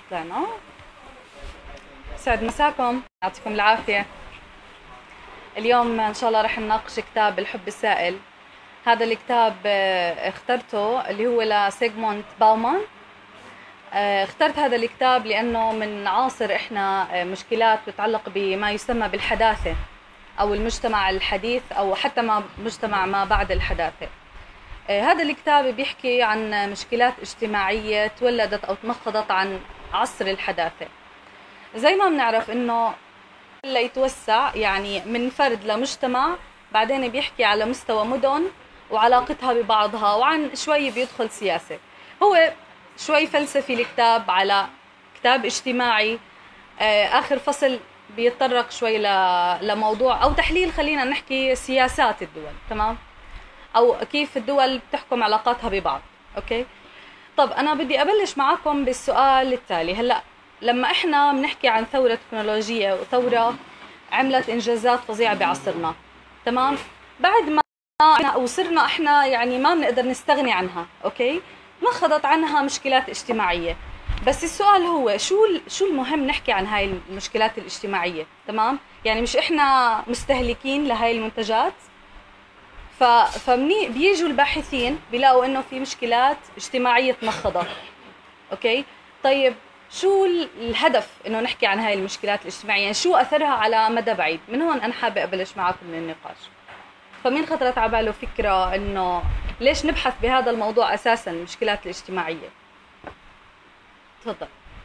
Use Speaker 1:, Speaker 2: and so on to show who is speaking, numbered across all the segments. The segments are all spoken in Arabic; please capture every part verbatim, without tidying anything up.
Speaker 1: طلعنا. سعد مساكم، يعطيكم العافية. اليوم إن شاء الله رح نناقش كتاب الحب السائل. هذا الكتاب اخترته اللي هو لسيغموند باومان. اخترت هذا الكتاب لأنه من عاصر إحنا مشكلات تتعلق بما يسمى بالحداثة أو المجتمع الحديث أو حتى ما مجتمع ما بعد الحداثة. هذا الكتاب بيحكي عن مشكلات اجتماعية تولدت أو تمخضت عن عصر الحداثة. زي ما بنعرف إنه اللي يتوسع يعني من فرد لمجتمع، بعدين بيحكي على مستوى مدن وعلاقتها ببعضها، وعن شوي بيدخل سياسة. هو شوي فلسفي الكتاب، على كتاب اجتماعي. آخر فصل بيتطرق شوي لموضوع أو تحليل، خلينا نحكي سياسات الدول، تمام، أو كيف الدول بتحكم علاقاتها ببعض. أوكي، طب أنا بدي أبلش معكم بالسؤال التالي. هلأ لما إحنا بنحكي عن ثورة تكنولوجية وثورة عملت إنجازات فظيعة بعصرنا، تمام، بعد ما وصرنا إحنا يعني ما بنقدر نستغني عنها، أوكي، ما خضت عنها مشكلات اجتماعية. بس السؤال هو شو شو المهم نحكي عن هاي المشكلات الاجتماعية، تمام؟ يعني مش إحنا مستهلكين لهاي المنتجات؟ ف فمني بيجوا الباحثين بيلاقوا إنه في مشكلات اجتماعية تمخضت. أوكي، طيب شو الهدف إنه نحكي عن هاي المشكلات الاجتماعية؟ يعني شو أثرها على مدى بعيد؟ من هون أنا حابة أبلش معكم من النقاش. فمين خطرت على باله فكرة إنه ليش نبحث بهذا الموضوع أساساً، المشكلات الاجتماعية؟ تفضل.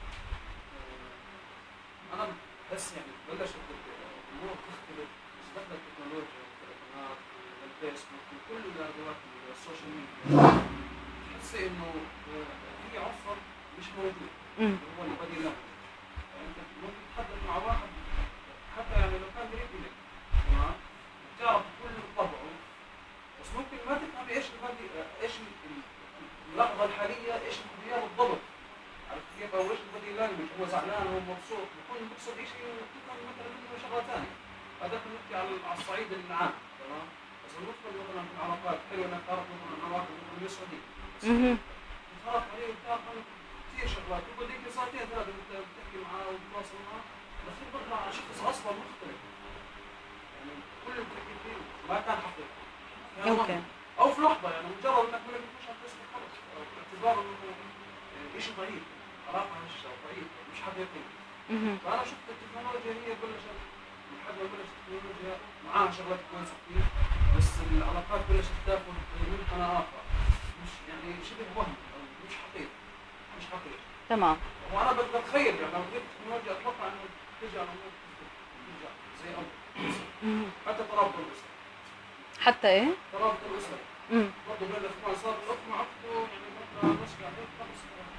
Speaker 2: أنا بس يعني بلشت الأمور تختلف باستخدام التكنولوجيا والتليفونات والفيسبوك وكل الأدوات السوشيال ميديا. بتحسي إنه في عصر مش موجود هو البديل له. يعني أنت ممكن تتحدث مع واحد حتى يعني لو كان قريب منك، تمام، بتعرف كل طبعه، بس ممكن ما تفهم إيش البديل، إيش اللحظة الحالية، إيش البديل بالضبط. عرفت كيف؟ أو إيش البديل لانجوج، هو زعلان، هو مبسوط، بكون مقصد شيء وتفهم مثلا منه شغلة ثانية. هذا نحكي على الصعيد العام، تمام؟ بس المشكلة مثلا في العلاقات، حلو إنك تعرف مثلا علاقة مثلا يسعدك. تتعرف عليه وتعرف عنه كثير شغلات، يقول لك ساعتين ثلاثة أنت بتحكي معاه وتتواصل معاه، بس بتطلع على شخص أصلا مختلف. يعني كل اللي بتحكي فيه ما كان حقيقي.
Speaker 1: أوكي.
Speaker 2: أو في لحظة يعني مجرد إنك ما لقيتوش على الفيسبوك خلص، باعتبار إنه شيء ضعيف، علاقة مش ضعيفة، مش حقيقية. فأنا شفت التكنولوجيا هي بلشت من حد ما بلشت التكنولوجيا معاها شغلات كويسة كثير، بس العلاقات بلشت تاخذ منحنى آخر، مش يعني شبه وهم أو مش حقيقي، مش حقيقي.
Speaker 1: تمام.
Speaker 2: وأنا بتخيل يعني لو جبت التكنولوجيا أتوقع إنه ترجع الأمور ترجع زي أول. حتى ترابط الأسرة.
Speaker 1: حتى إيه؟
Speaker 2: ترابط الأسرة. امم. برضه بين الإخوان صار الأخ مع أخته يعني فترة مشكلة عليك خلص.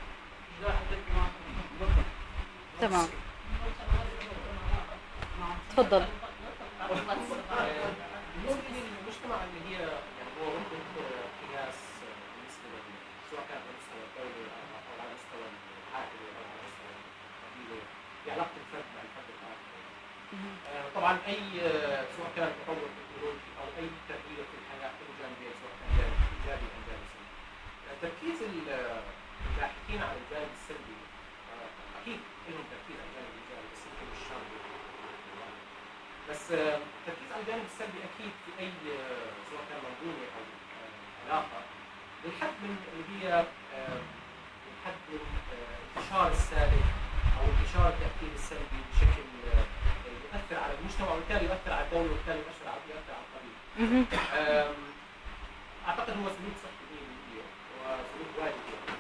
Speaker 1: تمام. تفضل.
Speaker 3: بالنسبه للمجتمع اللي هي يعني هو ممكن قياس بالنسبه سواء كان على مستوى الدوله او على مستوى العائله او على مستوى القبيله بعلاقه الفرد مع الفرد الاخر. طبعا اي سواء كان تطور تكنولوجي او اي تغيير في الحياه له جانبين، سواء كان جانب ايجابي او جانب سلبي. تركيز الباحثين على الجانب السلبي اكيد لهم تركيز على الجانب الايجابي، بس يمكن مش شرط. بس التركيز على الجانب السلبي اكيد في اي سواء كان منظومه او علاقه للحد من اللي هي للحد من انتشار السالب او انتشار التاثير السلبي بشكل يؤثر على المجتمع وبالتالي يؤثر على الدوله وبالتالي يؤثر على يؤثر على القبيله. اعتقد هو سلوك صحي مية بالمية وسلوك واجب يعني.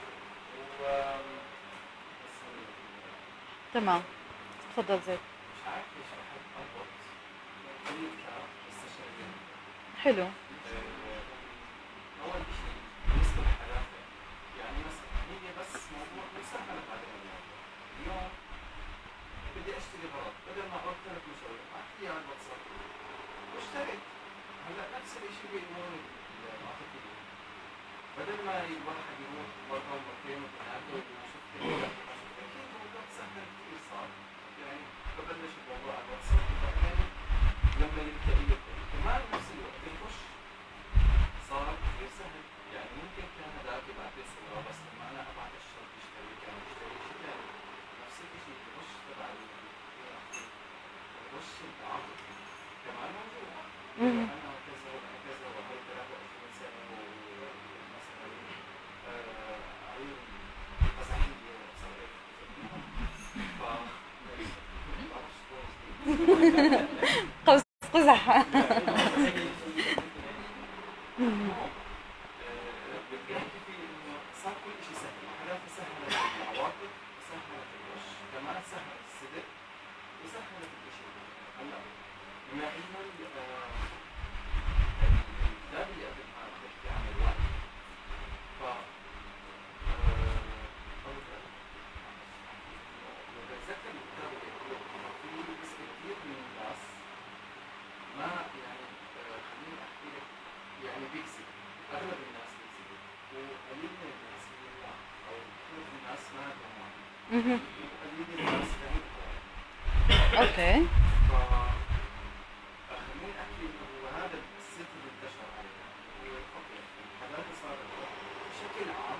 Speaker 1: تمام. تفضل زيد.
Speaker 3: مش عارف ليش احب اربط كيف استشاريين.
Speaker 1: حلو.
Speaker 3: اول شيء بالنسبه للحداثه يعني مثلا هي بس موضوع مستقبل بعد اليوم. اليوم بدي اشتري غلط، بدل ما احط ثلاث مشاوير احكي عن واتساب واشتريت. هلا نفس الشيء بامور العاطفيه، بدل ما الواحد يروح مره ومرتين وثلاثه ويشوف كذا اكيد الموضوع سهل كثير صار. يعني ببلش الموضوع على الواتساب وبعدين لما يبدا يبدا كمان نفس الوقت الخش صار كثير سهل. يعني ممكن كان هذاك يبعث لي صوره بس لما انا ابعث الشرط يشتري كان يشتري شيء ثاني.
Speaker 1: قوس قزح.
Speaker 3: بيحكي فيه انه صار كل شيء سهل، الحياه سهلت العواطف، سهلت الوش، كمان سهلت الصدق وسهلت كل شيء. هلا بما انه الكتاب اللي قبل ما بحكي عن الوعي، ف بتذكر الكتاب اللي بيقول انه في نسبه كثير من الناس ما يعني خليني احكي لك يعني بيكذب، اغلب الناس بيكذبوا وقليل من الناس اللي لا، او كثير من الناس ما عندهم وعي وقليل من الناس اللي عندهم وعي.
Speaker 1: اوكي.
Speaker 3: ف خليني احكي انه هذا الصيت اللي انتشر علينا هو اوكي الحالات اللي صارت بشكل عام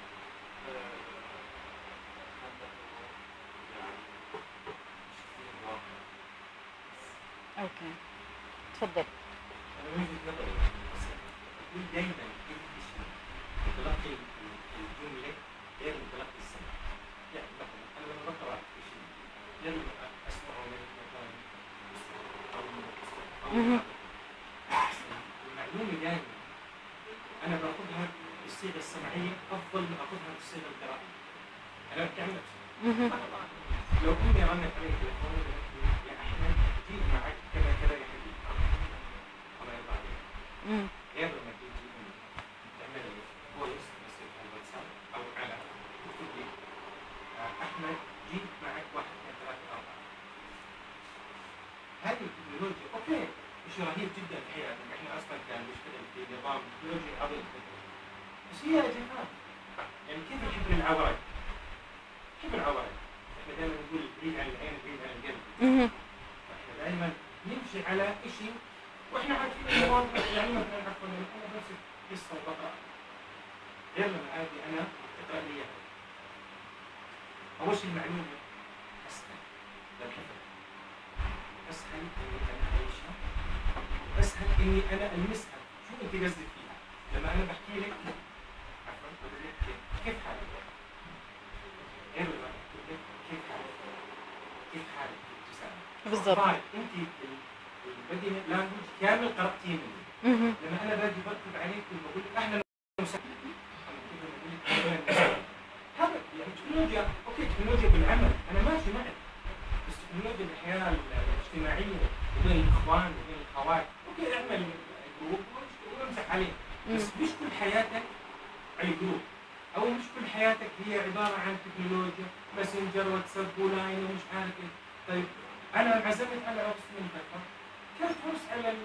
Speaker 1: اوكي تفضل.
Speaker 4: أنا من وجهة نظري بس أقول دائما كل شيء متلقي الجملة غير متلقي السمع. يعني مثلا أنا لما بقرأ شيء غير لما أسمعه من مثلا أو من أو المعلومة دائما أنا بأخذها بالصيغة السمعية أفضل من أخذها بالصيغة القراءية. أنا بحكي عن نفسي. لو أمي رنت علي تليفون يا أحمد جيب معك كذا كذا يا حبيبي الله يرضى عليك. غير لما تيجي تعمل لي فويس مسج على الواتساب أو على تكتب لي أحمد جيب معك واحد اثنين ثلاثة أربعة. هذه التكنولوجيا أوكي شيء رهيب جدا في حياتنا، إحنا أصلا كان نشتغل في نظام تكنولوجي عظيم جدا. بس هي جفاف. يعني كيف الحبر العوري؟ حبر العوري. احنا دائما نقول بعيد عن العين بعيد عن القلب. احنا دائما نمشي على شيء واحنا عارفين انه يعني مثلا عفوا انا بمسك قصه وبقرا غير لما اجي انا اقرا لي اياها. اول شيء المعلومه اسهل للحفظ، اسهل اني انا اعيشها، اسهل اني انا المسها. شو انت قصدك فيها؟ لما انا بحكي لك عفوا بقول لك كيف حالك؟ غير لما بقول لك كيف حالك؟ كيف حالك؟
Speaker 1: بالضبط.
Speaker 4: انت البدي لانجوج كامل قرأتيه مني. لما انا باجي بكتب عليك وبقول لك اهلا وسهلا. هذا يعني تكنولوجيا اوكي تكنولوجيا بالعمل انا ماشي معك، بس تكنولوجيا الحياه الاجتماعيه وبين الاخوان وبين الاخوات اوكي اعمل جروب وامسح عليه، بس مش كل حياتك على الجروب، او مش كل حياتك هي عباره عن تكنولوجيا ماسنجر واتساب ولاين ومش عارف ايه. طيب انا عزمت على عرس من فتره كانت عرس على ال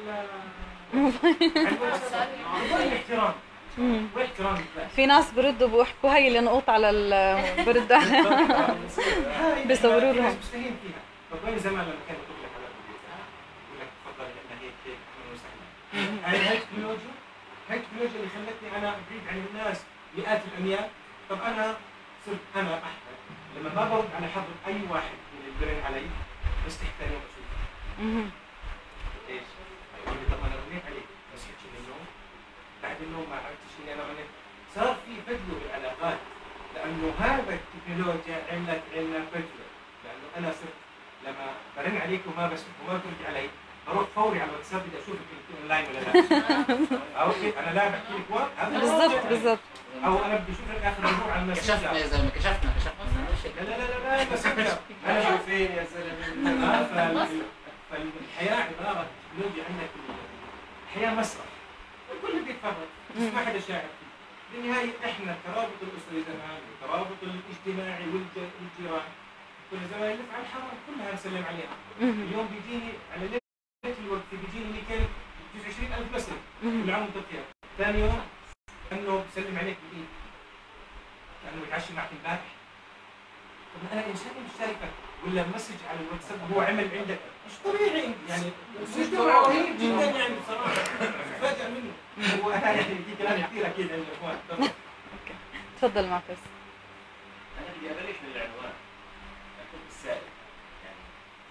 Speaker 4: على الاحترام واحترام.
Speaker 1: في ناس بردوا بيحكوا هي اللي نقوط على ال بردوا على بيصوروا لهم.
Speaker 4: مستهين فيها. طب وين زمان لما كانوا يقول لك على البيت يقول لك تفضل احنا هيك هيك اهلا وسهلا. هاي هاي التكنولوجيا هاي التكنولوجيا اللي خلتني انا بعيد عن الناس مئات الاميال. طب انا صرت انا احمد لما ما برد على حظر اي واحد من اللي برن علي بستحي ثاني يوم اشوفه. ايش؟ يقول لي طب انا رنيت عليك بس حكي من النوم بعد النوم ما عرفتش اني انا رنيت. صار في فجوه بالعلاقات لانه هذا التكنولوجيا عملت عنا فجوه، لانه انا صرت لما برن عليك وما بس وما ترد علي بروح فوري على الواتساب بدي اشوفك انت اونلاين ولا لا. اوكي انا لا بحكي لك وقت
Speaker 1: بالضبط بالضضبط.
Speaker 4: او انا بدي اشوفك اخر اسبوع على المسج.
Speaker 5: كشفنا يا زلمه كشفنا كشفنا.
Speaker 4: لا لا لا لا بس انا
Speaker 2: شايفين يا زلمه.
Speaker 4: فالحياه عباره تكنولوجيا عندك الحياه مسرح الكل بده يتفرج بس ما حدا شاعر فيه. بالنهايه احنا الترابط الاسري زمان والترابط الاجتماعي والجيران كنا زمان نلف على الحرم كلها نسلم عليها. اليوم بيجيني على ليله الوقت بيجيني نيكل بجوز عشرين ألف مسج كل عام وانت بخير. ثاني يوم انه بسلم عليك بالايد كانه بتعشي معك امبارح. طب انا انسان مش شايفك ولا مسج على الواتساب هو عمل عندك مش طبيعي يعني مجتمع رهيب جدا يعني بصراحه تفاجئ منه. هو يعني في كلام كثير اكيد عند الاخوان.
Speaker 1: تفضل معتز.
Speaker 5: انا بدي ابلش من العنوان الحب السائل يعني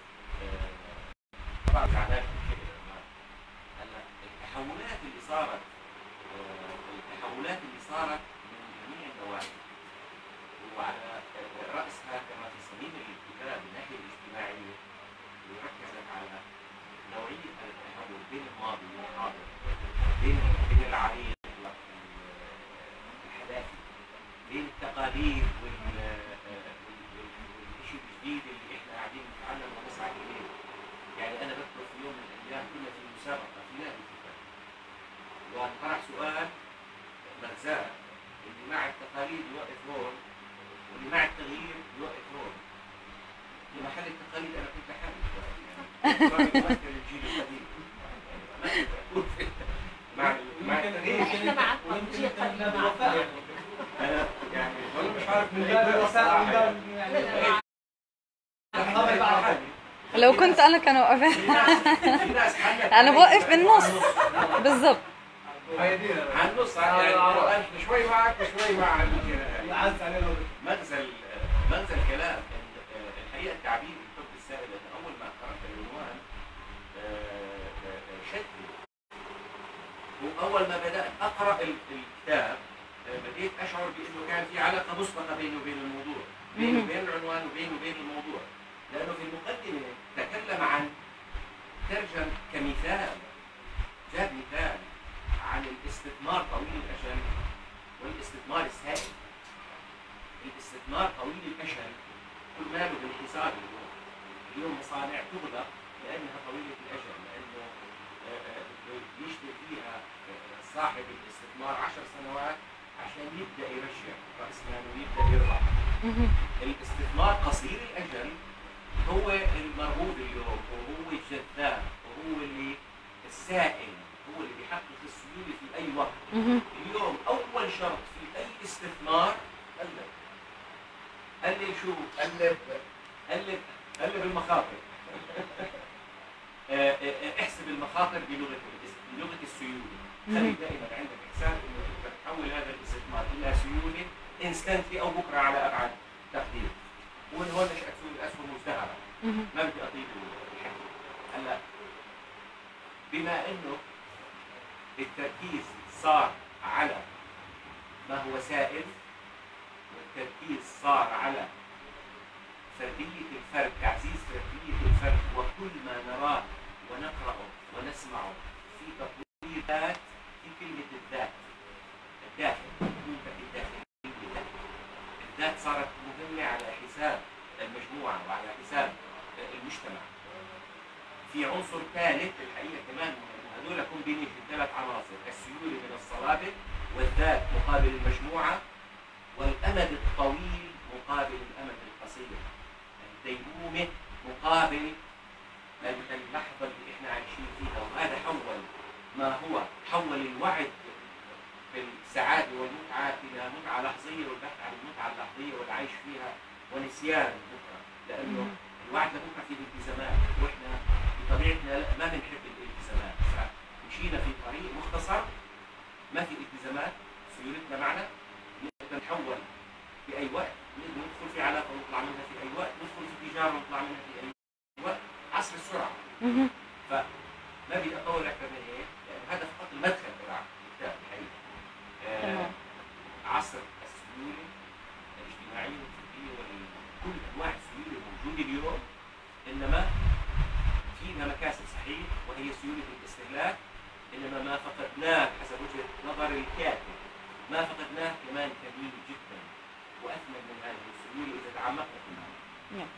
Speaker 5: طبعا تعليق هلا التحولات اللي صارت التحولات اللي صارت من جميع النواحي وعلى راسها كما في صميم الكتاب الناحيه الاجتماعيه وركزت على التقاليد وال والشيء الجديد اللي احنا قاعدين نتعلم ونسعى اليه. يعني انا بذكر في يوم من الايام كنا في مسابقه في نادي الفتاه، وانطرح سؤال مغزاه، اللي مع التقاليد يوقف هون واللي مع التغيير يوقف هون. في محل التقاليد انا كنت حامل يعني ممثل الجيل القديم مع مع التغيير.
Speaker 3: احنا مع الجيل القديم مع
Speaker 5: انا يعني
Speaker 2: والله مش عارف من باب الوسائل من باب يعني
Speaker 1: لو كنت انا كان وقفت. انا بوقف بالنص بالضبط.
Speaker 5: عن النص يعني شوي معك وشوي مع
Speaker 2: عز علينا
Speaker 5: مغزى مغزى الكلام. الحقيقه التعبير بالحب السائل، لان اول ما قرات العنوان شدني، واول ما بدات اقرا الكتاب بديت اشعر بانه كان في علاقه مسبقه بيني وبين الموضوع، بيني وبين العنوان وبيني وبين الموضوع، لانه في المقدمه تكلم عن ترجم كمثال، جاب مثال عن الاستثمار طويل الاجل والاستثمار السائل. الاستثمار طويل الاجل كل ماله بالحساب اليوم. اليوم مصانع تغلق لانها طويله الاجل، لانه يشتري فيها صاحب الاستثمار عشر سنوات عشان يبدا يرجع راس ماله ويبدا يربح. الاستثمار قصير الاجل هو المرغوب اليوم، وهو الجذاب، وهو اللي السائل، هو اللي بيحقق السيوله في اي وقت. اليوم اول شرط في اي استثمار قلب قلب شو؟ قلب قلب قلب المخاطر. احسب المخاطر بلغه بلغه السيوله. خلي دائما عندك حساب انه انت تحول هذا الاستثمار الى سيوله انستنتلي او بكره على ابعد تقدير. ومن هون نشات سوق الاسهم مزدهره. ما بدي اطيل الحكي. هلا بما انه التركيز صار على ما هو سائل، والتركيز صار على فرديه الفرد، تعزيز فرديه الفرد، وكل ما نراه ونقراه ونسمعه في تطوير ذات، في كلمه الذات، الداخل، القوه الداخليه. الذات صارت مهمه على حساب المجموعه وعلى حساب المجتمع. في عنصر ثالث الحقيقه كمان مهم، هذول كومبينيشن ثلاث عناصر، السيوله من الصلابه، والذات مقابل المجموعه، والامد الطويل مقابل الامد القصير. الديمومه مقابل اللحظه اللي احنا عايشين فيها. وهذا حول ما هو حول الوعد بالسعاده والمتعه الى متعه لحظيه، والبحث عن المتعه اللحظيه والعيش فيها ونسيان بكره، لانه الوعد لبكره في الالتزامات، واحنا بطبيعتنا ما بنحب الالتزامات، فمشينا في طريق مختصر ما في التزامات، سيولتنا معنا، نقدر نحول في اي وقت، نقدر ندخل في علاقه ونطلع منها في اي وقت، ندخل في تجاره ونطلع منها في اي وقت، عصر السرعه. فما بدي اطول اكثر من هيك، لان هذا فقط المدخل تبع الكتاب الحقيقي. آه عصر السيوله الاجتماعيه والفكريه وكل انواع السيوله الموجوده اليوم، انما فيها مكاسب صحيح وهي سيوله الاستهلاك، انما ما فقدناه حسب وجهه نظر الكاتب، ما فقدناه كمان كبير جدا واثمن من هذه السيوله اذا تعمقنا فيها.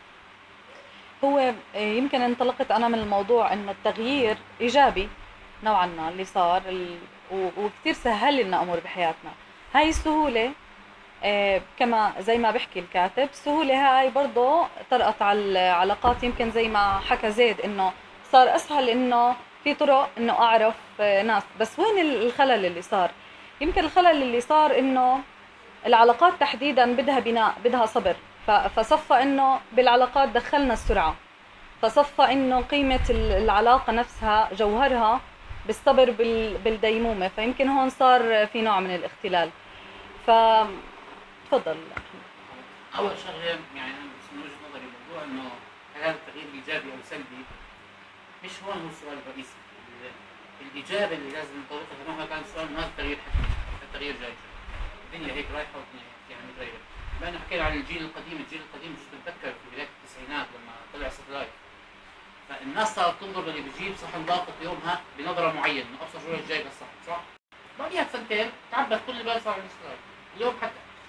Speaker 1: هو يمكن انطلقت انا من الموضوع انه التغيير ايجابي نوعا ما اللي صار ال... وكثير سهل لنا امور بحياتنا. هاي السهوله كما زي ما بحكي الكاتب، السهوله هاي برضه طرقت على العلاقات. يمكن زي ما حكى زيد انه صار اسهل انه في طرق انه اعرف ناس، بس وين الخلل اللي صار؟ يمكن الخلل اللي صار انه العلاقات تحديدا بدها بناء، بدها صبر، فصفى انه بالعلاقات دخلنا السرعه، فصفى انه قيمه العلاقه نفسها جوهرها بالصبر بالديمومه، فيمكن هون صار في نوع من الاختلال. ف تفضل.
Speaker 6: اول شغله يعني انا من وجهه نظري الموضوع انه هذا التغيير ايجابي او سلبي مش هون هو السؤال الرئيسي. الاجابه اللي لازم نطرقها مهما كان السؤال انه هذا التغيير حتمي، التغيير جاي، الدنيا هيك رايحه والدنيا يعني متغيره. بما انه حكينا عن الجيل القديم، الجيل القديم مش بتذكر في بدايه التسعينات لما طلع ستلايت، فالناس صارت تنظر للي بيجيب صحن ضاغط يومها بنظره معينه، انه ابصر شو جايب الصحن، صح؟ بعديها بسنتين تعبت كل البال صار عند ستلايت. اليوم حتى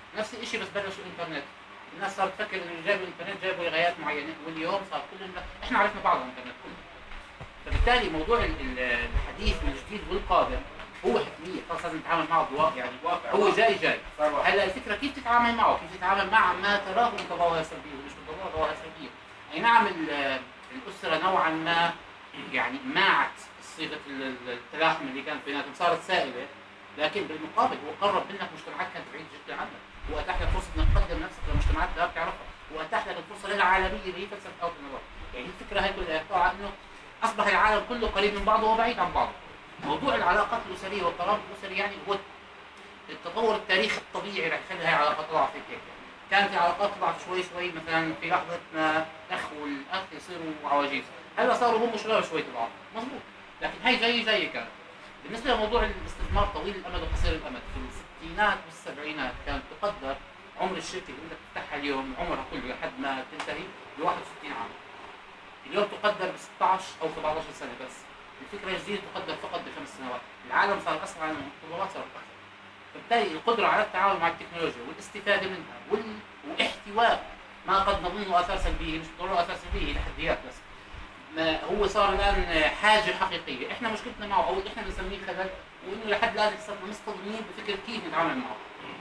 Speaker 6: نفس الشيء بس بلشوا الانترنت. الناس صارت تفكر انه اللي جابوا الانترنت جابوا لغايات معينه، واليوم صار كلنا احنا عرفنا بعض الانترنت كله. فبالتالي موضوع الحديث من الجديد والقادم هو حتميه، خلاص لازم نتعامل معه بواقع، يعني هو جاي جاي. هلا الفكره كيف تتعامل معه، كيف تتعامل مع ما تراه من ظواهر سلبيه ومش من ظواهر سلبيه. اي نعم الاسره نوعا ما يعني ماعت صيغه التلاحم اللي كان بيناتهم، صارت سائله، لكن بالمقابل هو قرب منك مجتمعات كانت بعيده جدا عنك، واتاح لك فرصه انك تقدم نفسك لمجتمعات لا بتعرفها، واتاح لك الفرصه للعالميه اللي هي فلسفه اوت النظر. يعني الفكره هي كلها طبعا انه اصبح العالم كله قريب من بعضه وبعيد عن بعضه. موضوع العلاقات الاسريه والترابط الاسري يعني هو التطور التاريخي الطبيعي اللي يخلي هاي العلاقات تضعف هيك هيك. كانت العلاقات تضعف شوي شوي، مثلا في لحظه ما الاخ والاخ يصيروا عواجيز، هلا صاروا هم شباب شوي تضعف، مضبوط، لكن هاي جاي جاي كانت. بالنسبه لموضوع الاستثمار طويل الامد وقصير الامد، في الستينات والسبعينات كانت تقدر عمر الشركه اللي انت بتفتحها اليوم عمرها كله لحد ما تنتهي ب واحد وستين عام. اليوم تقدر ب ستة عشر او سبعة عشر سنه بس. الفكره الجديده تقدر فقط بخمس سنوات، العالم صار اسرع، المتطورات صارت اكثر. فبالتالي القدره على التعامل مع التكنولوجيا والاستفاده منها وال... واحتواء ما قد نظنه اثار سلبيه، مش بالضروره اثار سلبيه، هي تحديات بس. ما هو صار الان حاجه حقيقيه، احنا مشكلتنا معه او احنا بنسميه خلل، وانه لحد الان صرنا مصطدمين بفكره كيف نتعامل معه.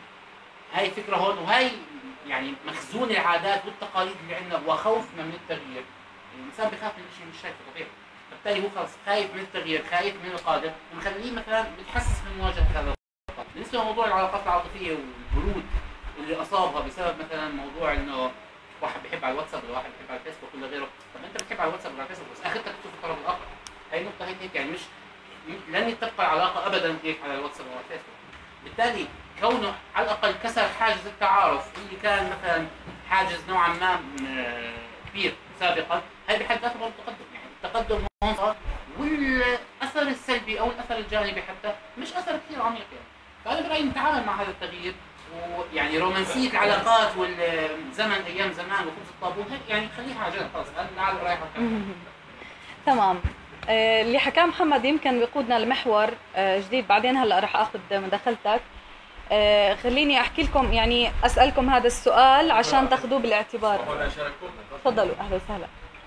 Speaker 6: هاي الفكره هون، وهي يعني مخزون العادات والتقاليد اللي عندنا وخوفنا من التغيير. الانسان بخاف من شيء مش شايفه طبيعي، بالتالي هو خلص خايف من التغيير، خايف من القادم، ومخليه مثلا بتحسس من مواجهه هذا الخطر. بالنسبه لموضوع العلاقات العاطفيه والبرود اللي اصابها بسبب مثلا موضوع انه واحد بيحب على الواتساب ولا واحد بيحب على الفيسبوك ولا غيره، طب انت بتحب على الواتساب ولا على الفيسبوك بس اخرتك تشوف الطرف الاخر. هي النقطه هيك هيك يعني مش لن تبقى العلاقه ابدا هيك على الواتساب او على الفيسبوك. بالتالي كونه على الاقل كسر حاجز التعارف اللي كان مثلا حاجز نوعا ما كبير سابقا، هي بحد ذاتها برضه تقدم، يعني التقدم هون صار، والاثر السلبي او الاثر الجانبي حتى مش اثر كثير عميق يعني. فانا برايي نتعامل مع هذا التغيير، ويعني رومانسيه العلاقات والزمن ايام زمان وخبز الطابون هيك يعني خليها عجل خلص، انا رايح
Speaker 1: تمام. آه اللي حكاه محمد يمكن بيقودنا لمحور آه جديد، بعدين هلا رح اخذ مداخلتك. آه خليني احكي لكم يعني اسالكم هذا السؤال عشان تاخذوه بالاعتبار. تفضلوا اهلا وسهلا.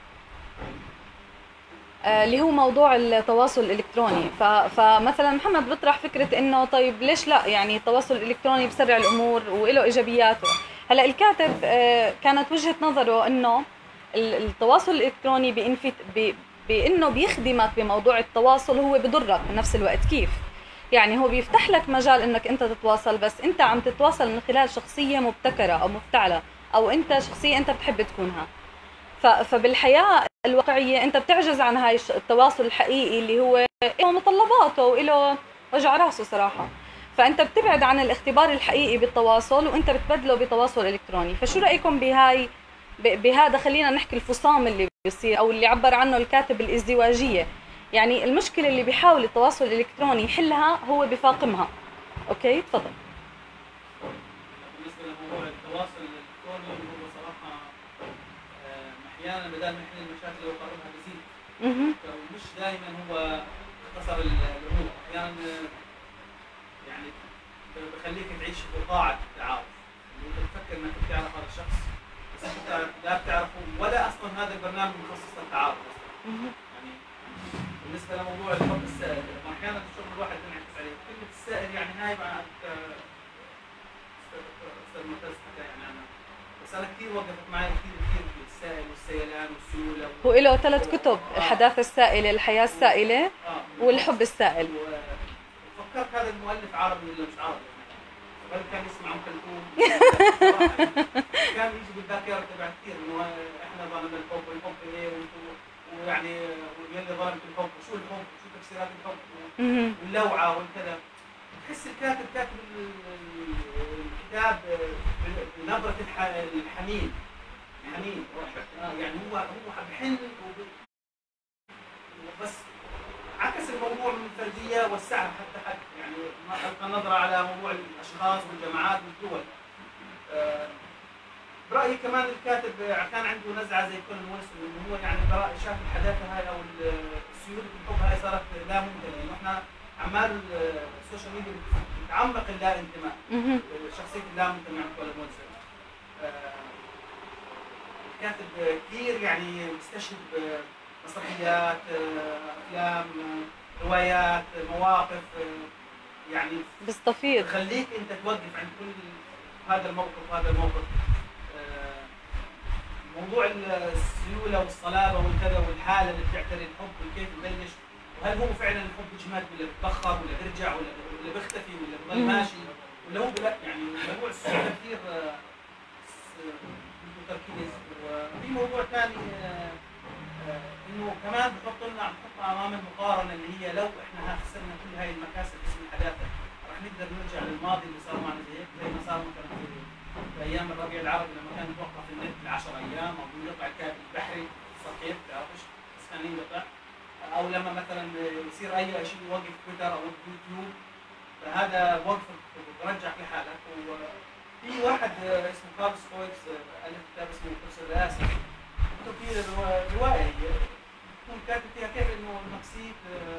Speaker 1: آه اللي هو موضوع التواصل الالكتروني، فمثلا محمد بيطرح فكره انه طيب ليش لا، يعني التواصل الالكتروني بسرع الامور وله ايجابياته. هلا الكاتب آه كانت وجهه نظره انه التواصل الالكتروني بينفت بانه بيخدمك بموضوع التواصل، هو بضرك بنفس الوقت. كيف؟ يعني هو بيفتح لك مجال انك انت تتواصل، بس انت عم تتواصل من خلال شخصيه مبتكره او مفتعله، او انت شخصيه انت بتحب تكونها. فبالحياه الواقعيه انت بتعجز عن هاي التواصل الحقيقي اللي هو له متطلباته وله وجع راسه صراحه. فانت بتبعد عن الاختبار الحقيقي بالتواصل وانت بتبدله بتواصل الكتروني. فشو رايكم بهاي بهذا؟ خلينا نحكي الفصام اللي بيصير او اللي عبر عنه الكاتب الازدواجيه، يعني المشكله اللي بيحاول التواصل الالكتروني يحلها هو بفاقمها. اوكي تفضل.
Speaker 2: بالنسبه لموضوع التواصل الالكتروني هو صراحه احيانا بدل ما يحل المشاكل ويقربها بزيد، ومش دائما هو اختصر الامور، احيانا يعني بخليك تعيش في قاعه التعارف، انت بتفكر انك بتعرف هذا الشخص بس انت لا بتعرفه ولا اصلا هذا البرنامج مخصص للتعارف اصلا. يعني بالنسبه لموضوع الحب السائل، احيانا الشغل الواحد بينعكس عليه كلمه السائل، يعني هاي بعد استاذ معتز حكى يعني انا بس انا كثير وقفت معي كثير كثير السائل والسيلان والسيوله و...
Speaker 1: هو له ثلاث كتب، الحداثه السائله، الحياه السائله، آه. والحب السائل.
Speaker 2: وفكرت هذا المؤلف عربي ولا مش عربي؟ بل كان يسمع ام كلثوم كان يجي بالذاكره تبع كثير انه احنا ظالمنا الحب والحب ايه ويعني واللي ظالم الحب وشو الحب وشو تفسيرات الحب واللوعه والكذا. تحس الكاتب كاتب الكتاب بنبره الحنين الحنين يعني هو هو بحن بس عكس الموضوع من الفرديه والسعر حتى حتى يعني القى نظره على موضوع الاشخاص والجماعات والدول. أه برايي كمان الكاتب كان عنده نزعه زي كل ويلسون انه هو يعني برايي شاف الحداثه هاي او السيوله الحب هاي صارت لا ممكن، لانه احنا عمال السوشيال ميديا
Speaker 3: تعمق اللا انتماء،
Speaker 1: مهم.
Speaker 3: شخصيه اللا انتماء عند ولد ملزم. الكاتب كثير يعني بيستشهد بمسرحيات، افلام، روايات، مواقف يعني
Speaker 1: بيستفيض.
Speaker 3: تخليك انت توقف عند كل هذا الموقف وهذا الموقف. موضوع السيوله والصلابه والكذا والحاله اللي بتعتري الحب وكيف يبلش، وهل هو فعلا الحب بيجمد ولا بيتبخر ولا بيرجع ولا ولا بيختفي ولا بضل ماشي ولا هو لا. يعني موضوع السيوله كثير تركيز. وفي موضوع ثاني انه كمان بحط لنا عم نحط امام المقارنه اللي هي لو احنا خسرنا كل هاي المكاسب باسم الحداثه رح نقدر نرجع للماضي اللي صار معنا زي هيك، زي ما صار مثلا في, في ايام الربيع العربي لما كان يتوقف النت لعشر ايام او ينقطع الكابل البحري، صار كيف بتعرفش بس كان ينقطع، او لما مثلا يصير اي شيء يوقف تويتر او يوتيوب، فهذا وقف برجعك لحالك. وفي واحد اسمه كارلوس فويكس الف كتاب اسمه كرسي الرئاسه، كتب فيه روايه تكون كاتب فيها كيف انه المكسيك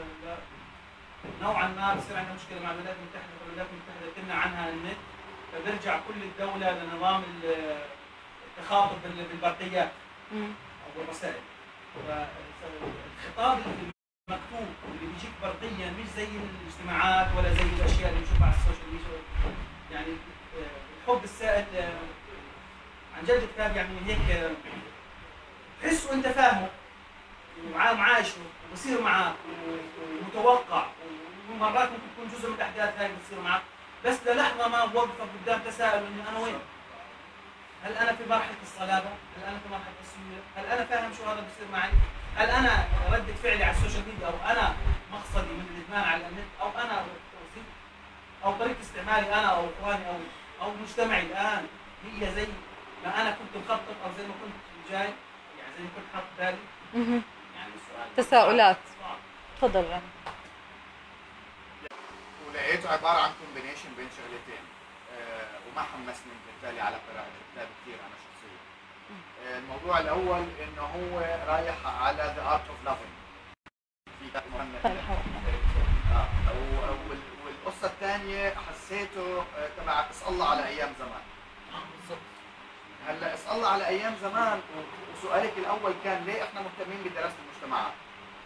Speaker 3: نوعا ما بصير عندها مشكله مع الولايات المتحده، فالولايات المتحده تمنع عنها النت، فبرجع كل الدوله لنظام التخاطب بالبرقيات او بالرسائل. فالخطاب المكتوب اللي بيجيك برقيا مش زي الاجتماعات ولا زي الاشياء اللي بنشوفها على السوشيال ميديا. يعني الحب السائد عن جد كتاب يعني هيك تحسه انت فاهمه وعايشه وبصير معك ومتوقع، ومرات ممكن تكون جزء من الاحداث هاي بتصير معك، بس للحظه ما بوقفك قدام تساؤل انه انا وين؟ هل انا في مرحله الصلابه؟ هل انا في مرحله السيوله؟ هل انا فاهم شو هذا بصير معي؟ هل انا ردة فعلي على السوشيال ميديا او انا مقصدي من الادمان على النت او انا او طريقه استعمالي انا او اخواني او او مجتمعي الان هي زي ما انا كنت مخطط او زي ما كنت جاي، يعني زي ما كنت حاط بالي؟ يعني السؤال
Speaker 1: تساؤلات. تفضل رامي.
Speaker 7: ولقيته عباره عن كومبينيشن بين شغلتين أه وما حمسني بالتالي على قراءه الكتاب كثير انا شخصيا. أه الموضوع الاول انه هو رايح على ذا ارت اوف لافينج في كتاب مهم. اه والقصه الثانيه حسيته تبع اسال الله على ايام زمان. هلا اسال الله على ايام زمان، وسؤالك الاول كان ليه احنا مهتمين بدراسه المجتمعات؟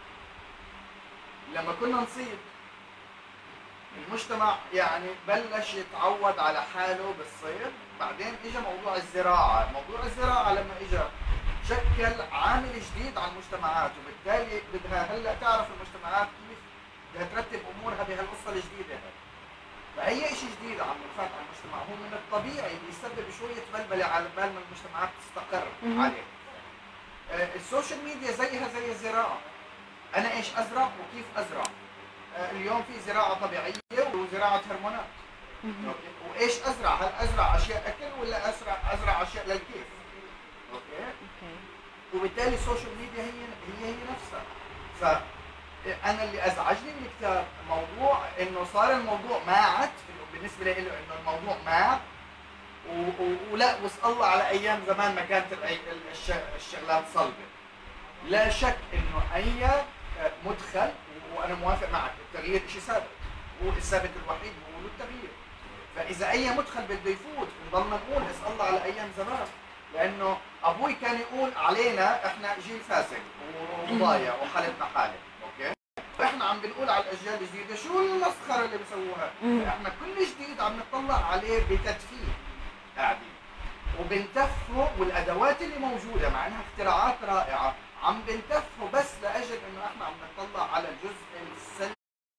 Speaker 7: لما كنا نصيب المجتمع يعني بلش يتعود على حاله بالصيد، بعدين اجى موضوع الزراعه، موضوع الزراعه لما اجى شكل عامل جديد على المجتمعات، وبالتالي بدها هلا تعرف المجتمعات كيف بدها ترتب امورها بهالقصه الجديده هاي. فاي شيء جديد عم ينفات على المجتمع هو من الطبيعي بيسبب شويه بلبله على بال ما المجتمعات تستقر عليه. آه السوشيال ميديا زيها زي الزراعه. انا ايش ازرع وكيف ازرع. آه اليوم في زراعه طبيعيه وزراعه هرمونات. اوكي، وايش ازرع؟ هل ازرع اشياء اكل ولا ازرع ازرع اشياء للكيف؟ اوكي؟ اوكي. وبالتالي السوشيال ميديا هي هي هي نفسها. ف انا اللي ازعجني من الكتاب موضوع انه صار الموضوع ماعت بالنسبه لي انه الموضوع ماع ولا واسال الله على ايام زمان ما كانت الشغلات صلبه. لا شك انه اي مدخل، وانا موافق معك التغيير شيء ثابت، والثابت الوحيد هو التغيير. فاذا اي مدخل بده يفوت نضلنا نقول اسال الله على ايام زمان، لانه ابوي كان يقول علينا احنا جيل فاسد وضايع وحالتنا حاله. احنا عم بنقول على الاجيال الجديده شو المسخره اللي بيسووها؟ احنا كل جديد عم نطلع عليه بتدفيه قاعدين وبنتفه، والادوات اللي موجوده مع انها اختراعات رائعه عم بنتفه بس لاجل انه احنا عم نطلع على الجزء السلبي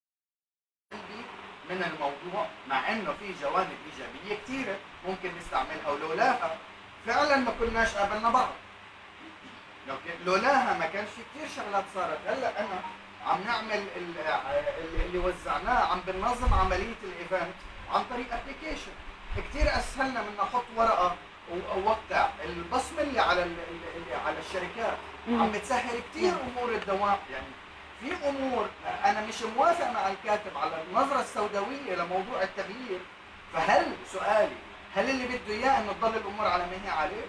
Speaker 7: من الموضوع، مع انه في جوانب ايجابيه كثيره ممكن نستعملها ولولاها فعلا ما كناش قابلنا بعض. لولاها ما كانش في كثير شغلات صارت. هلا انا عم نعمل اللي وزعناه، عم بننظم عمليه الايفنت عن طريق ابلكيشن كثير اسهلنا من نحط ورقه ووقع البصمه اللي على اللي على الشركات. عم بتسهل كثير امور الدوام. يعني في امور انا مش موافق مع الكاتب على النظره السوداويه لموضوع التغيير. فهل سؤالي هل اللي بده اياه انه تضل الامور على ما هي عليه؟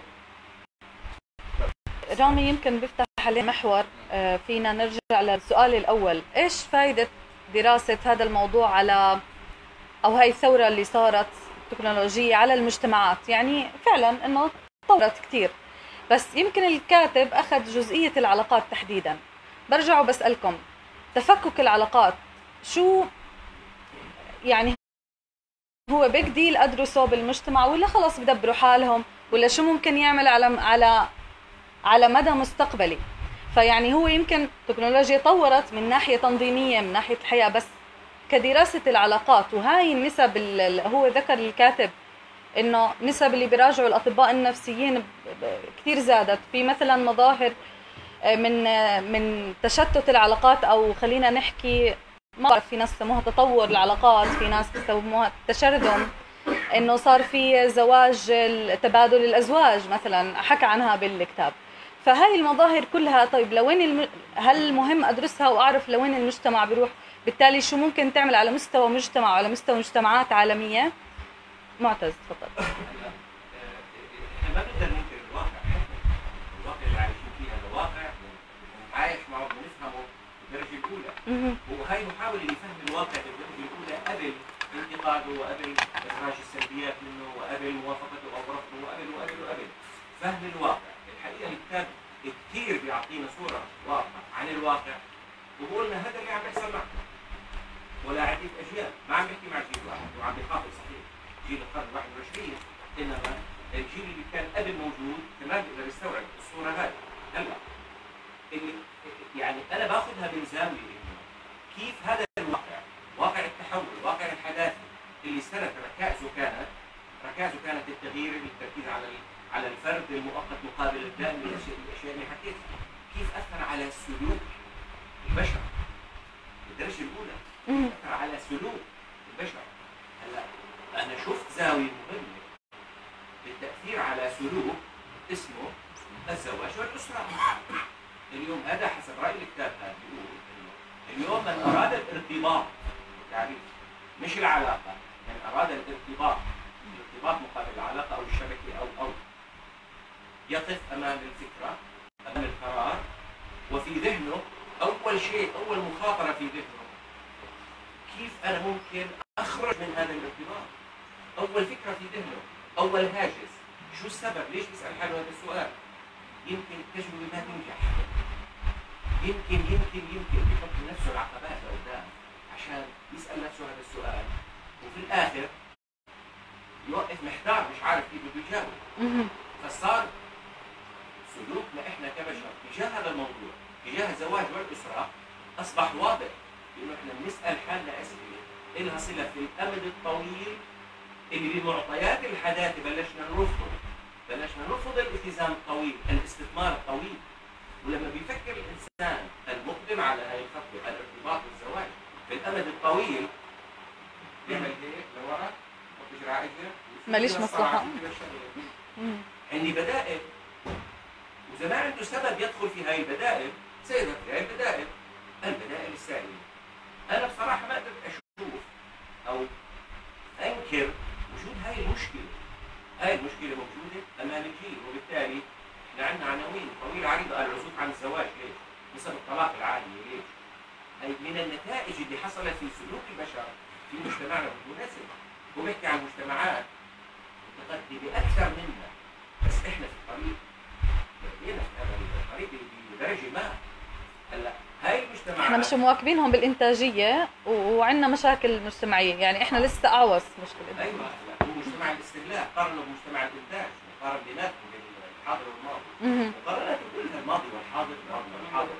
Speaker 1: رامي يمكن بيفتح عليه محور فينا نرجع للسؤال الأول، إيش فائدة دراسة هذا الموضوع على او هاي الثوره اللي صارت التكنولوجيه على المجتمعات، يعني فعلا انه تطورت كثير. بس يمكن الكاتب اخذ جزئيه العلاقات تحديدا. برجع وبسالكم، تفكك العلاقات شو يعني؟ هو بيج ديل ادرسه بالمجتمع، ولا خلص بدبروا حالهم، ولا شو ممكن يعمل على على على مدى مستقبلي؟ فيعني هو يمكن التكنولوجيا طورت من ناحيه تنظيميه، من ناحيه الحياه، بس كدراسه العلاقات وهاي النسب اللي هو ذكر الكاتب انه نسب اللي بيراجعوا الاطباء النفسيين كثير زادت، في مثلا مظاهر من من تشتت العلاقات، او خلينا نحكي ما بعرف، في ناس سموها تطور العلاقات، في ناس سموها تشردم، انه صار في زواج تبادل الازواج مثلا، حكى عنها بالكتاب. فهاي المظاهر كلها، طيب لوين الم... هل مهم ادرسها واعرف لوين المجتمع بيروح؟ بالتالي شو ممكن تعمل على مستوى مجتمع وعلى مستوى مجتمعات عالمية؟ معتز تفضل.
Speaker 5: احنا ما بنقدر ننكر الواقع، الواقع اللي عايشين فيه هذا واقع عايش معه بنفهمه بالدرجه الاولى، وهي محاوله لفهم الواقع بالدرجه الاولى قبل انتقاده وقبل اخراج السلبيات منه وقبل موافقته او رفضه وقبل وقبل وقبل فهم الواقع. الحقيقه الكتاب كثير بيعطينا صوره واضحه عن الواقع، وقلنا هذا اللي عم بيحصل معنا ولا عديد اجيال، ما عم بيحكي مع جيل واحد وعم بيخاطب صحيح جيل القرن الواحد والعشرين، انما الجيل اللي كان قبل موجود كمان بيقدر يستوعب الصوره هذه. هلا اللي يعني انا باخذها من زاويه انه كيف هذا الواقع، واقع التحول، واقع الحداثه اللي سنه ركائزه كانت ركائزه كانت التغيير، التركيز على على الفرد المؤقت مقابل الدائم، الاشياء اللي حكيتها، كيف اثر على سلوك البشر بالدرجه الاولى، اثر على سلوك البشر. هلا انا شفت زاويه مهمه بالتاثير على سلوك اسمه الزواج والاسره. اليوم هذا حسب راي الكتاب هذا بيقول انه اليوم من اراد الارتباط، تعريف مش العلاقه، من اراد الارتباط، الارتباط مقابل العلاقه او الشبكه او او يقف امام الفكره، امام القرار، وفي ذهنه اول شيء، اول مخاطره في ذهنه كيف انا ممكن اخرج من هذا الارتباط. اول فكره في ذهنه، اول هاجس، شو السبب؟ ليش بيسال حاله هذا السؤال؟ يمكن التجربه ما تنجح، يمكن يمكن يمكن بيحط لنفسه العقبات لقدام عشان يسال نفسه هذا السؤال، وفي الاخر يوقف محتار مش عارف كيف بده يجاوب. فصار سلوكنا احنا كبشر تجاه هذا الموضوع، تجاه الزواج والاسره، اصبح واضح انه احنا بنسال حالنا اسئله لها صله في الامد الطويل اللي بمعطيات الحداثه بلشنا نرفض، بلشنا نرفض الالتزام الطويل، الاستثمار الطويل. ولما بيفكر الانسان المقدم على هاي الخطوه، الارتباط والزواج في الامد الطويل، بيعمل هيك لورا وبيجرى اجر،
Speaker 1: ماليش مصلحه،
Speaker 5: عندي بدائل، واذا ما عنده سبب يدخل في هاي البدائل سيذهب في هاي البدائل، البدائل السائله. انا بصراحه ما قدرت اشوف او انكر وجود هاي المشكله. هاي المشكله موجوده امام الجيل، وبالتالي احنا عندنا عناوين طويله عريضه، العزوف عن الزواج ليش؟ نسب الطلاق العاليه ليش؟ هي من النتائج اللي حصلت في سلوك البشر في مجتمعنا بالمناسبه. هو بيحكي عن مجتمعات متقدمه اكثر منا، بس احنا في الطريق بقينا في هذا الطريق بدرجه ما. هلا هاي المجتمعات
Speaker 1: احنا مش مواكبينهم بالانتاجيه وعندنا مشاكل مجتمعيه، يعني احنا لسه اعوص مشكله.
Speaker 5: ايوه هلا هو مجتمع الاستغلال، قارنوا بمجتمع الانتاج، مقارن بيناتهم بين الحاضر والماضي، مقارنات كلها الماضي والحاضر، الماضي والحاضر.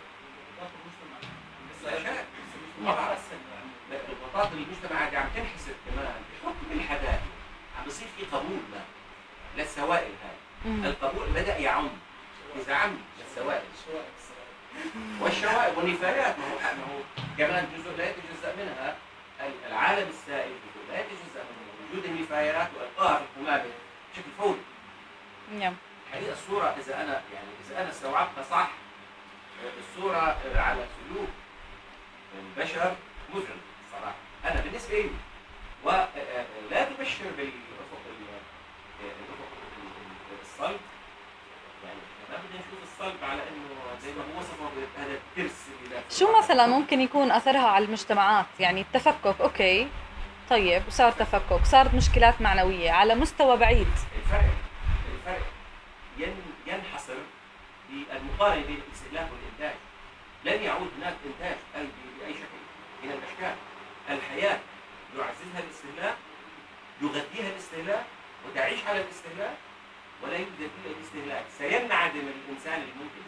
Speaker 5: طبعا الضغوطات اللي المجتمع عم تنحسب كمان بحكم الحداثه، عم بصير في قبول ما للسوائل هاي. القبول بدا يعم، اذا عم للسوائل والشوائب والنفايات، ما هو ما هو كمان جزء لا يتجزا منها العالم السائل، جزء لا يتجزا منه وجود النفايات والقاها في القمامه بشكل فوري.
Speaker 1: نعم.
Speaker 5: الحقيقه الصوره اذا انا يعني اذا انا استوعبتها صح، الصوره على سلوك البشر مزعج صراحه. انا بالنسبه لي ولا تبشر بالافق الافق الصلب، يعني ما بدنا نشوف الصلب على انه زي ما هو وصفه هذا الترس اللي
Speaker 1: شو مثلا ممكن يكون اثرها على المجتمعات؟ يعني التفكك اوكي، طيب وصار تفكك، صارت مشكلات معنوية على مستوى بعيد.
Speaker 5: الفرق الفرق ين- ينحصر بالمقارنه بين الاستهلاك والانتاج. لن يعود هناك انتاج اي باي شكل من الاشكال. الحياه يعززها الاستهلاك، يغذيها الاستهلاك، وتعيش على الاستهلاك، ولا يوجد الا الاستهلاك. سينعدم الانسان المنتج.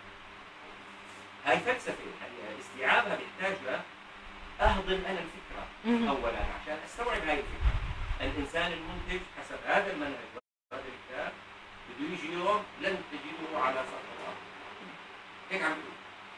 Speaker 5: هاي فلسفه الحقيقه، استيعابها بيحتاج له اهضم انا الفكره
Speaker 1: مهم.
Speaker 5: اولا عشان استوعب هاي الفكره. الانسان المنتج حسب هذا المنهج وهذا الكتاب بده يجي يوم لن تجده على سطح الارض. هيك عم بيقول.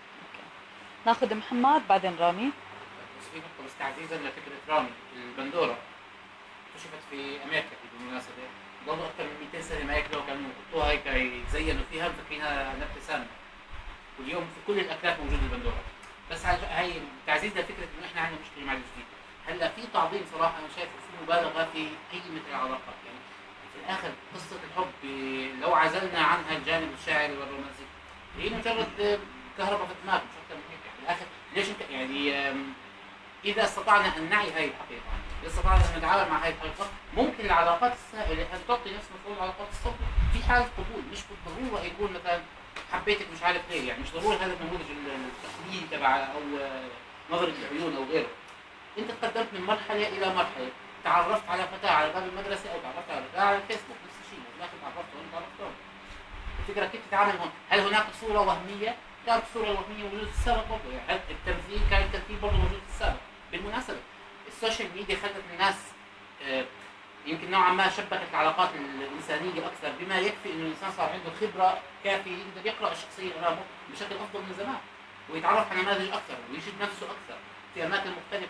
Speaker 1: ناخذ محمد بعدين رامي.
Speaker 6: بس في نقطة بس تعزيزا لفكرة رامي، البندورة اكتشفت في أمريكا بالمناسبة قبل أكثر من مئتين سنة. ما ياكلوا كانوا يحطوها هيك يتزينوا فيها مفكرينها نبتة سامة، واليوم في كل الأكلات موجود البندورة. بس هاي تعزيز لفكرة إنه إحنا عندنا مشكلة مع الجديد. هلا في تعظيم صراحة أنا شايف في مبالغة في قيمة العلاقات، يعني في الآخر قصة الحب لو عزلنا عنها الجانب الشاعري والرومانسي هي مجرد كهرباء في الدماغ مش أكثر من هيك. يعني الآخر ليش انت يعني أم، اذا استطعنا ان نعي هاي الحقيقه، اذا استطعنا ان نتعامل مع هاي الحقيقه، ممكن العلاقات السائله ان تعطي نفس مفعول العلاقات الصوتيه في حاله قبول. مش بالضروره يكون مثلا حبيتك مش عارف ليه، يعني مش ضروري هذا النموذج التقليدي تبع او نظره العيون او غيره. انت تقدمت من مرحله الى مرحله، تعرفت على فتاه على باب المدرسه او تعرفت على فتاه على الفيسبوك، نفس الشيء، وفي الاخر تعرفت هون تعرفت هون. الفكره كيف تتعامل هون؟ هل هناك صوره وهميه؟ كانت الصورة الوهمية موجودة في السابق برضه، يعني التمثيل كان التمثيل برضه موجود في السابق. بالمناسبة السوشيال ميديا خلت الناس آه، يمكن نوعا ما شبكت العلاقات الإنسانية أكثر، بما يكفي إنه الإنسان صار عنده خبرة كافية يقدر يقرأ الشخصية أمامه بشكل أفضل من زمان، ويتعرف على نماذج أكثر ويجد نفسه أكثر في أماكن مختلفة.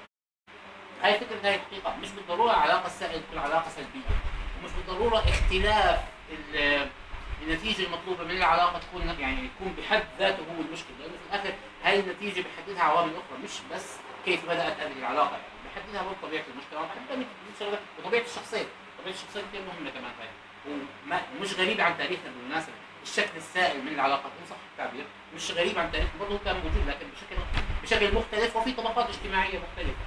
Speaker 6: هاي فكرة هاي الحقيقة، مش بالضرورة العلاقة السائلة تكون علاقة سلبية، ومش بالضرورة اختلاف النتيجة المطلوبة من العلاقة تكون يعني يكون بحد ذاته هو المشكلة، لأنه في الآخر هاي النتيجة بحددها عوامل أخرى، مش بس كيف بدأت هذه العلاقة، يعني بحددها برضه طبيعة المجتمع وطبيعة الشخصية. طبيعة الشخصية كثير مهمة كمان هاي، ومش غريبة عن تاريخنا بالمناسبة. الشكل السائل من العلاقات إن صح التعبير مش غريب عن تاريخنا، برضه كان موجود لكن بشكل بشكل مختلف وفي طبقات اجتماعية مختلفة.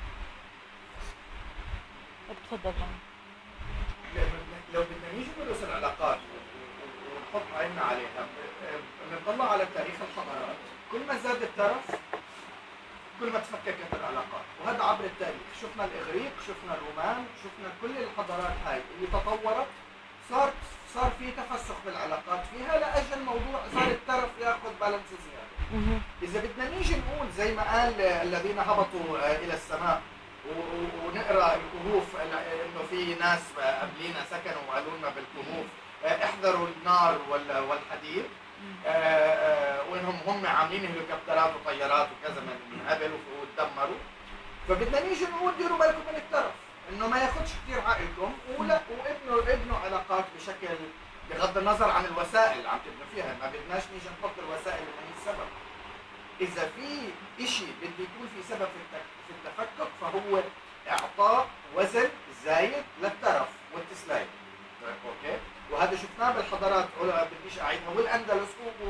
Speaker 1: تفضل رامي.
Speaker 7: لو بدنا نيجي ندرس العلاقات ونحط عيننا عليها، بنطلع على تاريخ الحضارات، كل ما زاد الترف كل ما تفككت العلاقات، وهذا عبر التاريخ. شفنا الاغريق، شفنا الرومان، شفنا كل الحضارات هاي اللي تطورت، صار صار في تفسخ بالعلاقات فيها لاجل موضوع صار الترف ياخذ بالانس زياده. اذا بدنا نيجي نقول زي ما قال الذين هبطوا الى السماء ونقرا الكهوف انه في ناس قبلينا سكنوا وقالوا لنا بالكهوف احذروا النار والحديد، وانهم هم عاملين هليكوبترات وطيارات وكذا من قبل وتدمروا. فبدنا نيجي نقول ديروا بالكم من الترف، انه ما ياخذش كثير عقلكم، ولا وابنوا ابنوا علاقات بشكل بغض النظر عن الوسائل اللي عم تبنوا فيها. ما بدناش نيجي نحط الوسائل اللي هي السبب. اذا في شيء بده يكون في سبب في التفكك فهو اعطاء وزن زايد للترف والتسلايم. اوكي، وهذا شفناه بالحضارات، بديش اعيدها، والاندلس و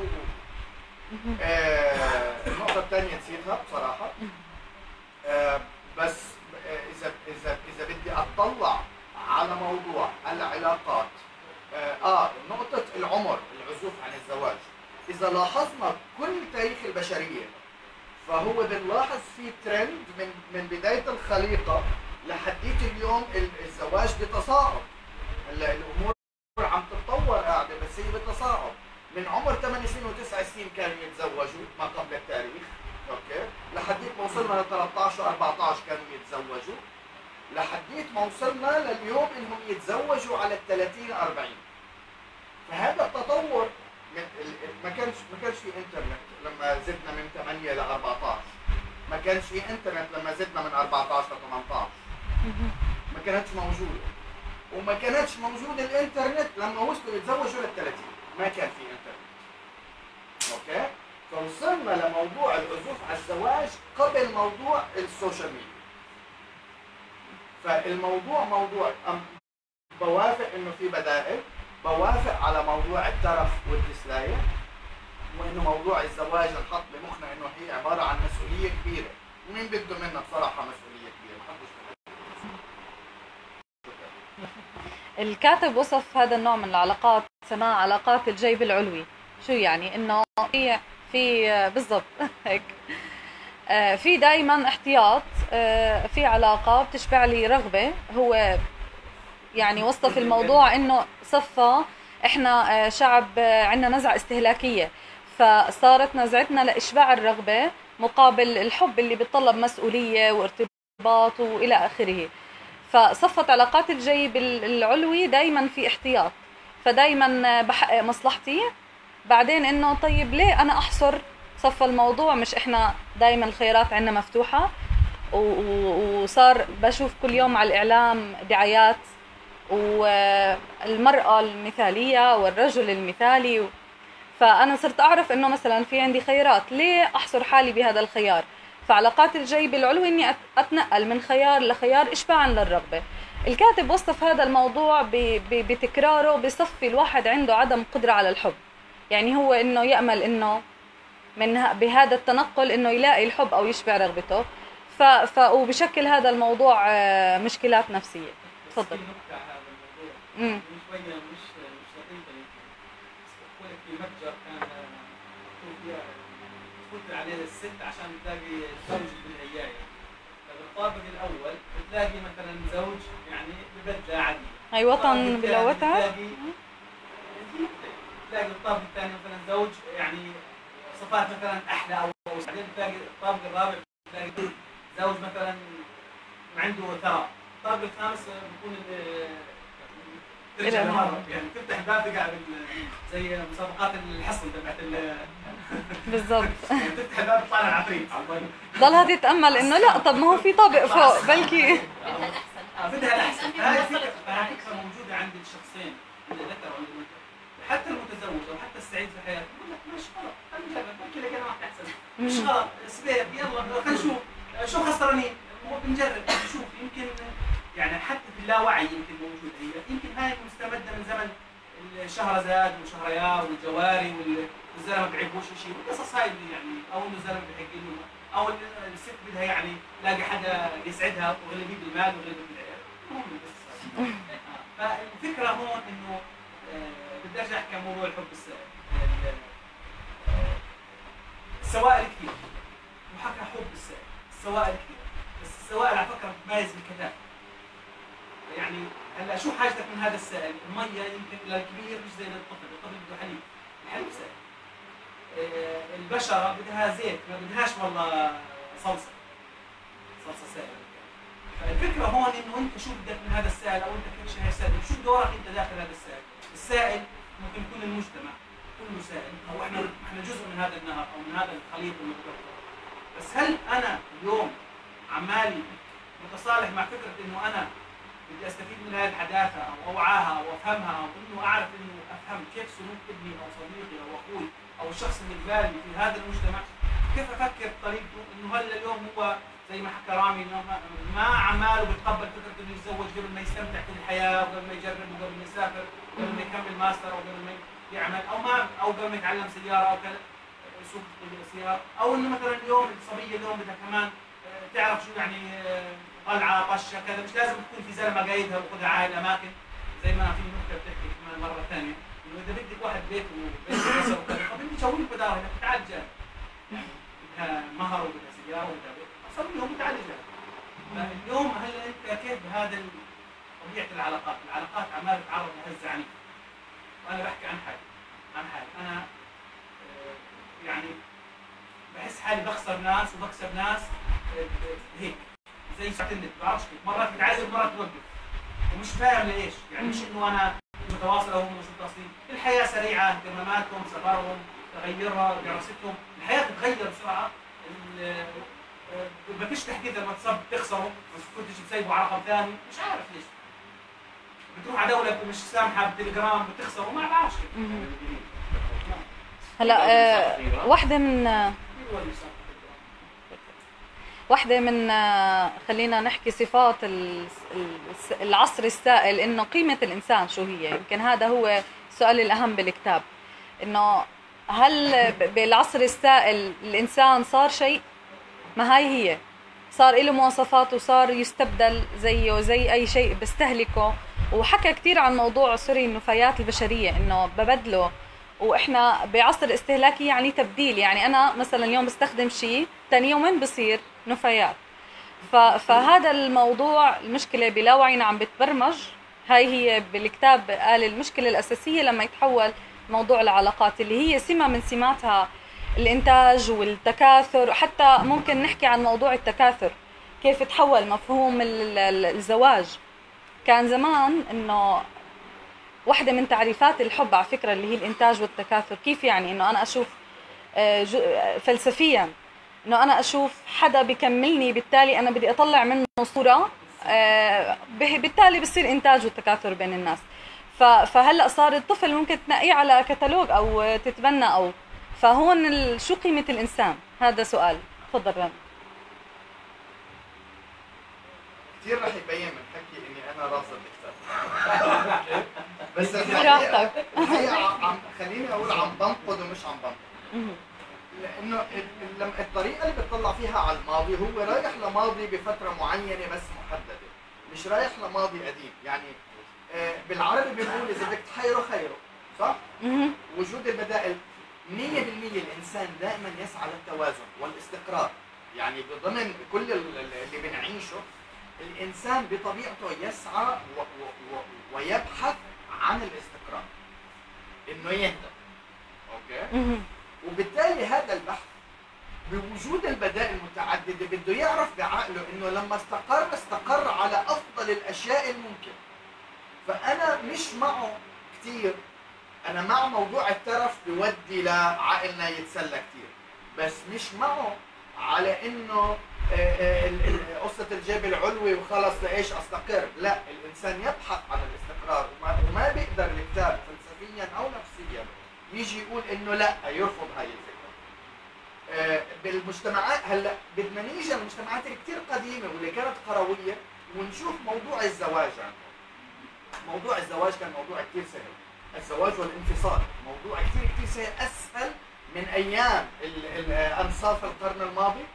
Speaker 7: آه النقطه الثانيه نسيتها بصراحه. آه بس اذا اذا اذا بدي اطلع على موضوع العلاقات، اه, آه نقطه العمر، العزوف عن الزواج، اذا لاحظنا كل تاريخ البشريه فهو بنلاحظ في ترند من من بدايه الخليقه لحديت اليوم الزواج بتصاعد. الامور عم تتطور قاعده بس هي بتصاعد. من عمر ثمان سنين وتسع سنين كانوا يتزوجوا ما قبل التاريخ، اوكي، لحديت ما وصلنا ل ثلاثة عشر أربعة عشر كانوا يتزوجوا، لحديت ما وصلنا لليوم انهم يتزوجوا على ال ثلاثين أربعين. فهذا التطور ما كانش ما كانش في انترنت لما زدنا من ثمانية ل أربعة عشر، ما كانش في انترنت لما زدنا من أربعة عشر ل ثمانية عشر، ما كانتش موجوده، وما كانتش موجوده الانترنت لما وصلوا يتزوجوا لل ثلاثين، ما كان في انترنت. اوكي؟ فوصلنا لموضوع العزوف على الزواج قبل موضوع السوشيال ميديا. فالموضوع موضوع بوافق انه في بدائل، بوافق على موضوع الترف والتسلاية، وانه موضوع الزواج نحط بمخنا انه هي عباره عن مسؤوليه كبيره، ومين بده منا بصراحه مسؤوليه كبيره؟ ما حدش بده.
Speaker 1: الكاتب وصف هذا النوع من العلاقات سماها علاقات الجيب العلوي. شو يعني؟ انه في في بالضبط هيك في دائما احتياط، في علاقة بتشبع لي رغبة. هو يعني وصف الموضوع انه صفى احنا شعب عندنا نزعة استهلاكية، فصارت نزعتنا لإشباع الرغبة مقابل الحب اللي بيتطلب مسؤولية وارتباط وإلى آخره. فصفت علاقات الجيب العلوي دايما في احتياط، فدايما بحقق مصلحتي. بعدين انه طيب ليه انا احصر؟ صفى الموضوع مش احنا دايما الخيارات عندنا مفتوحة، وصار بشوف كل يوم على الإعلام دعايات والمرأة المثالية والرجل المثالي. فأنا صرت أعرف إنه مثلا في عندي خيارات، ليه أحصر حالي بهذا الخيار؟ فعلاقات الجيب العلوي إني أتنقل من خيار لخيار إشباعا للرغبة. الكاتب وصف هذا الموضوع بتكراره بصفي الواحد عنده عدم قدرة على الحب. يعني هو إنه يأمل إنه من بهذا التنقل إنه يلاقي الحب أو يشبع رغبته، ف... ف... وبشكل هذا الموضوع مشكلات نفسية. تفضل.
Speaker 2: نقطة على هذا الموضوع.
Speaker 1: امم
Speaker 2: شوية مش مش لطيفة يمكن. استقبلك في متجر كان مكتوب فيها تفوت عليه الست عشان تلاقي زوج بالعياية. فبالطابق الأول بتلاقي مثلا زوج يعني ببدلة عادية.
Speaker 1: أي وطن بلا وطن.
Speaker 2: تلاقي الطابق الثاني مثلا زوج يعني صفات مثلا أحلى، أو بعدين تلاقي الطابق الرابع تلاقي زوج مثلا عنده ثراء. الطابق الخامس بيكون ترجع لورا، يعني تفتح الباب تقع زي مسابقات الحصن تبعت
Speaker 1: بالضبط.
Speaker 2: يعني تفتح الباب تطلع العفريت.
Speaker 1: ضلها تتامل انه لا طب ما هو في طابق فوق بلكي
Speaker 2: بدها الاحسن. هاي الفكره هاي فكره موجوده عند الشخصين، عند الذكر وعند الانثى، حتى المتزوج او حتى السعيد في حياته يقول لك مش غلط، خلينا نجرب بلكي لقينا واحد احسن. مش غلط سبيب يلا خلينا نشوف شو خسرانين بنجرب نشوف. يمكن يعني حتى في اللاوعي يمكن موجوده هي، يمكن هاي مستمده من زمن الشهرزاد وشهريار والجواري والزلمه بيعيبوش شيء والقصص هاي اللي يعني، او انه الزلمه بيحق له، او الست بدها يعني تلاقي حدا يسعدها وغلبيه بالمال وغلبيه بالعيال. المهم بس فالفكره هون انه بدي ارجع احكي عن موضوع الحب السائل. السوائل كثير وحكى حب السائل، السوائل كثير، بس السوائل على فكره بتميز بالكثافه. يعني هلا شو حاجتك من هذا السائل؟ الميه يمكن للكبير مش زي للطفل، الطفل بده حليب، الحليب سائل. آه البشره بدها زيت، ما بدهاش والله صلصه. صلصه سائله. فالفكره هون انه انت شو بدك من هذا السائل، او انت كيف شايف السائل، شو دورك انت داخل هذا السائل؟ السائل ممكن يكون المجتمع كله سائل، او احنا احنا جزء من هذا النهر او من هذا الخليط المتكون. بس هل انا اليوم عمالي متصالح مع فكره انه انا بدي استفيد من هذه الحداثه او اوعاها او افهمها، او انه اعرف انه افهم كيف سلوك ابني او صديقي او اخوي او الشخص اللي قبالي في هذا المجتمع، كيف افكر بطريقته انه هلا اليوم هو زي ما حكى رامي انه ما عماله بيتقبل فكره انه يتزوج قبل ما يستمتع في الحياه، وقبل ما يجرب، وقبل ما يسافر، وقبل ما يكمل ماستر، او قبل ما يعمل او ما او قبل ما يتعلم سياره او كذا يسوق السياره، او انه مثلا اليوم الصبيه اليوم بدها كمان تعرف شو يعني طلعه طشه كذا، مش لازم تكون في زلمه قايدها وخذها على الاماكن زي ما في نكته بتحكي كمان مره ثانيه انه اذا بدك واحد بيت وبيت كسر وكذا، طب انت شوي لك بدار هنا بتعالج بدها مهر وبدها سياره وبدها بيت، صار لهم متعالج. فاليوم هلا انت كيف بهذا طبيعه العلاقات، العلاقات عماله تتعرض لهزه عنيفه. وانا بحكي عن حالي عن حالي انا يعني بحس حالي بخسر ناس وبكسب ناس هيك زي ساعة النت، بعرفش كيف مرات بتعذب مرات توقف ومش فاهم ليش، يعني مش انه انا متواصل وهم مش متواصلين، الحياه سريعه، اهتماماتهم، سفرهم، تغيرها، دراستهم، الحياه بتتغير بسرعه، ما فيش تحديد لما تصب تخسره، بس كنتش بتسيبه على رقم ثاني، مش عارف ليش. بتروح على دوله مش سامحه بالتليجرام بتخسره، ما بعرفش كيف.
Speaker 1: هلا أه واحدة من واحدة من خلينا نحكي صفات العصر السائل، إنه قيمة الإنسان شو هي. يمكن هذا هو السؤال الأهم بالكتاب، إنه هل بالعصر السائل الإنسان صار شيء؟ ما هاي هي، صار له مواصفات وصار يستبدل زيه زي أي شيء بيستهلكه وحكى كثير عن موضوع سوري النفايات البشريه، انه ببدله، واحنا بعصر استهلاكي يعني تبديل. يعني انا مثلا اليوم بستخدم شيء، ثاني يومين بصير نفايات. فهذا الموضوع المشكله بلا وعينا عم بتبرمج. هاي هي بالكتاب قال المشكله الاساسيه لما يتحول موضوع العلاقات اللي هي سمه من سماتها الانتاج والتكاثر. حتى ممكن نحكي عن موضوع التكاثر، كيف تحول مفهوم الزواج. كان زمان انه واحدة من تعريفات الحب على فكرة اللي هي الانتاج والتكاثر. كيف يعني؟ انه انا اشوف فلسفيا انه انا اشوف حدا بكملني، بالتالي انا بدي اطلع منه صورة، بالتالي بصير انتاج والتكاثر بين الناس. فهلا صار الطفل ممكن تنقيه على كتالوج او تتبنى، او فهون شو قيمة الانسان؟ هذا سؤال. تفضل رنا.
Speaker 7: كثير رح يبين من حكي اني انا رافض الكتاب. بس
Speaker 1: براحتك.
Speaker 7: الحقيقه عم خليني اقول عم بنقد ومش عم بنقد. لانه لما الطريقه اللي بتطلع فيها على الماضي هو رايح لماضي بفتره معينه بس محدده، مش رايح لماضي قديم. يعني بالعربي بنقول اذا بدك تحيره خيره، صح؟ وجود البدائل. مية بالمية الانسان دائما يسعى للتوازن والاستقرار. يعني بضمن كل اللي بنعيشه الانسان بطبيعته يسعى و و و ويبحث عن الاستقرار، انه يهدى. اوكي؟ وبالتالي هذا البحث بوجود البدائل المتعدده بده يعرف بعقله انه لما استقر استقر على افضل الاشياء الممكنه. فانا مش معه كثير، انا مع موضوع الترف بودي لعقلنا يتسلى كثير، بس مش معه على انه قصة الجبل العلوي وخلص لايش استقر. لا، الانسان يبحث عن الاستقرار، وما, وما بيقدر الكتاب فلسفيا او نفسيا يجي يقول انه لا، يرفض هاي الفكرة. بالمجتمعات هلا بدنا نيجي للمجتمعات اللي كثير قديمة واللي كانت قروية ونشوف موضوع الزواج. عنه موضوع الزواج كان موضوع كثير سهل. الزواج والانفصال موضوع كثير كثير سهل، اسهل من ايام انصاف القرن الماضي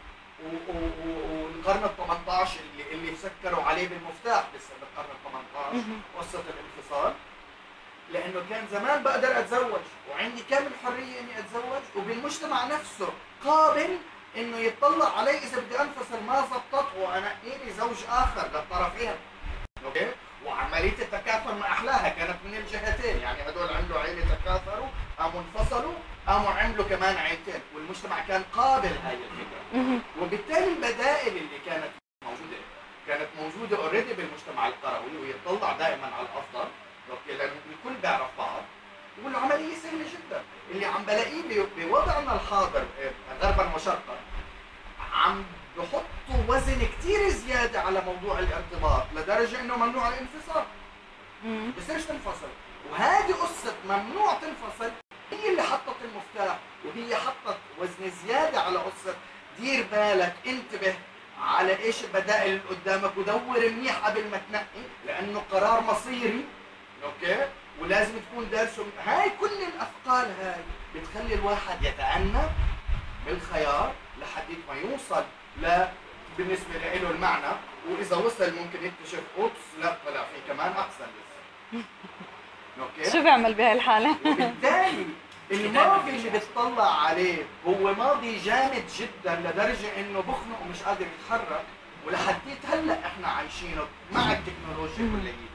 Speaker 7: والقرن ال ثمانية عشر اللي اللي سكروا عليه بالمفتاح بس بالقرن ال ثمانية عشر قصه الانفصال. لانه كان زمان بقدر اتزوج وعندي كامل حريه اني اتزوج، وبالمجتمع نفسه قابل انه يطلع علي اذا بدي انفصل ما زبطت وانقي لي زوج اخر للطرفين. اوكي؟ وعمليه التكاثر ما احلاها كانت من الجهتين، يعني هدول عملوا عيله تكاثروا قاموا انفصلوا قاموا عملوا كمان عيلتين، والمجتمع كان قابل هاي الفكره. وبالتالي البدائل اللي كانت موجوده كانت موجوده اوريدي بالمجتمع القروي ويطلع دائما على الافضل. اوكي؟ لانه الكل بيعرف بعض والعمليه سهله جدا. اللي عم بلاقيه بوضعنا الحاضر غربا وشرقا عم بحطوا وزن كثير زياده على موضوع الارتباط لدرجه انه ممنوع الانفصال. بصيرش تنفصل، وهذه قصه ممنوع تنفصل هي اللي حطت المفتاح، وهي حطت وزن زياده على قصه دير بالك، انتبه على ايش البدائل اللي قدامك ودور منيح قبل ما تنقي، لانه قرار مصيري. اوكي؟ ولازم تكون دارسه. هاي كل الاثقال هاي بتخلي الواحد يتأنى بالخيار لحد ما يوصل ل بالنسبه له المعنى، واذا وصل ممكن يكتشف اوبس لا طلع في كمان احسن لسه. اوكي؟
Speaker 1: شو بيعمل بهي الحاله؟
Speaker 7: وبالتالي الماضي اللي بتطلع عليه هو ماضي جامد جدا لدرجه انه بخنق ومش قادر يتحرك، ولحديت هلا احنا عايشينه مع التكنولوجيا كليتها.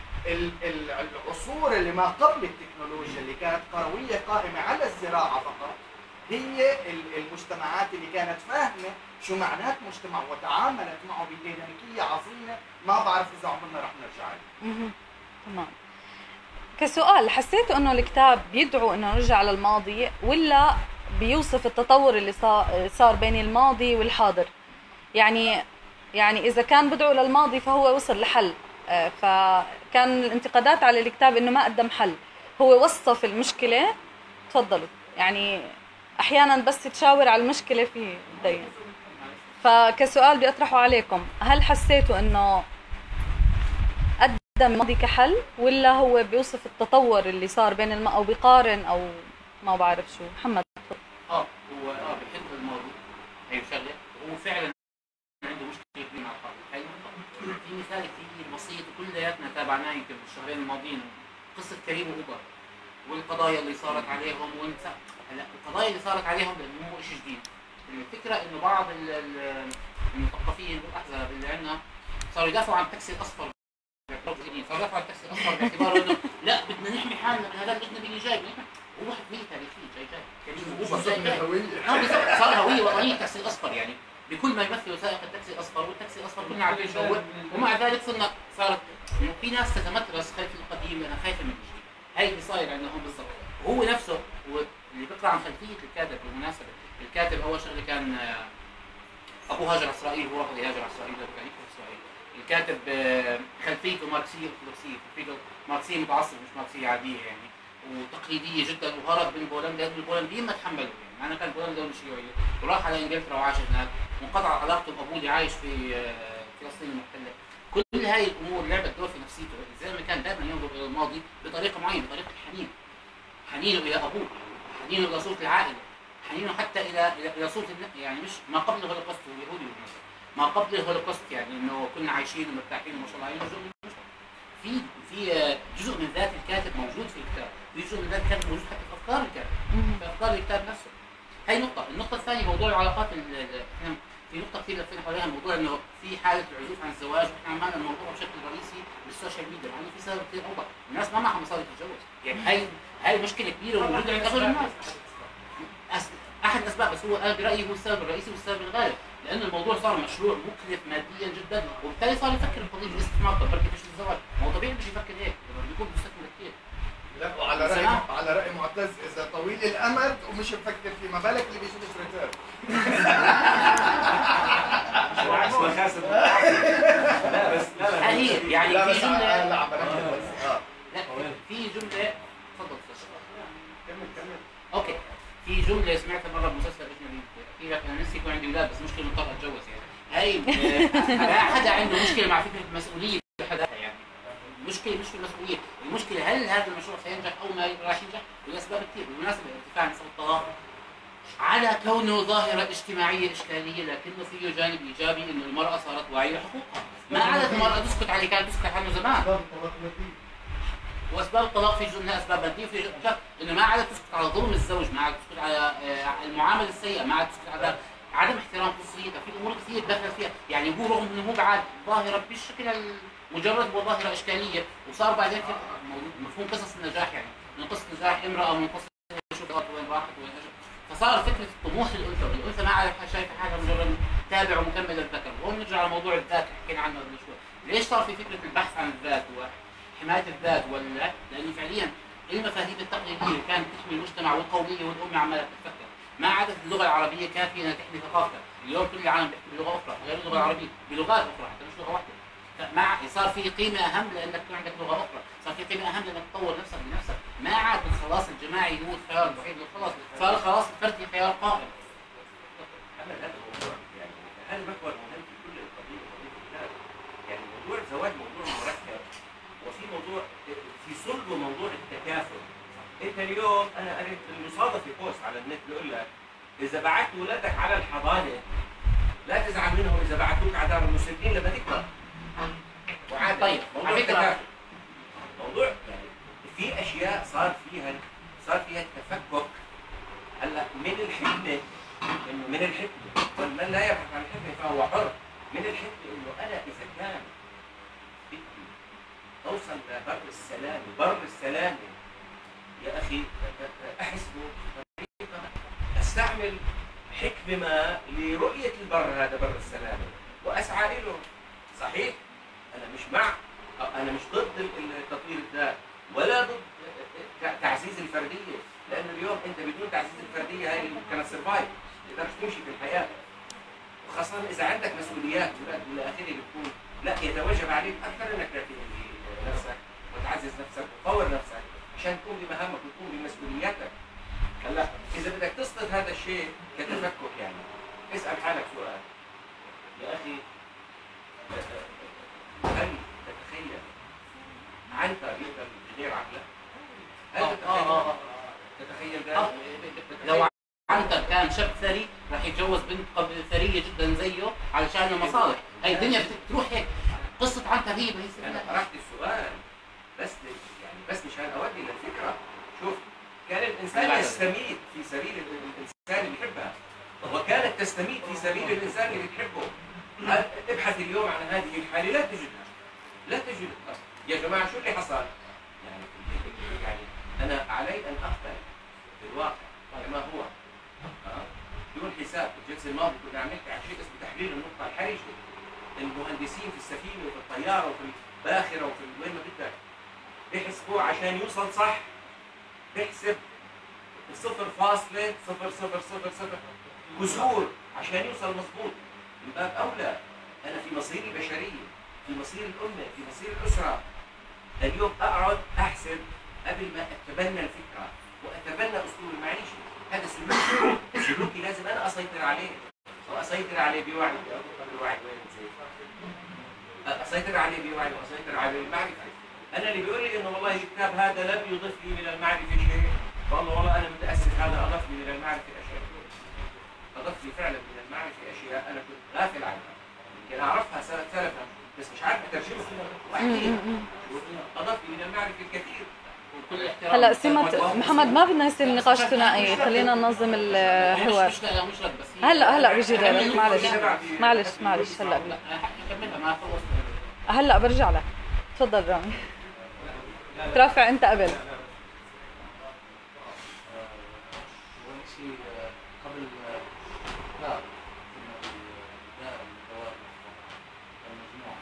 Speaker 7: العصور اللي ما قبل التكنولوجيا اللي كانت قرويه قائمه على الزراعه فقط هي المجتمعات اللي كانت فاهمه شو معنات مجتمع وتعاملت معه بديناميكيه عظيمه ما بعرف اذا عمرنا رح نرجع له.
Speaker 1: تمام. كسؤال، حسيتوا انه الكتاب بيدعو انه نرجع للماضي ولا بيوصف التطور اللي صار بين الماضي والحاضر؟ يعني يعني اذا كان بدعو للماضي فهو وصل لحل، فكان الانتقادات على الكتاب انه ما قدم حل، هو وصف المشكله. تفضلوا. يعني احيانا بس تشاور على المشكله في دين. فكسؤال بدي اطرحه عليكم، هل حسيتوا انه قدم الماضي كحل ولا هو بيوصف التطور اللي صار بين الم او بيقارن او ما بعرف شو؟ محمد.
Speaker 6: اه هو اه بيحب الماضي، هي شغله هو فعلا عنده مشكله كبيره مع الحاضر. هي في مثال كثير بسيط وكلنا كلياتنا تابعناه يمكن بالشهرين الماضيين، قصه كريم واوبر والقضايا اللي صارت عليهم ونسى. هلا القضايا اللي صارت عليهم لانه مو شيء جديد. الفكره انه بعض المثقفين والاحزاب اللي عندنا صاروا يدافعوا عن التاكسي الاصفر، صاروا يدافعوا عن التاكسي الاصفر باعتباره انه لا بدنا نحمي حالنا من هذا الاجنبي اللي جاي. هو واحد مية تاريخي جاي جاي كريم واوبر جاي جاي اه بالضبط، صار هويه وطنيه التاكسي الاصفر، يعني بكل ما يمثل سائق التاكسي الاصفر، والتاكسي الاصفر كلنا عارفين شو هو. ومع ذلك صرنا صارت في ناس تتمترس خلف القديم لانها خايفه من الجديد. هي اللي صاير عندنا هون بالضبط. وهو نفسه اللي بيقرا عن خلفيه الكاتب بالمناسبه، الكاتب اول شغله كان ابوه هاجر على اسرائيل، هو رفض يهاجر على اسرائيل كان يكتب اسرائيل. الكاتب خلفيته ماركسيه ارثوذكسيه، خلفيته ماركسيه متعصبه مش ماركسيه عاديه يعني، وتقليديه جدا، وهرب من بولندا لانه البولنديين ما تحملوا يعني. انا كان بولندا دوله شيوعيه، وراح على انجلترا وعاش هناك، وانقطعت علاقته بابوه اللي عايش في فلسطين المحتله. كل هاي الامور لعبت دور في نفسيته، زي ما كان دائما ينظر الى الماضي بطريقه معينه، بطريقه الحنين. حنينه الى ابوه، حنينه الى صوت العائله، حنينه حتى الى الى, إلى صوت يعني مش ما قبل الهولوكوست. هو يهودي بالمناسبه، ما قبل الهولوكوست يعني انه كنا عايشين ومرتاحين وما شاء الله علينا. جزء من المجتمع، في في جزء من ذات الكاتب موجود في الكتاب، في جزء من ذات الكاتب موجود حتى في افكار الكاتب، في افكار الكتاب نفسه. هي نقطه. النقطه الثانيه موضوع العلاقات. احنا في نقطه كثير لفينا حواليها، موضوع انه في حاله العزوف عن الزواج، واحنا عملنا الموضوع بشكل رئيسي بالسوشيال ميديا، مع انه في سبب كثير اوضح، الناس ما معها مصاري تتجوز، يعني هي هي مشكله كبيره وموجوده عند اغلب الناس. احد الاسباب، بس هو انا برايي هو السبب الرئيسي والسبب الغالب، لانه الموضوع صار مشروع مكلف ماديا جدا، وبالتالي صار يفكر بقضيه الاستثمار. طب بركي فيش الزواج، ما هو طبيعي بده يفكر هيك لما بيكون مستثمر كثير.
Speaker 7: لا وعلى راي على راي معتز، اذا طويل الامد ومش مفكر في ما بالك اللي بيجيبش ريتيرن.
Speaker 5: بالعكس مخاسر. لا بس لا لا
Speaker 6: هي يعني في جمله
Speaker 7: لا بس اه
Speaker 6: لا في جمله. تفضل استاذ.
Speaker 5: كمل كمل.
Speaker 6: اوكي، في جمله سمعتها مره بمسلسل اجنبي، في لك انا نفسي يكون عندي اولاد بس مشكله مضطر اتجوز يعني. هي لا حدا عنده مشكله مع فكره المسؤوليه حدا يعني. المشكله مش في المسؤوليه، المشكله هل هذا المشروع سينجح او ما راح ينجح؟ والاسباب كثير. بالمناسبه ارتفاع نسب الطلاق على كونه ظاهره اجتماعيه اشكاليه، لكنه فيه جانب ايجابي انه المراه صارت واعيه لحقوقها. ما عادت المراه تسكت عليه، كانت تسكت عنه زمان. واسباب الطلاق في جزء منها اسباب ماديه، في جزء انه ما عادت تسكت على ظلم الزوج، ما عادت تسكت على المعامله السيئه، ما عادت تسكت على عدم احترام خصوصيتها. في امور كثير دخلت فيها يعني. هو رغم انه هو بعد ظاهره بالشكل مجرد هو ظاهره اشكاليه، وصار بعدين في مفهوم قصص النجاح، يعني من قصه نجاح امراه منفصله شو وين راحت وين اجت. فصار فكره الطموح للانثى، الانثى ما عاد شايفه حالها مجرد تابع ومكمل للذكر. وهون نرجع على موضوع الذات اللي حكينا عنه قبل شوي. ليش صار في فكره البحث عن الذات وحمايه الذات؟ ولا لانه فعليا المفاهيم التقليديه اللي كانت تحمي المجتمع والقوميه والامه عماله تتفكك. ما عادت اللغه العربيه كافيه انها تحمي ثقافتها. اليوم كل العالم بيحكي بلغه اخرى غير اللغه العربيه، بلغات اخرى حتى مش لغه واحده. فمع صار في قيمه اهم لانك يكون عندك لغه اخرى، صار في قيمه اهم لانك تطور نفسك بنفسك. ما عاد الخلاص الجماعي هو الخيار الوحيد للخلاص، صار الخلاص الفردي خيار قائم.
Speaker 5: هذا هذا موضوع يعني هذا محور مهم في كل القضيه وقضيه البلاد. يعني موضوع الزواج موضوع مركب، وفي موضوع في صلبه موضوع التكافل. انت اليوم انا قريت المصادفه في بوست على النت بيقول لك اذا بعت اولادك على الحضانه لا تزعل منهم اذا بعتوك على دار المسنين لما تكبر. وعادة
Speaker 6: طيب
Speaker 5: موضوع التكافل موضوع يعني في اشياء صار فيها صار فيها التفكك. هلا من الحكمه انه من الحكمه ومن لا يبحث عن الحكمه فهو حر. من الحكمه انه انا اذا كان بدي اوصل لبر السلام، بر السلام يا اخي احسبه طريقه استعمل حكمه ما لرؤيه البر هذا بر السلام واسعى له. صحيح انا مش مع، انا مش ضد تطوير الذات ولا ضد تعزيز الفرديه، لانه اليوم انت بدون تعزيز الفرديه هاي ممكن تسرفايف، ما تقدرش تمشي في الحياه. وخاصه اذا عندك مسؤوليات والى اخره بتكون لا يتوجب عليك اكثر انك تعتني بنفسك وتعزز نفسك وتطور نفسك عشان تقوم بمهامك وتقوم بمسؤولياتك. هلا اذا بدك تسقط هذا الشيء كتفكك يعني اسال حالك سؤال يا اخي، هل تتخيل عنتر يقدر يغير عقله؟ هل تتخيل تتخيل ذلك؟
Speaker 6: لو عنتر كان شاب ثري راح يتجوز بنت ثريه جدا زيه علشان المصالح. هي الدنيا بتروح هيك. قصه عن تغييب هي
Speaker 5: انا
Speaker 6: سبيل
Speaker 5: طرحت السؤال بس يعني بس مشان اودي للفكره. شوف، كان الانسان يستميت في سبيل الانسان اللي يحبها، وكانت تستميت في سبيل الانسان اللي تحبه. ابحث اليوم عن هذه الحاله لا تجدها، لا تجدها. يا جماعه شو اللي حصل؟ يعني يعني انا علي ان اقبل بالواقع كما هو بدون حساب. الجلسه الماضيه كنا عم نحكي عن شيء اسمه تحليل النقطه الحرجه. المهندسين في السفينه وفي الطياره وفي الباخره وفي وين ما بدك بيحسبوا عشان يوصل صح، بيحسب صفر فاصلة صفر صفر صفر صفر كسور عشان يوصل مضبوط. من باب اولى انا في مصير البشريه، في مصير الامه، في مصير الاسره، اليوم اقعد احسب قبل ما اتبنى الفكره واتبنى اسلوب المعيشه. هذا سلوك سلوكي لازم انا اسيطر عليه، واسيطر عليه بوعي. بوعي اسيطر عليه بوعي واسيطر عليه بمعرفه. انا اللي بيقول لي انه والله الكتاب هذا لم يضيف لي من المعرفه شيء، والله والله انا متاسف هذا اضاف لي من المعرفه اشياء. اضاف لي فعلا من المعرفه اشياء انا كنت غافل عنها، يمكن اعرفها سنه سلفا بس مش عارف اترجمها واحكيها. اضاف لي من المعرفه الكثير.
Speaker 1: هلا سمة محمد ما بدنا يصير نقاش ثنائي، خلينا ننظم الحوار.
Speaker 6: مش لا مش رد بس
Speaker 1: هلا هلا بيجي دورك، معلش معلش معلش هلا
Speaker 6: نكملها ما خلصت.
Speaker 1: هلا برجع لك. تفضل رامي. ترافع انت قبل.
Speaker 3: اول شيء قبل لا الدائره الدوائر المجموعه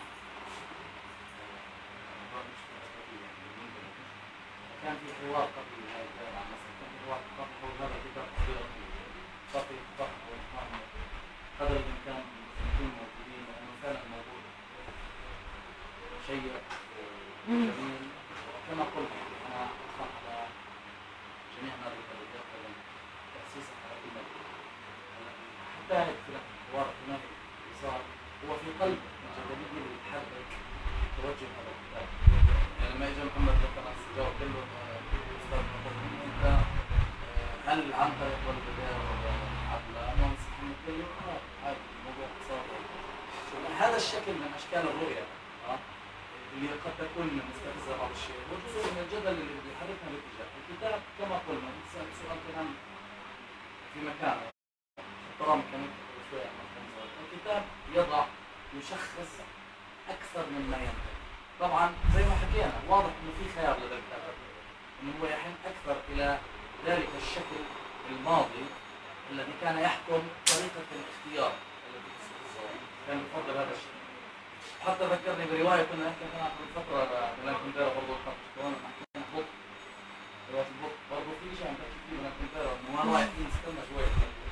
Speaker 3: كان في حوار قبل هاي الدائره مثلا، كان في حوار قبل هو هذا كتاب اختياري صافي ضخم ونحن قدر الامكان نكون موجودين لانه فعلا موجود شيء جميل. وكما قلت انا اطلق على جميع هذه الدرجات تاسيس الحركه حتى في الحوار الثنائي اللي صار هو في قلب الجدليه اللي بتحرك توجه هذا الكتاب. يعني لما اجى محمد ذكر جاوب قال له استاذ انت هل عن طريق والبدايه ولا عبد الله محمد قال له اه عادي الموضوع صار هذا الشكل من اشكال الرؤيه اللي قد تكون مستفزه بعض الشيء وجزء من الجدل اللي بيحركنا باتجاه الكتاب. كما قلنا نسال سؤال كلام في مكانه احترام كمان شوي الكتاب يضع يشخص اكثر مما ينبغي. طبعا زي ما حكينا واضح انه في خيار لدى الكتاب انه هو يحن اكثر الى ذلك الشكل الماضي الذي كان يحكم طريقه الاختيار التي كان يفضل هذا الشيء. حتى ذكرني بروايه كنا نحكي عنها قبل فتره بلان كونديرا برضه كنا نحكي عن بط روايه البط برضه في شيء عم تحكي فيه بلان كونديرا انه وين رايحين نستنى شوي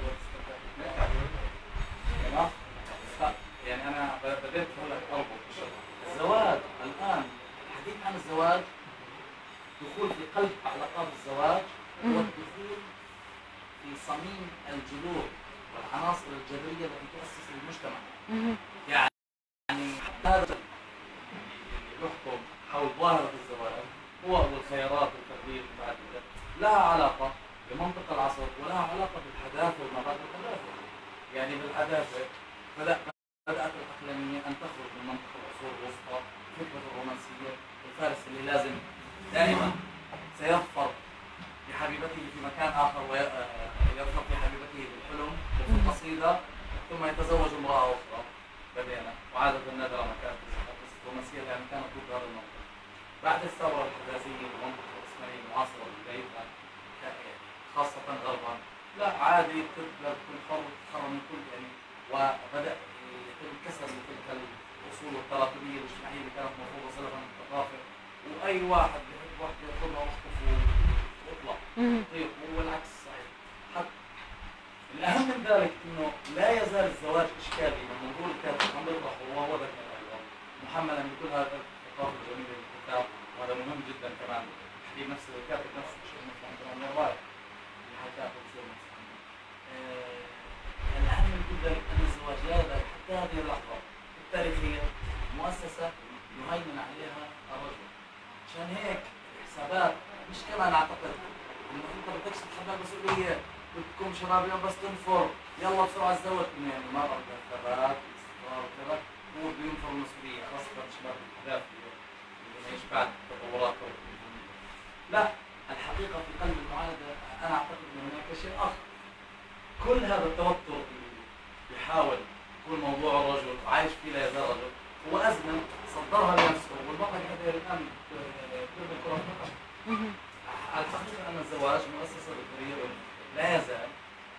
Speaker 3: تمام. يعني انا بديت هلا اربط الزواج الان. الحديث عن الزواج دخول في قلب علاقات الزواج هو الدخول في صميم الجذور والعناصر الجذريه التي تؤسس المجتمع. يعني يعني هذا اللي يحكم حول ظاهرة الزواج هو والخيارات والتقدير بعد ذلك لها علاقة بمنطق العصر ولها علاقة بالحداثة ومبادئ الحداثة. يعني بالحداثة بدأ بدأت العقلانية أن تخرج من منطق العصور الوسطى، فكرة الرومانسية، الفارس اللي لازم دائما سيظفر بحبيبته في مكان آخر ويظفر في حبيبته بالحلم وفي القصيدة ثم يتزوج امرأة أخرى. بدينا وعادة النادرة ما كانت الرومانسية لأن كانت ضد هذا المنطق. بعد الثورة الحداثية والمنطق الإسلامي المعاصرة بدايتها خاصة غربا لا عادي تقدر تكون حر وتتحرر من كل يعني وبدأ يتم كسر لتلك الأصول التراتبية الاجتماعية اللي كانت مرفوضة سلفا من الثقافة وأي واحد بيحب واحدة ياخذها واخطف واطلع طيب هو العكس صحيح. حتى الأهم من ذلك إنه لا يزال الزواج إشكالي من منظور الكاتب عم يوضح وهو ذكر أيضا محملا بكل هذا الخطاب الجميل للكتاب وهذا مهم جدا كمان تحديد نفس الكاتب نفسه شيء مفهوم كمان من الرواية اللي حكاه في السير آه الأهم من كل ذلك أن الزواج لا يزال حتى هذه اللحظة التاريخية مؤسسة يهيمن عليها الرجل. عشان هيك حسابات مش كمان أعتقد إنه أنت بدك تتحمل مسؤولية بتكون شباب اليوم بس تنفر يلا بسرعه تزوج يعني ما بدها ثبات استقرار وكذا
Speaker 8: هو بده ينفر المسؤوليه خاصه شباب الاحداث اللي نعيش بعد تطورات التكنولوجيا. لا، الحقيقه في قلب المعالجه انا اعتقد ان هناك شيء اخر. كل هذا التوتر اللي بيحاول يكون موضوع الرجل وعايش فيه لا يزال رجل هو ازمه صدرها لنفسه، والواقع هذا الان ضد الكره القدم. الحقيقه ان الزواج مؤسسه ذكريه لا يزال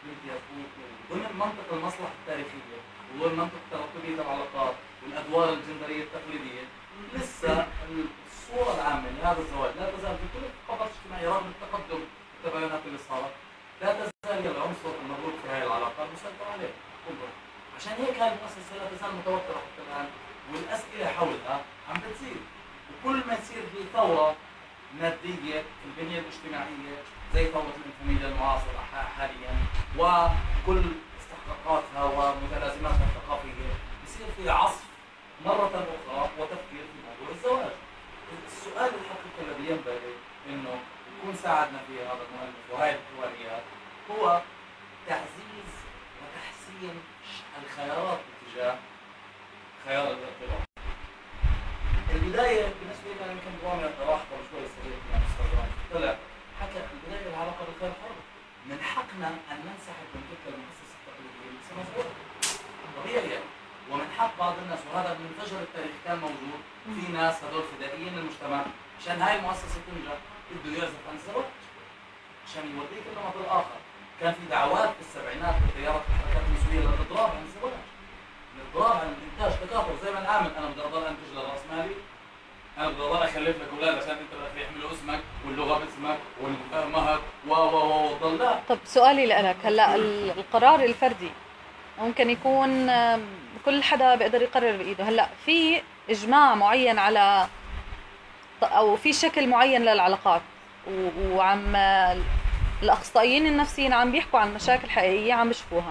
Speaker 8: ضمن منطق المصلحه التاريخيه وضمن منطق ترتبيه العلاقات والادوار الجندريه التقليديه. لسه الصوره العامه لهذا الزواج لا تزال في كل الثقافات الاجتماعيه رغم التقدم والتباينات اللي صارت لا تزال هي العنصر المربوط في هذه العلاقات مسيطر عليه. عشان هيك هذه المؤسسه لا تزال متوتره حتى الان والاسئله حولها عم بتزيد، وكل ما يصير في ثوره ماديه في البنيه الاجتماعيه زي ثوره الانفوميديا المعاصره حاليا وكل استحقاقاتها ومتلازماتها الثقافيه بصير في عصف مره اخرى وتفكير في موضوع الزواج. السؤال الحقيقي الذي ينبغي انه يكون ساعدنا فيه هذا المؤلف وهي الحواريات هو تعزيز وتحسين الخيارات باتجاه خيار الارتباط. البدايه بالنسبه لي يمكن برامج راح قبل شوي صديق مع انستغرام طلع حكى البدايه العلاقه بالخير حر. من حقنا ان ننسحب من تلك المؤسسه التقليديه اللي مسؤوله طبيعي يعني. ومن حق بعض الناس وهذا من فجر التاريخ كان موجود في ناس هذول فدائيين للمجتمع عشان هاي المؤسسه تنجح بده يعزف عن الزواج عشان يوريك النمط الاخر. كان في دعوات في السبعينات بتيارات الحركات النسويه للاضراب عن الزواج، الاضراب عن الانتاج تكاثر زي ما نعمل. انا بدي اضل انتج للراسمالي، انا بدي اضل اخلف لك اولاد عشان انت بدك يحملوا اسمك واللغه باسمك والمهر و و وضلات.
Speaker 1: طب سؤالي لك هلا القرار الفردي ممكن يكون كل حدا بيقدر يقرر بايده. هلا في اجماع معين على او في شكل معين للعلاقات وعم الاخصائيين النفسيين عم بيحكوا عن مشاكل حقيقيه عم بيشوفوها.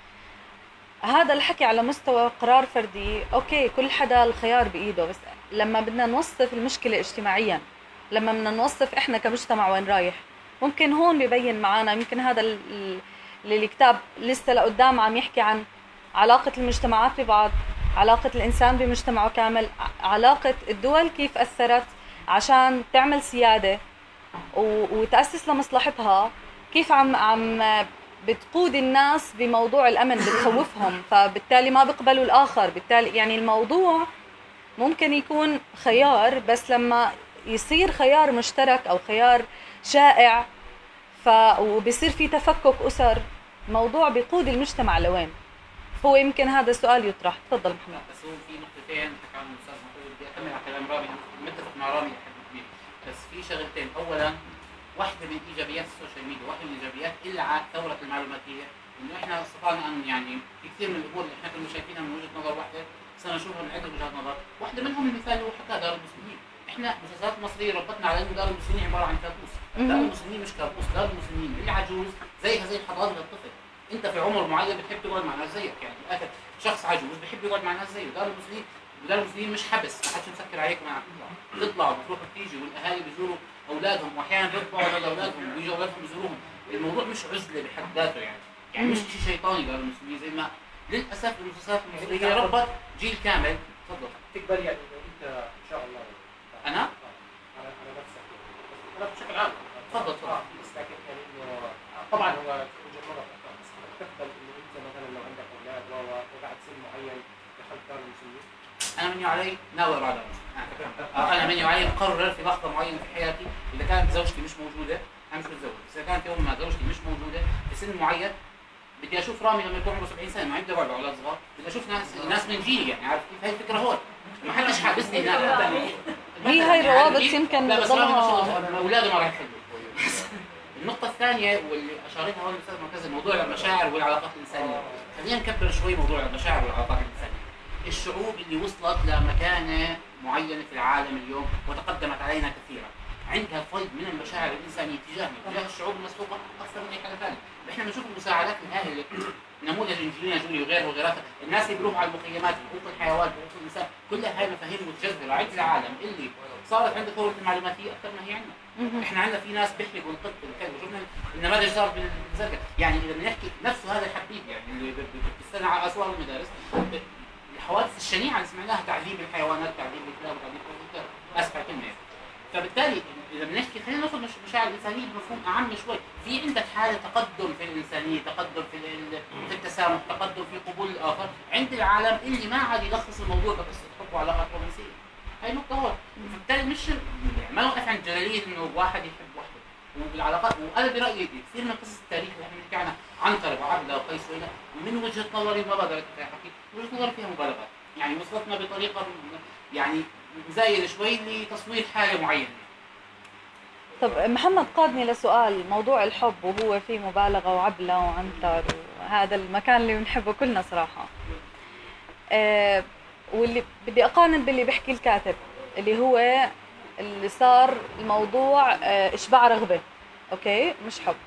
Speaker 1: هذا الحكي على مستوى قرار فردي اوكي، كل حدا الخيار بايده، بس لما بدنا نوصف المشكله اجتماعيا، لما بدنا نوصف احنا كمجتمع وين رايح، ممكن هون ببين معنا. يمكن هذا اللي الكتاب لسه لقدام عم يحكي عن علاقه المجتمعات ببعض، علاقه الانسان بمجتمعه كامل، علاقه الدول كيف اثرت عشان تعمل سياده وتأسس لمصلحتها، كيف عم عم بتقود الناس بموضوع الأمن، بتخوفهم، فبالتالي ما بيقبلوا الآخر. بالتالي يعني الموضوع ممكن يكون خيار، بس لما يصير خيار مشترك أو خيار شائع ف وبصير في تفكك أسر، موضوع بيقود المجتمع لوين. هو يمكن هذا السؤال يطرح. تفضل محمد.
Speaker 6: بس هو في نقطتين حكى عنهم الأستاذ محمود، بدي أكمل على كلام رامي، متفق مع رامي لحد كبير، بس في شغلتين. أولاً واحدة من إيجابيات السوشيال ميديا، واحدة من الإيجابيات اللي على ثورة المعلوماتية، إنه إحنا استطعنا أن يعني في كثير من الأمور اللي إحنا كنا شايفينها من وجهة نظر واحدة صرنا نشوفها من عدة وجهات نظر. واحدة منهم المثال اللي هو حكاه دار المسلمين. إحنا المسلسلات المصرية ربطنا على إنه دار المسلمين عبارة عن كابوس. دار المسلمين مش كابوس، دار المسلمين اللي عجوز زيها زي الحضانة للطفل. أنت في عمر معين بتحب تقعد مع ناس زيك، يعني آخر شخص عجوز بحب يقعد مع ناس زيه. دار المسلمين دار المسلمين مش حبس، ما حدش مسكر عليك معك، تطلع وتروح وتيجي، والأهالي بيزوروا اولادهم واحيانا بيطلعوا على اولادهم ويجوا اولادهم يزوروهم. الموضوع مش عزله بحد ذاته يعني، يعني مش شيء شيطاني قالوا المسلمين، زي ما للاسف المسلسلات المصريه ربط جيل كامل. تفضل.
Speaker 3: تقبل يعني انه انت ان شاء الله
Speaker 6: انا
Speaker 3: على على نفسك انا بشكل عام
Speaker 6: تفضل تفضل.
Speaker 3: بس لكن يعني انه طبعا هو وجهه نظر بس تقبل انه انت مثلا لو عندك اولاد وقعد سن معين دخلت دار المسلمين.
Speaker 6: انا مني علي ناوي على المسلمين. انا مني وعي مقرر في لحظه معينه في حياتي اذا كانت زوجتي مش موجوده انا مش متزوج، اذا كانت يوم ما زوجتي مش موجوده في سن معين بدي اشوف رامي لما يكون عمره سبعين سنه، ما عندي اقعد اولاد صغار، بدي اشوف ناس ناس من جيلي، يعني عارف كيف هي الفكره هون، ما حدش حابسني هناك.
Speaker 1: هي هاي الروابط يمكن
Speaker 6: لا بس رامي ما شاء الله اولاده ما راح يحبوا. النقطه الثانيه واللي اشارتها هون الاستاذ مركز، موضوع المشاعر والعلاقات الانسانيه. خلينا نكبر شوي موضوع المشاعر والعلاقات الانسانيه. الشعوب اللي وصلت لمكانه معينه في العالم اليوم وتقدمت علينا كثيرا عندها فيض من المشاعر الانسانيه تجاهنا، تجاه الشعوب المسلوقه اكثر من اي حاجه ثانيه. احنا بنشوف المساعدات الهائله، نموذج انجلينا جولي وغيره وغيرها، الناس اللي بيروحوا على المخيمات، حقوق الحيوان، حقوق الانسان، كلها هاي مفاهيم متجذره عند العالم اللي صارت عند ثوره المعلوماتيه اكثر ما هي عندنا. احنا عندنا في ناس بيحرقوا القط والكلب، وشفنا النماذج صارت بالزرقاء، يعني اذا بدنا نحكي نفس هذا الحبيب يعني اللي بيستنى على اسوار المدارس، الحوادث الشنيعه اللي سمعناها، تعذيب الحيوانات، تعذيب الكلاب، تعذيب اسف على الكلمه. فبالتالي اذا بنحكي خلينا ناخذ المشاعر الانسانيه بمفهوم اعم شوي، في عندك حاله تقدم في الانسانيه، تقدم في في التسامح، تقدم في قبول الاخر عند العالم اللي ما عاد يلخص الموضوع بقصه حب وعلاقات رومانسيه. هاي نقطه هون. فبالتالي مش يعني ما نوقف عند جدليه انه واحد يحب وحده وبالعلاقات. وانا برايي كثير من قصص التاريخ اللي احنا بنحكي عنها عنتر وعبله وقيس وإله، من وجهه نظري ما بقدر احكي، وجهه نظري فيها مبالغات، يعني وصلتنا بطريقه يعني مزايده شوي لتصوير حاله معينه.
Speaker 1: طب محمد قادني لسؤال، موضوع الحب وهو فيه مبالغه وعبله وعنتر وهذا المكان اللي بنحبه كلنا صراحه. أه واللي بدي اقارن باللي بيحكي الكاتب اللي هو اللي صار الموضوع أه اشباع رغبه، اوكي مش حب.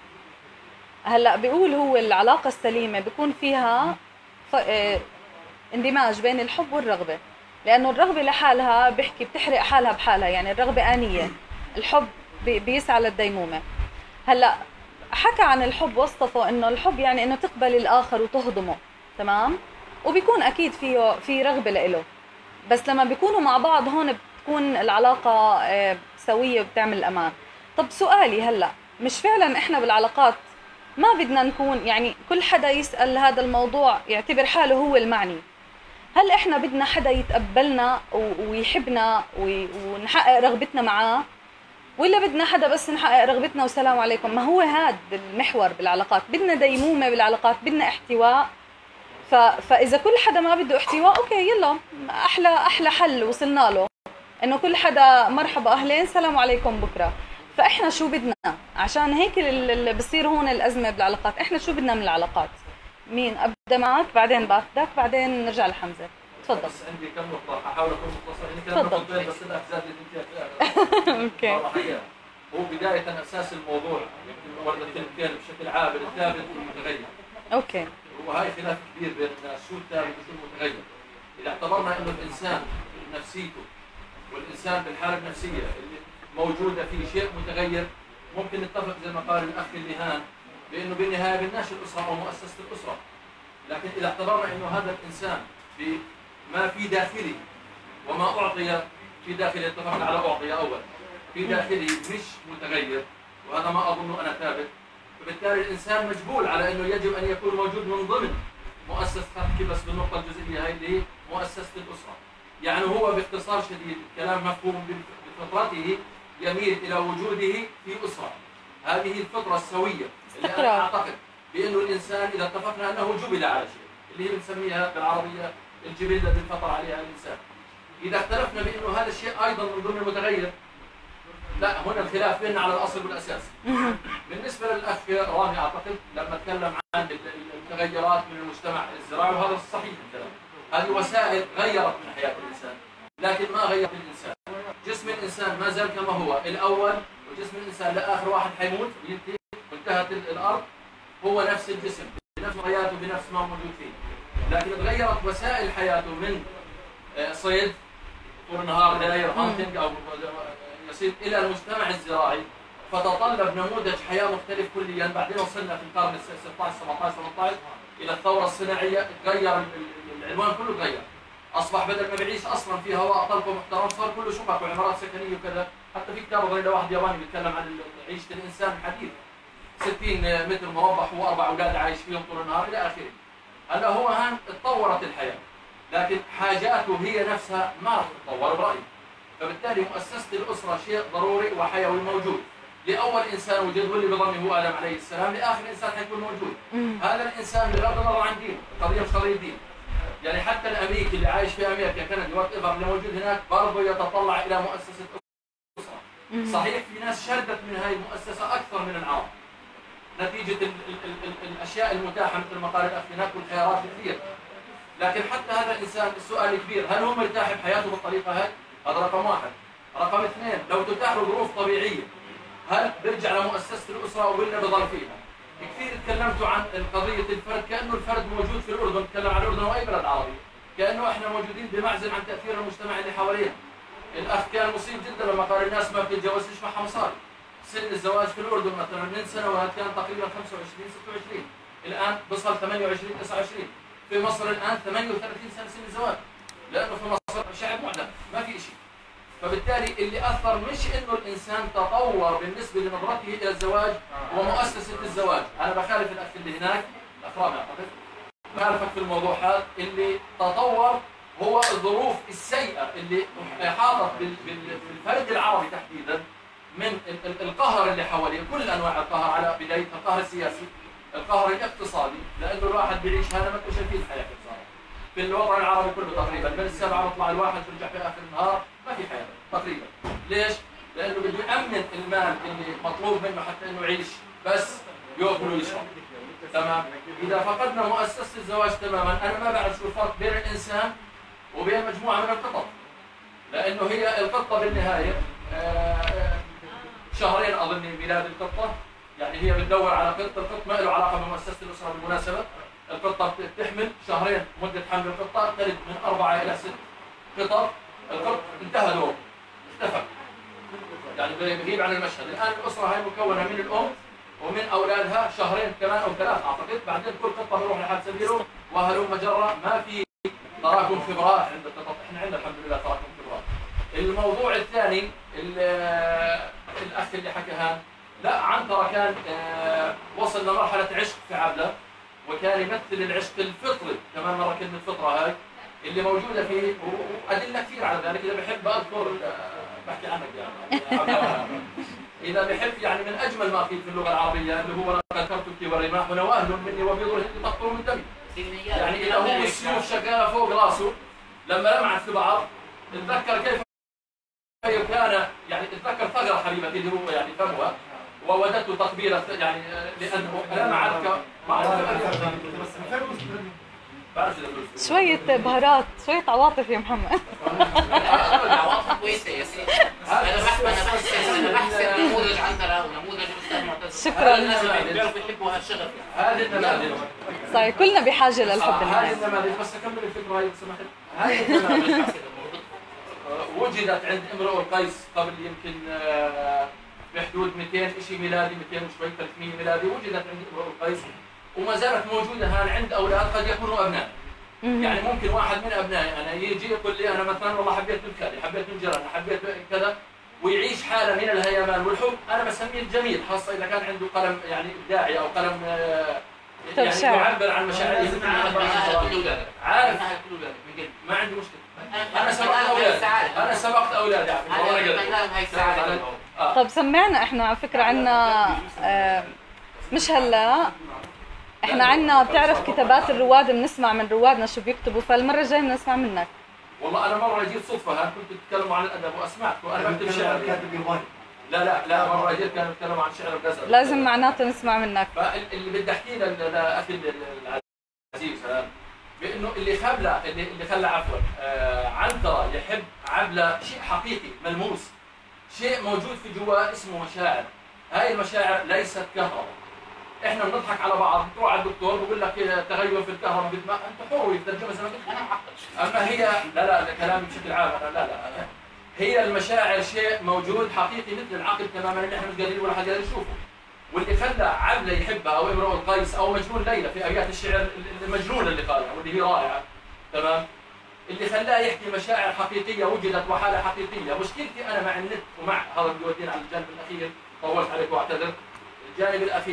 Speaker 1: هلا بيقول هو العلاقه السليمه بيكون فيها أه اندماج بين الحب والرغبه، لانه الرغبه لحالها بحكي بتحرق حالها بحالها، يعني الرغبه انيه، الحب بيسعى للديمومه. هلا حكى عن الحب، وصفه انه الحب يعني انه تقبل الاخر وتهضمه، تمام؟ وبيكون اكيد فيه في رغبه له، بس لما بيكونوا مع بعض هون بتكون العلاقه سويه وبتعمل امان. طب سؤالي هلا، مش فعلا احنا بالعلاقات ما بدنا نكون يعني كل حدا يسال هذا الموضوع يعتبر حاله هو المعني؟ هل احنا بدنا حدا يتقبلنا ويحبنا ونحقق رغبتنا معاه، ولا بدنا حدا بس نحقق رغبتنا وسلام عليكم؟ ما هو هذا المحور بالعلاقات، بدنا ديمومه بالعلاقات، بدنا احتواء. ف... فاذا كل حدا ما بده احتواء، اوكي يلا احلى احلى حل وصلنا له، انه كل حدا مرحبا اهلين سلام عليكم بكره. فاحنا شو بدنا؟ عشان هيك اللي بصير هون الازمه بالعلاقات. احنا شو بدنا من العلاقات؟ مين ابدا معك، بعدين باخذك، بعدين نرجع لحمزه. تفضل.
Speaker 8: بس عندي كم نقطة حاول أكون مختصر، يعني كلام نقطتين بس الأحزاب اللي أنت
Speaker 1: اوكي.
Speaker 8: هو بداية أساس الموضوع يمكن ورد الكلمتين بشكل عابر، الثابت والمتغير.
Speaker 1: اوكي.
Speaker 8: وهاي خلاف كبير بين الناس، شو الثابت وشو المتغير. إذا اعتبرنا إنه الإنسان نفسيته والإنسان بالحالة النفسية اللي موجودة فيه شيء متغير، ممكن نتفق زي ما قال الأخ اللهان بأنه بالنهاية بدناش الأسرة أو مؤسسة الأسرة. لكن إذا اعتبرنا إنه هذا الإنسان ما في داخلي وما أعطي في داخلي، اتفقنا على أعطي أول، في داخلي مش متغير، وهذا ما أظن أنا ثابت، فبالتالي الإنسان مجبول على أنه يجب أن يكون موجود من ضمن مؤسسة، خليني بس بالنقطة الجزئية هاي اللي هي مؤسسة الأسرة. يعني هو باختصار شديد كلام مفهوم بفطرته يميل إلى وجوده في أسرة. هذه الفطرة السوية اللي أنا أعتقد بأنه الإنسان إذا اتفقنا أنه جبل على شيء اللي هي بنسميها بالعربية الجبلة اللي انفطر عليها الإنسان. إذا اختلفنا بأنه هذا الشيء أيضا من ضمن المتغير، لا هنا الخلاف بيننا على الأصل والأساس. بالنسبة للأخ رامي أعتقد لما تكلم عن المتغيرات من المجتمع الزراعي، وهذا صحيح الكلام، هذه وسائل غيرت من حياة الإنسان لكن ما غيرت الإنسان. جسم الإنسان ما زال كما هو الأول، وجسم الإنسان لآخر واحد حيموت وينتهي وانتهت الأرض، هو نفس الجسم بنفس حياته بنفس ما موجود فيه، لكن تغيرت وسائل حياته من صيد طول النهار داير هانتنج او يصير الى المجتمع الزراعي، فتطلب نموذج حياه مختلف كليا. بعدين وصلنا في القرن ستة عشر سبعة عشر ثمانية عشر الى الثوره الصناعيه، تغير العنوان كله، تغير، اصبح بدل ما بعيش اصلا في هواء طلق ومحترم صار كله شقق وعمارات سكنيه وكذا. حتى في كتاب ظريف واحد ياباني بيتكلم عن عيشه الانسان الحديث، ستين متر مربع واربع اولاد عايش فيهم طول النهار الى اخره. هلا هو هان تطورت الحياه، لكن حاجاته هي نفسها ما راح تتطور برايي. فبالتالي مؤسسه الاسره شيء ضروري وحيوي موجود. لاول انسان وجد واللي بظني هو ادم عليه السلام، لاخر انسان حيكون موجود. هذا الانسان بغض النظر عن دينه، القضيه مش قضيه دين. يعني حتى الامريكي اللي عايش في امريكا كندي وات ايفر اللي موجود هناك برضه يتطلع الى مؤسسه اسره. صحيح في ناس شردت من هذه المؤسسه اكثر من العرب نتيجه ال ال ال ال الاشياء المتاحه مثل ما قال الاخ هناك والخيارات الكثير. لكن حتى هذا الانسان السؤال الكبير، هل هو مرتاح بحياته بالطريقه هاي؟ هذا رقم واحد. رقم اثنين، لو تتاح له ظروف طبيعيه هل بيرجع لمؤسسه الاسره ولا بضل فيها؟ كثير تكلمتوا عن قضيه الفرد كانه الفرد موجود في الاردن، تكلم عن الاردن واي بلد عربي، كانه احنا موجودين بمعزل عن تاثير المجتمع اللي حوالينا. الاخ كان مصيب جدا لما قال الناس ما بتتجوزش معها مصاري. سن الزواج في الاردن مثلا من سنوات كان تقريبا خمسة وعشرين ستة وعشرين، الان بصل ثمانية وعشرين تسعة وعشرين. في مصر الان ثمانية وثلاثين سنه سن الزواج، لانه في مصر شعب معدم ما في شيء. فبالتالي اللي اثر مش انه الانسان تطور بالنسبه لنظرته الى الزواج ومؤسسه الزواج، انا بخالف الاخ اللي هناك الاخرام اعتقد بخالفك في الموضوع هذا، اللي تطور هو الظروف السيئه اللي احاطت بالفرد العربي تحديدا من القهر اللي حواليه، كل انواع القهر على بدايه القهر السياسي، القهر الاقتصادي، لانه الواحد بيعيش هذا ما شايفين الحياه كيف صارت في الوطن العربي كله تقريبا، من السبعه بيطلع الواحد بيرجع في اخر النهار ما في حياه تقريبا. ليش؟ لانه بده يامن المال اللي مطلوب منه حتى انه يعيش بس ياكل ويشرب. تمام؟ اذا فقدنا مؤسسه الزواج تماما، انا ما بعرف شو الفرق بين الانسان وبين مجموعه من القطط. لانه هي القطه بالنهايه شهرين اظن ميلاد القطه، يعني هي بتدور على قط، القط ما له علاقه بمؤسسه الاسره بالمناسبه، القطه بتحمل شهرين مده حمل القطه، تلد من اربعه الى ست قطط، القط انتهى دوره اختفى. يعني بغيب عن المشهد، الان الاسره هاي مكونه من الام ومن اولادها شهرين كمان او ثلاث اعتقد، بعدين كل قطه بيروح لحال سبيله وهلم جره، ما في تراكم خبرات عند القطط، احنا عندنا الحمد لله تراكم خبرات. الموضوع الثاني الاخ اللي حكى هان، لا عنترة كان وصل لمرحله عشق في عبله، وكان يمثل العشق الفطري، كمان مره كلمه فطره هاي اللي موجوده فيه، وادله كثير على ذلك. اذا بحب اذكر بحكي عنك يعني اذا بحب يعني من اجمل ما قيل في اللغه العربيه اللي هو لقد كرتك والرماح ونواهل مني وبيض الهند تقطر من دمي. يعني اذا هو السيوف شغاله فوق راسه لما لمعت في بعض، اتذكر كيف كان يعني اتذكر ثغر حبيبتي اللي هو يعني فمها وودته تقبيله، يعني لانه لمعت
Speaker 1: شوية بهارات، شوية عواطف يا محمد.
Speaker 6: عواطف كويسة يا سيدي. أنا بحث أنا بحث أنا بحث نموذج عنترة ونموذج أستاذ معتز.
Speaker 1: شكرا.
Speaker 6: الناس اللي بيعرفوا يحبوا هالشغف.
Speaker 8: هذه النماذج.
Speaker 1: صحيح كلنا بحاجة للحب.
Speaker 8: هذه النماذج بس أكمل الفكرة هاي سمحت. هذه النماذج وجدت عند امرؤ القيس قبل يمكن بحدود مئتين شيء ميلادي، مئتين وشوي ثلاثمئة ميلادي، وجدت عند امرؤ القيس وما زالت موجوده هان عند اولاد قد يكونوا ابناء. يعني ممكن واحد من ابنائي انا يجي يقول لي انا مثلا والله حبيت بنت خالي، حبيت بنت جيراني، حبيت كذا، ويعيش حاله من الهيمان والحب، انا بسميه الجميل، خاصه اذا كان عنده قلم يعني ابداعي او قلم يعني يعبر عن مشاعره. عارف ما عندي مشكله. انا سبقت اولادي انا سبقت اولادي
Speaker 1: طب سمعنا. احنا على فكره عندنا آه مش هلا احنا عندنا بتعرف كتابات الرواد، بنسمع من روادنا شو بيكتبوا، فالمره الجايه بنسمع منك.
Speaker 8: والله انا مره جيت صدفه ها كنت تتكلموا عن الادب واسمعكم وانا بكتب شعر. لا لا لا مره جيت كانوا يتكلموا عن شعر الغزل.
Speaker 1: لازم معناته نسمع منك.
Speaker 8: فاللي بدي احكيه لاخي العزيز بانه اللي خلى اللي, اللي خلى عفوا آه عنترة يحب عبلة شيء حقيقي ملموس، شيء موجود في جواه اسمه مشاعر. هاي المشاعر ليست كهرباء. احنا بنضحك على بعض، بتروح على الدكتور بقول لك تغير في الكهرباء قد ما انت حر يترجمها زي ما قلت انا معقد. اما هي لا لا كلامي بشكل عام انا لا لا هي المشاعر شيء موجود حقيقي مثل العقل تماما اللي احنا مش قادرين ولا حد قادر يشوفه. واللي خلى عبلة يحبها او امرؤ القيس او مجنون ليلى في ابيات الشعر المجنون اللي قالها واللي هي رائعه تمام، اللي خلاه يحكي مشاعر حقيقيه وجدت وحاله حقيقيه. مشكلتي انا مع النت ومع هذا بيودينا على الجانب الاخير، طولت عليك واعتذر. الجانب الاخير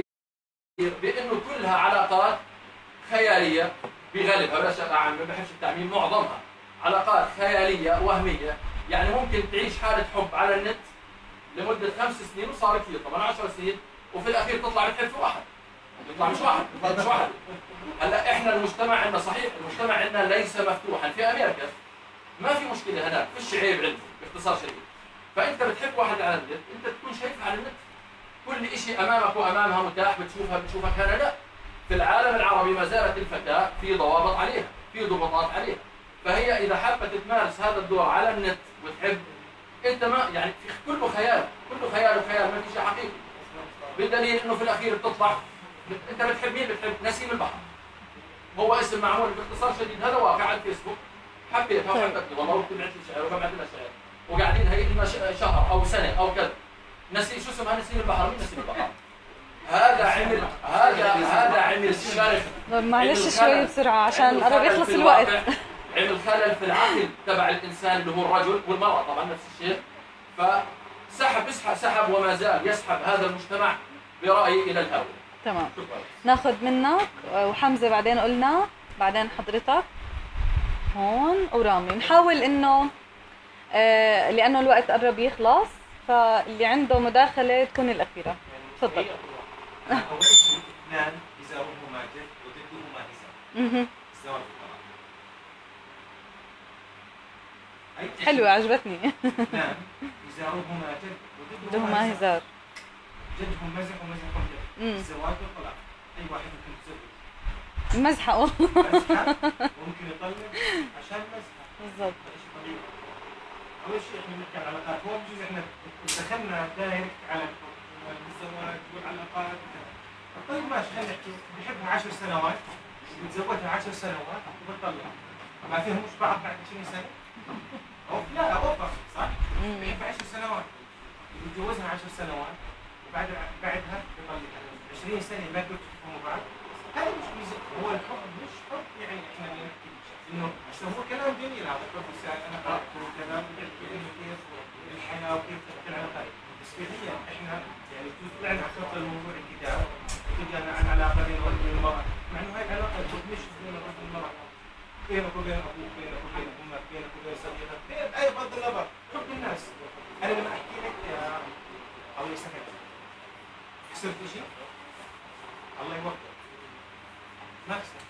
Speaker 8: بانه كلها علاقات خياليه بغالبها، بلاش اعمم ما بحبش التعميم، معظمها علاقات خياليه وهميه. يعني ممكن تعيش حاله حب على النت لمده خمس سنين وصار كثير طبعا عشر سنين وفي الاخير تطلع بتحب في واحد، يطلع مش واحد، يطلع مش واحد. هلا احنا المجتمع عندنا صحيح المجتمع عندنا ليس مفتوحا. في امريكا ما في مشكله هناك، فيش عيب عنده باختصار شديد. فانت بتحب واحد على النت، انت بتكون شايفها على النت، كل شيء امامك وامامها متاح، بتشوفها بتشوفك هنا. لا، في العالم العربي ما زالت الفتاه في ضوابط عليها، في ضبطات عليها. فهي اذا حابه تمارس هذا الدور على النت وتحب، انت ما يعني كله خيال، كله خيال وخيال، ما في شيء حقيقي. بالدليل انه في الاخير بتطلع انت بتحب مين؟ بتحب نسيم البحر، هو اسم معمول باختصار شديد. هذا واقع على الفيسبوك، حبيتها وحبتني والله وبتبعت لي شعر وببعت لها شعر وقاعدين هي لنا شهر او سنه او كذا. نسي شو اسمها نسيم البحر؟ مين نسيم البحر؟ هذا عمل هذا هذا عمل
Speaker 5: الشارخ
Speaker 1: معلش شوي بسرعة عشان قرب يخلص الوقت.
Speaker 5: عمل خلل في العقل تبع الانسان اللي هو الرجل والمراه طبعا نفس الشيء، فسحب يسحب سحب وما زال يسحب هذا المجتمع برايي الى الهاويه.
Speaker 1: تمام. ناخذ منك وحمزه بعدين قلنا، بعدين حضرتك هون ورامي. نحاول انه آه لانه الوقت قرب يخلص، فاللي عنده مداخله تكون الاخيره. تفضل.
Speaker 4: اول شيء اثنان ازارهما جد وضدهما هزار.
Speaker 1: اها
Speaker 4: الزواج بالطلاق.
Speaker 1: حلوه عجبتني.
Speaker 4: اثنان ازارهما جد
Speaker 1: وضدهما هزار.
Speaker 4: جدهم مزح ومزحهم جد.
Speaker 1: امم
Speaker 4: الزواج والطلاق. اي واحد ممكن يتزوج.
Speaker 1: مزحه والله.
Speaker 4: مزحه وممكن يطلق عشان مزحه.
Speaker 1: بالضبط.
Speaker 4: هذا شيء طبيعي. اول شيء احنا بنحكي عن العلاقات، هو بجوز احنا دخلنا دايركت على الزواج والعلاقات. طيب ماشي خلينا نحكي بحبها عشر سنوات وبتزوجها عشر سنوات وبتطلق، ما فيهمش بعض بعد عشرين سنه؟ أو لا اوفر صح؟ بحبها عشر سنوات وبتجوزها عشر سنوات وبعد بعدها بطلقها عشرين سنه ما كنتوا تفهموا بعض. هذا مش ميزة. هو الحب مش حب يعني احنا بنحكي انه عشان هو كلام جميل هذا الحب السائل انا قراته وكلام بيحكي انه كيف الحياه وكيف العلاقات، بس فعليا احنا يعني طلعنا على خط الموضوع الكتاب وجينا عن علاقه بين الرجل والمراه، مع انه هاي العلاقه مش بين الرجل والمراه، بينك وبين ابوك، بينك وبين امك، بينك وبين صديقك، باي بغض النظر حب الناس. انا لما احكي لك يا الله يسعدك خسرت شيء الله يوفقك ما خسرت،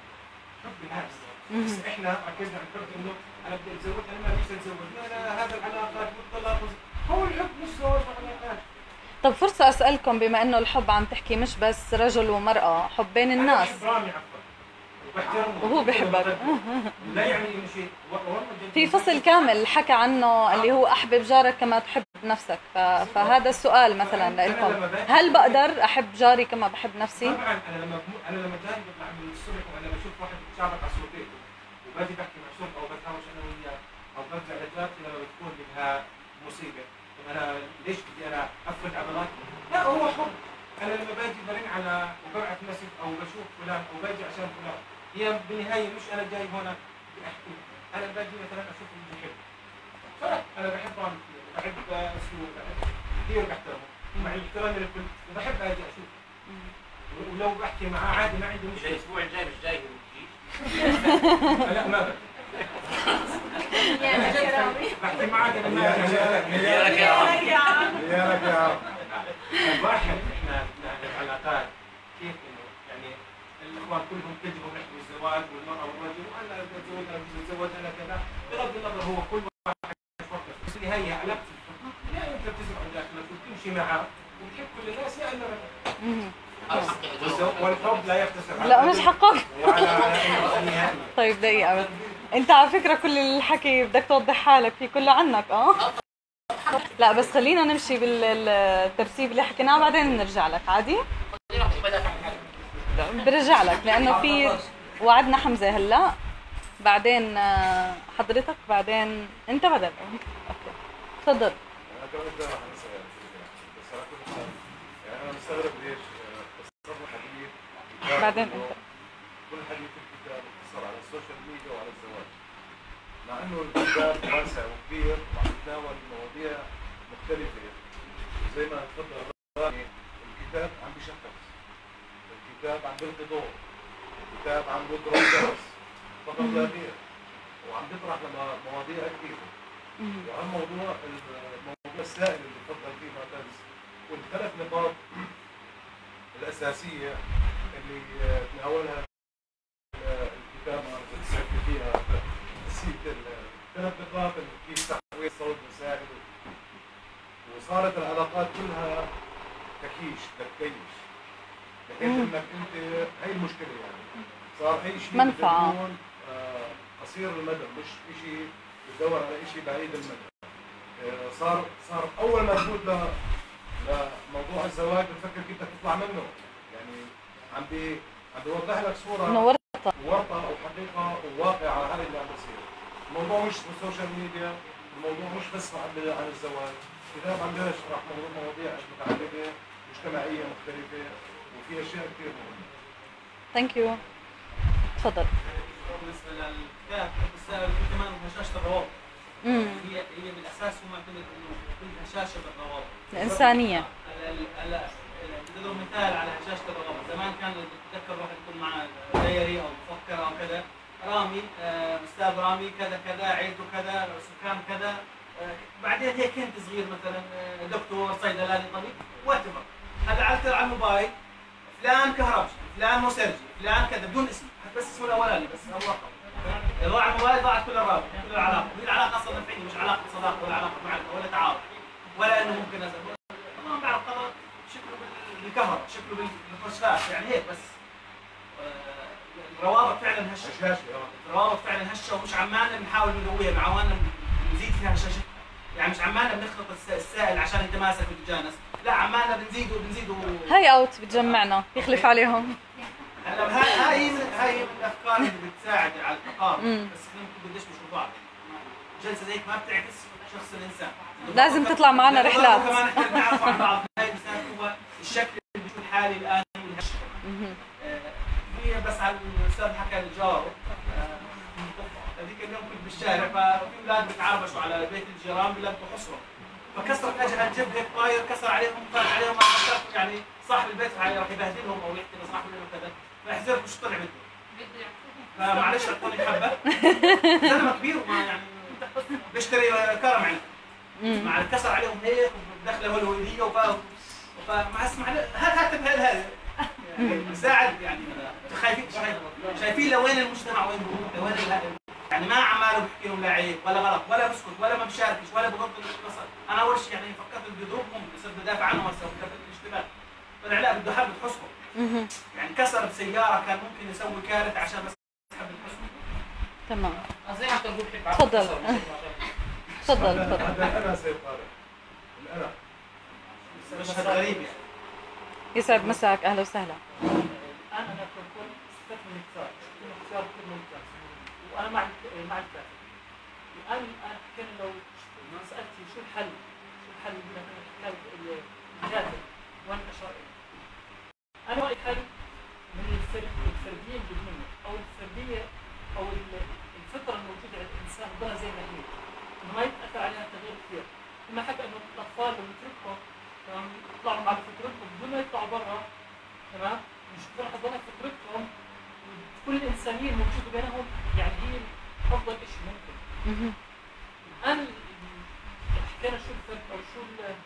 Speaker 4: حب الناس. بس احنا ركزنا على الحب انه انا بدي اتزوج انا ما بديش اتزوج، لا لا هذا العلاقات والطلاق هو الحب مش زواج وعلاقات.
Speaker 1: طب فرصة أسألكم، بما إنه الحب عم تحكي مش بس رجل ومرأة، حب بين الناس.
Speaker 4: أنا بحب رامي عفوا وبحترمه
Speaker 1: وهو بحبك.
Speaker 4: لا يعني إنه شيء
Speaker 1: في فصل كامل حكى عنه اللي هو أحبب جارك كما تحب نفسك، ف... فهذا السؤال مثلا لكم، هل بقدر أحب جاري كما بحب نفسي؟
Speaker 4: طبعا أنا لما أنا لما جاري بطلع من الصبح وأنا بشوف واحد بتشابك على السوقين وباجي بحكي مع شرطة أو بتهاوش أنا وياه أو برجع لجارتي لما بتكون بدها مصيبة، انا ليش بدي انا افرد عضلاتي؟ لا هو حب. انا لما باجي برن على وببعث مسج او بشوف فلان او باجي عشان فلان، هي بالنهايه مش انا جاي هون بدي احكي، انا باجي مثلا اشوف اللي بحب. فانا بحب رامي كثير، بحب اسلوبه، بحب كثير بحترمه، مع الاحترام للكل، وبحب اجي اشوف. ولو بحكي معاه عادي ما عندي مشكله.
Speaker 6: الاسبوع الجاي مش جاي
Speaker 4: لا ما بدي.
Speaker 9: يا لك يا رامي.
Speaker 4: بحكي معك انا ما
Speaker 5: يا لك يا عم
Speaker 4: يا لك يا عم. الواحد احنا العلاقات كيف انه يعني الاخوان كلهم كذبوا نحكي الزواج والمراه والرجل وانا اتزوج انا مش اتزوج انا كذا، بغض النظر هو كل واحد يفكر، بس اللي هي علاقه الحب يا انت بتزرع داخلك وبتمشي معاه وبتحب كل الناس يا الا والحب لا يقتصر على
Speaker 1: لا مش حقك.
Speaker 4: وعلى
Speaker 1: طيب دقيقة، انت على فكرة كل الحكي بدك توضح حالك فيه كله عنك اه؟ لا بس خلينا نمشي بالترتيب اللي حكيناه بعدين نرجع لك عادي؟ برجع لك لانه في وعدنا حمزة هلا، بعدين حضرتك، بعدين انت، بعدين اوكي تفضل.
Speaker 10: يعني انا مستغرب ليش اختصرنا حديث
Speaker 1: بعدين انت
Speaker 10: كل حديث الكتاب اختصر على السوشيال ميديا وعلى الزواج، مع انه الكتاب واسع وكبير وعم يتناول مواضيع مختلفه. زي ما تفضل رامي، الكتاب عم بيشخص، الكتاب عم بيلقي ضوء، الكتاب عم بيضرب درس فقط لا غير، وعم بيطرح مواضيع كثيره. وعن موضوع الموضوع السائل اللي تفضل فيه معتز، والثلاث نقاط الاساسيه اللي تناولها الكتاب بتسجل فيها نسيت الثلاث نقاط اللي كيف تحويل صوت مساعد، وصارت العلاقات كلها تكيش تكيش بحيث انك انت هي المشكله يعني صار اي شيء
Speaker 1: منفعه
Speaker 10: يكون قصير المدى، مش شيء بتدور على شيء بعيد المدى. صار صار اول ما تفوت ل لموضوع الزواج بتفكر كيف بدك تطلع منه، يعني عم بي عم بيوضح لك صوره
Speaker 1: ورطه
Speaker 10: ورطه او حقيقه وواقع على هذا اللي عم بيصير. الموضوع مش بالسوشيال ميديا، الموضوع مش بس عن الزواج، الكتاب عم بيشرح مواضيع متعدده مجتمعيه مختلفه وفي اشياء كثير مهمه.
Speaker 1: ثانك يو. تفضل.
Speaker 3: بالنسبه للكتاب حب السائل في كمان هشاشه الروابط.
Speaker 1: امم
Speaker 3: هي هي بالاساس هو معتمد انه يكون هشاشه بالروابط.
Speaker 1: الانسانيه.
Speaker 3: هلا بضرب مثال على هشاشه الروابط، زمان كان بتذكر واحد يكون معه دايري او مفكره او كذا، رامي آه، استاذ رامي كذا كذا، عيلته كذا، سكان كذا، آه، بعدين هيك انت صغير مثلا آه، دكتور، صيدلاني، طبيب، وات هذا على على الموبايل فلان كهربجي، فلان مسرجي، فلان كذا بدون اسم، بس اسمه الاولاني بس هو رقم. ضاع الموبايل ضاعت كل الروابط، كل العلاقه، وهي العلاقه اصلا نفعيه مش علاقه صداقه ولا علاقه معرفه ولا تعارف ولا انه ممكن ازل. ما بعرف طبعا شكله بالكهرباء، شكله بالفوسفات يعني هيك بس. آه، الروابط فعلا هشه.
Speaker 10: هشاشه
Speaker 3: الروابط فعلا هشه ومش عمالنا بنحاول نقويها، معانا نزيد فيها هشاشه. يعني مش عمالنا بنخلط السائل عشان يتماسك ويتجانس، لا عمالنا بنزيده وبنزيده.
Speaker 1: هاي اوت بتجمعنا يخلف عليهم.
Speaker 3: هلا هاي هاي من هاي من الافكار اللي بتساعد على التقارب،
Speaker 1: مم.
Speaker 3: بس احنا ممكن قديش بنشوف بعض. جلسه زيك ما بتعكس شخص الانسان.
Speaker 1: لازم تطلع معنا رحلات.
Speaker 3: كمان احنا بنعرف عن بعض. هاي الانسان هو الشكل اللي بشوف حالي الان والهش. هي بس على الاستاذ حكى لجاره هذيك اليوم كنت بالشارع ففي اولاد بيتعربشوا على بيت الجيران بيلبوا حصره، فكسرت اجى الجب هيك طاير كسر عليهم طلع عليهم يعني صاحب البيت راح يبهدلهم او يحكي لصاحب البيت وكذا، فيحذركم شو طلع بده. فمعلش اعطوني حبه. زلمه كبير وما يعني بيشتري كرم عنده. مع الكسر عليهم هيك ودخله الهديه وف فمع اسمع هات هات هذا يعني مساعد يعني خايفين شايفين لوين المجتمع وين بروح لوين يعني ما عماله بحكي لهم لا عيب ولا غلط ولا بسكت ولا ما بشاركش ولا بغض البصر. انا اول شيء يعني فكرت بده يضربهم بصير بدافع عنهم هسه وكفت الاشتباه. طلع لا بده حب تحصهم. يعني كسر بسياره كان ممكن يسوي كارثه عشان بس حب تحصهم.
Speaker 1: تمام.
Speaker 6: تفضل.
Speaker 1: تفضل تفضل.
Speaker 10: انا سيد طارق الانا
Speaker 3: مشهد غريب يعني.
Speaker 1: يسعد مساك، اهلا وسهلا.
Speaker 3: الان انا كنت استثمر اختيار اختيار كل ممتاز وانا مع مع الكاتب. الان الان كان لو سالتي شو الحل شو الحل من الكاتب وين اشار انا رايي الحل من الفرديه الجنونيه او الفرديه او الفطره الموجوده عند الانسان تضلها زي ما هي، انه ما يتاثر عليها تغيير كثير. كما حكى انه الاطفال لو نتركهم تمام يطلعوا مع فطرتهم بدون ما يطلعوا برا، تمام مش راح تضل فطرتهم كل الانسانيه الموجوده بينهم يعني هي افضل شيء ممكن. الان حكينا شو الفرق او شو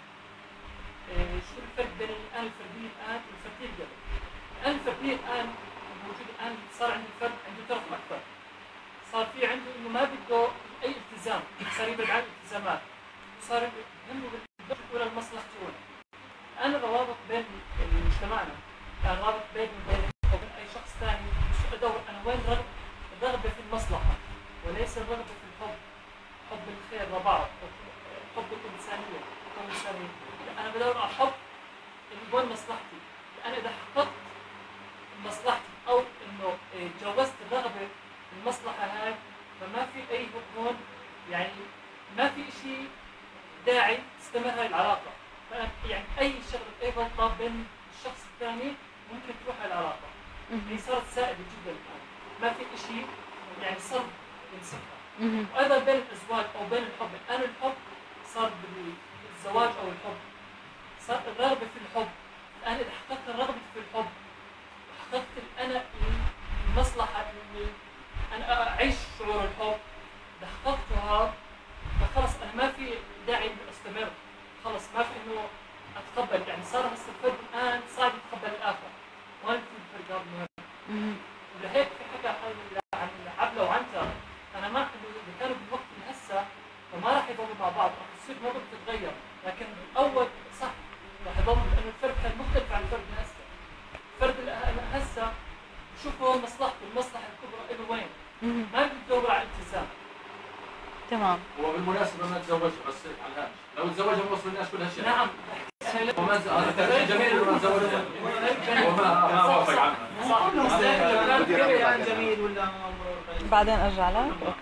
Speaker 3: شو الفرق بين الان الفرديه الان والفرديه قبل. الان الفرديه الان الموجوده الان صار عند الفرد عنده ترف اكثر. صار في عنده انه ما بده اي التزام، صار يبعد عن الالتزامات، صار همه بده ولا المصلحه ولا. الان الروابط بين مجتمعنا كان رابط بيني وبين وبين اي شخص ثاني ادور انا وين رغب الرغبه في المصلحه وليس الرغبه في الحب، حب الخير لبعض، حب الانسانيه، حب الانسانيه. انا بدور على حب اللي وين مصلحتي، انا اذا حققت مصلحتي او انه تجاوزت الرغبه المصلحه هاي فما في اي هون يعني ما في شيء داعي تستمر هاي العلاقه. يعني اي شغله اي غلطه بين الشخص الثاني ممكن تروح على العلاقه. هي صارت سائده جدا الان، ما في شيء يعني صرف يمسكها. وايضا بين الازواج او بين الحب، الان الحب صار بالزواج او الحب صار الرغبه في الحب. الان اذا حققت الرغبه في الحب وحققت انا المصلحه اني انا اعيش شعور الحب، اذا حققتها فخلص انا ما في داعي اني استمر، خلص ما في انه اتقبل. يعني صار هسه الفرد الان صعب يتقبل الاخر، وين في الفرق هذا مهم. ولهيك في حكى عن عبله وعنتر، انا ما اذا كانوا بالوقت اللي هسه فما راح يضلوا مع بعض، راح تصير نظرة تتغير، لكن بالاول صح راح يضل لانه الفرد كان مختلف عن الفرد اللي هسه. الفرد اللي هسه شوفوا مصلحته، المصلحه الكبرى له وين؟ ما بتدور على الالتزام.
Speaker 1: تمام.
Speaker 8: هو بالمناسبه ما تزوجها بس على الهامش، لو تزوجها بوصف الناس كل هالشيء.
Speaker 3: نعم.
Speaker 8: وما هذا جميل انه ما تزوجها وما ما وافق عنها.
Speaker 3: جميل ولا
Speaker 1: بعدين ارجع لك. اوكي.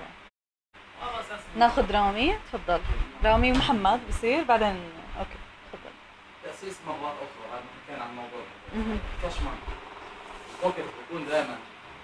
Speaker 1: ناخذ رامي، تفضل. رامي ومحمد بصير بعدين. اوكي تفضل.
Speaker 8: تاسيس مرات اخرى هذا حكينا عن الموضوع. كشمان الوقت بيكون دائما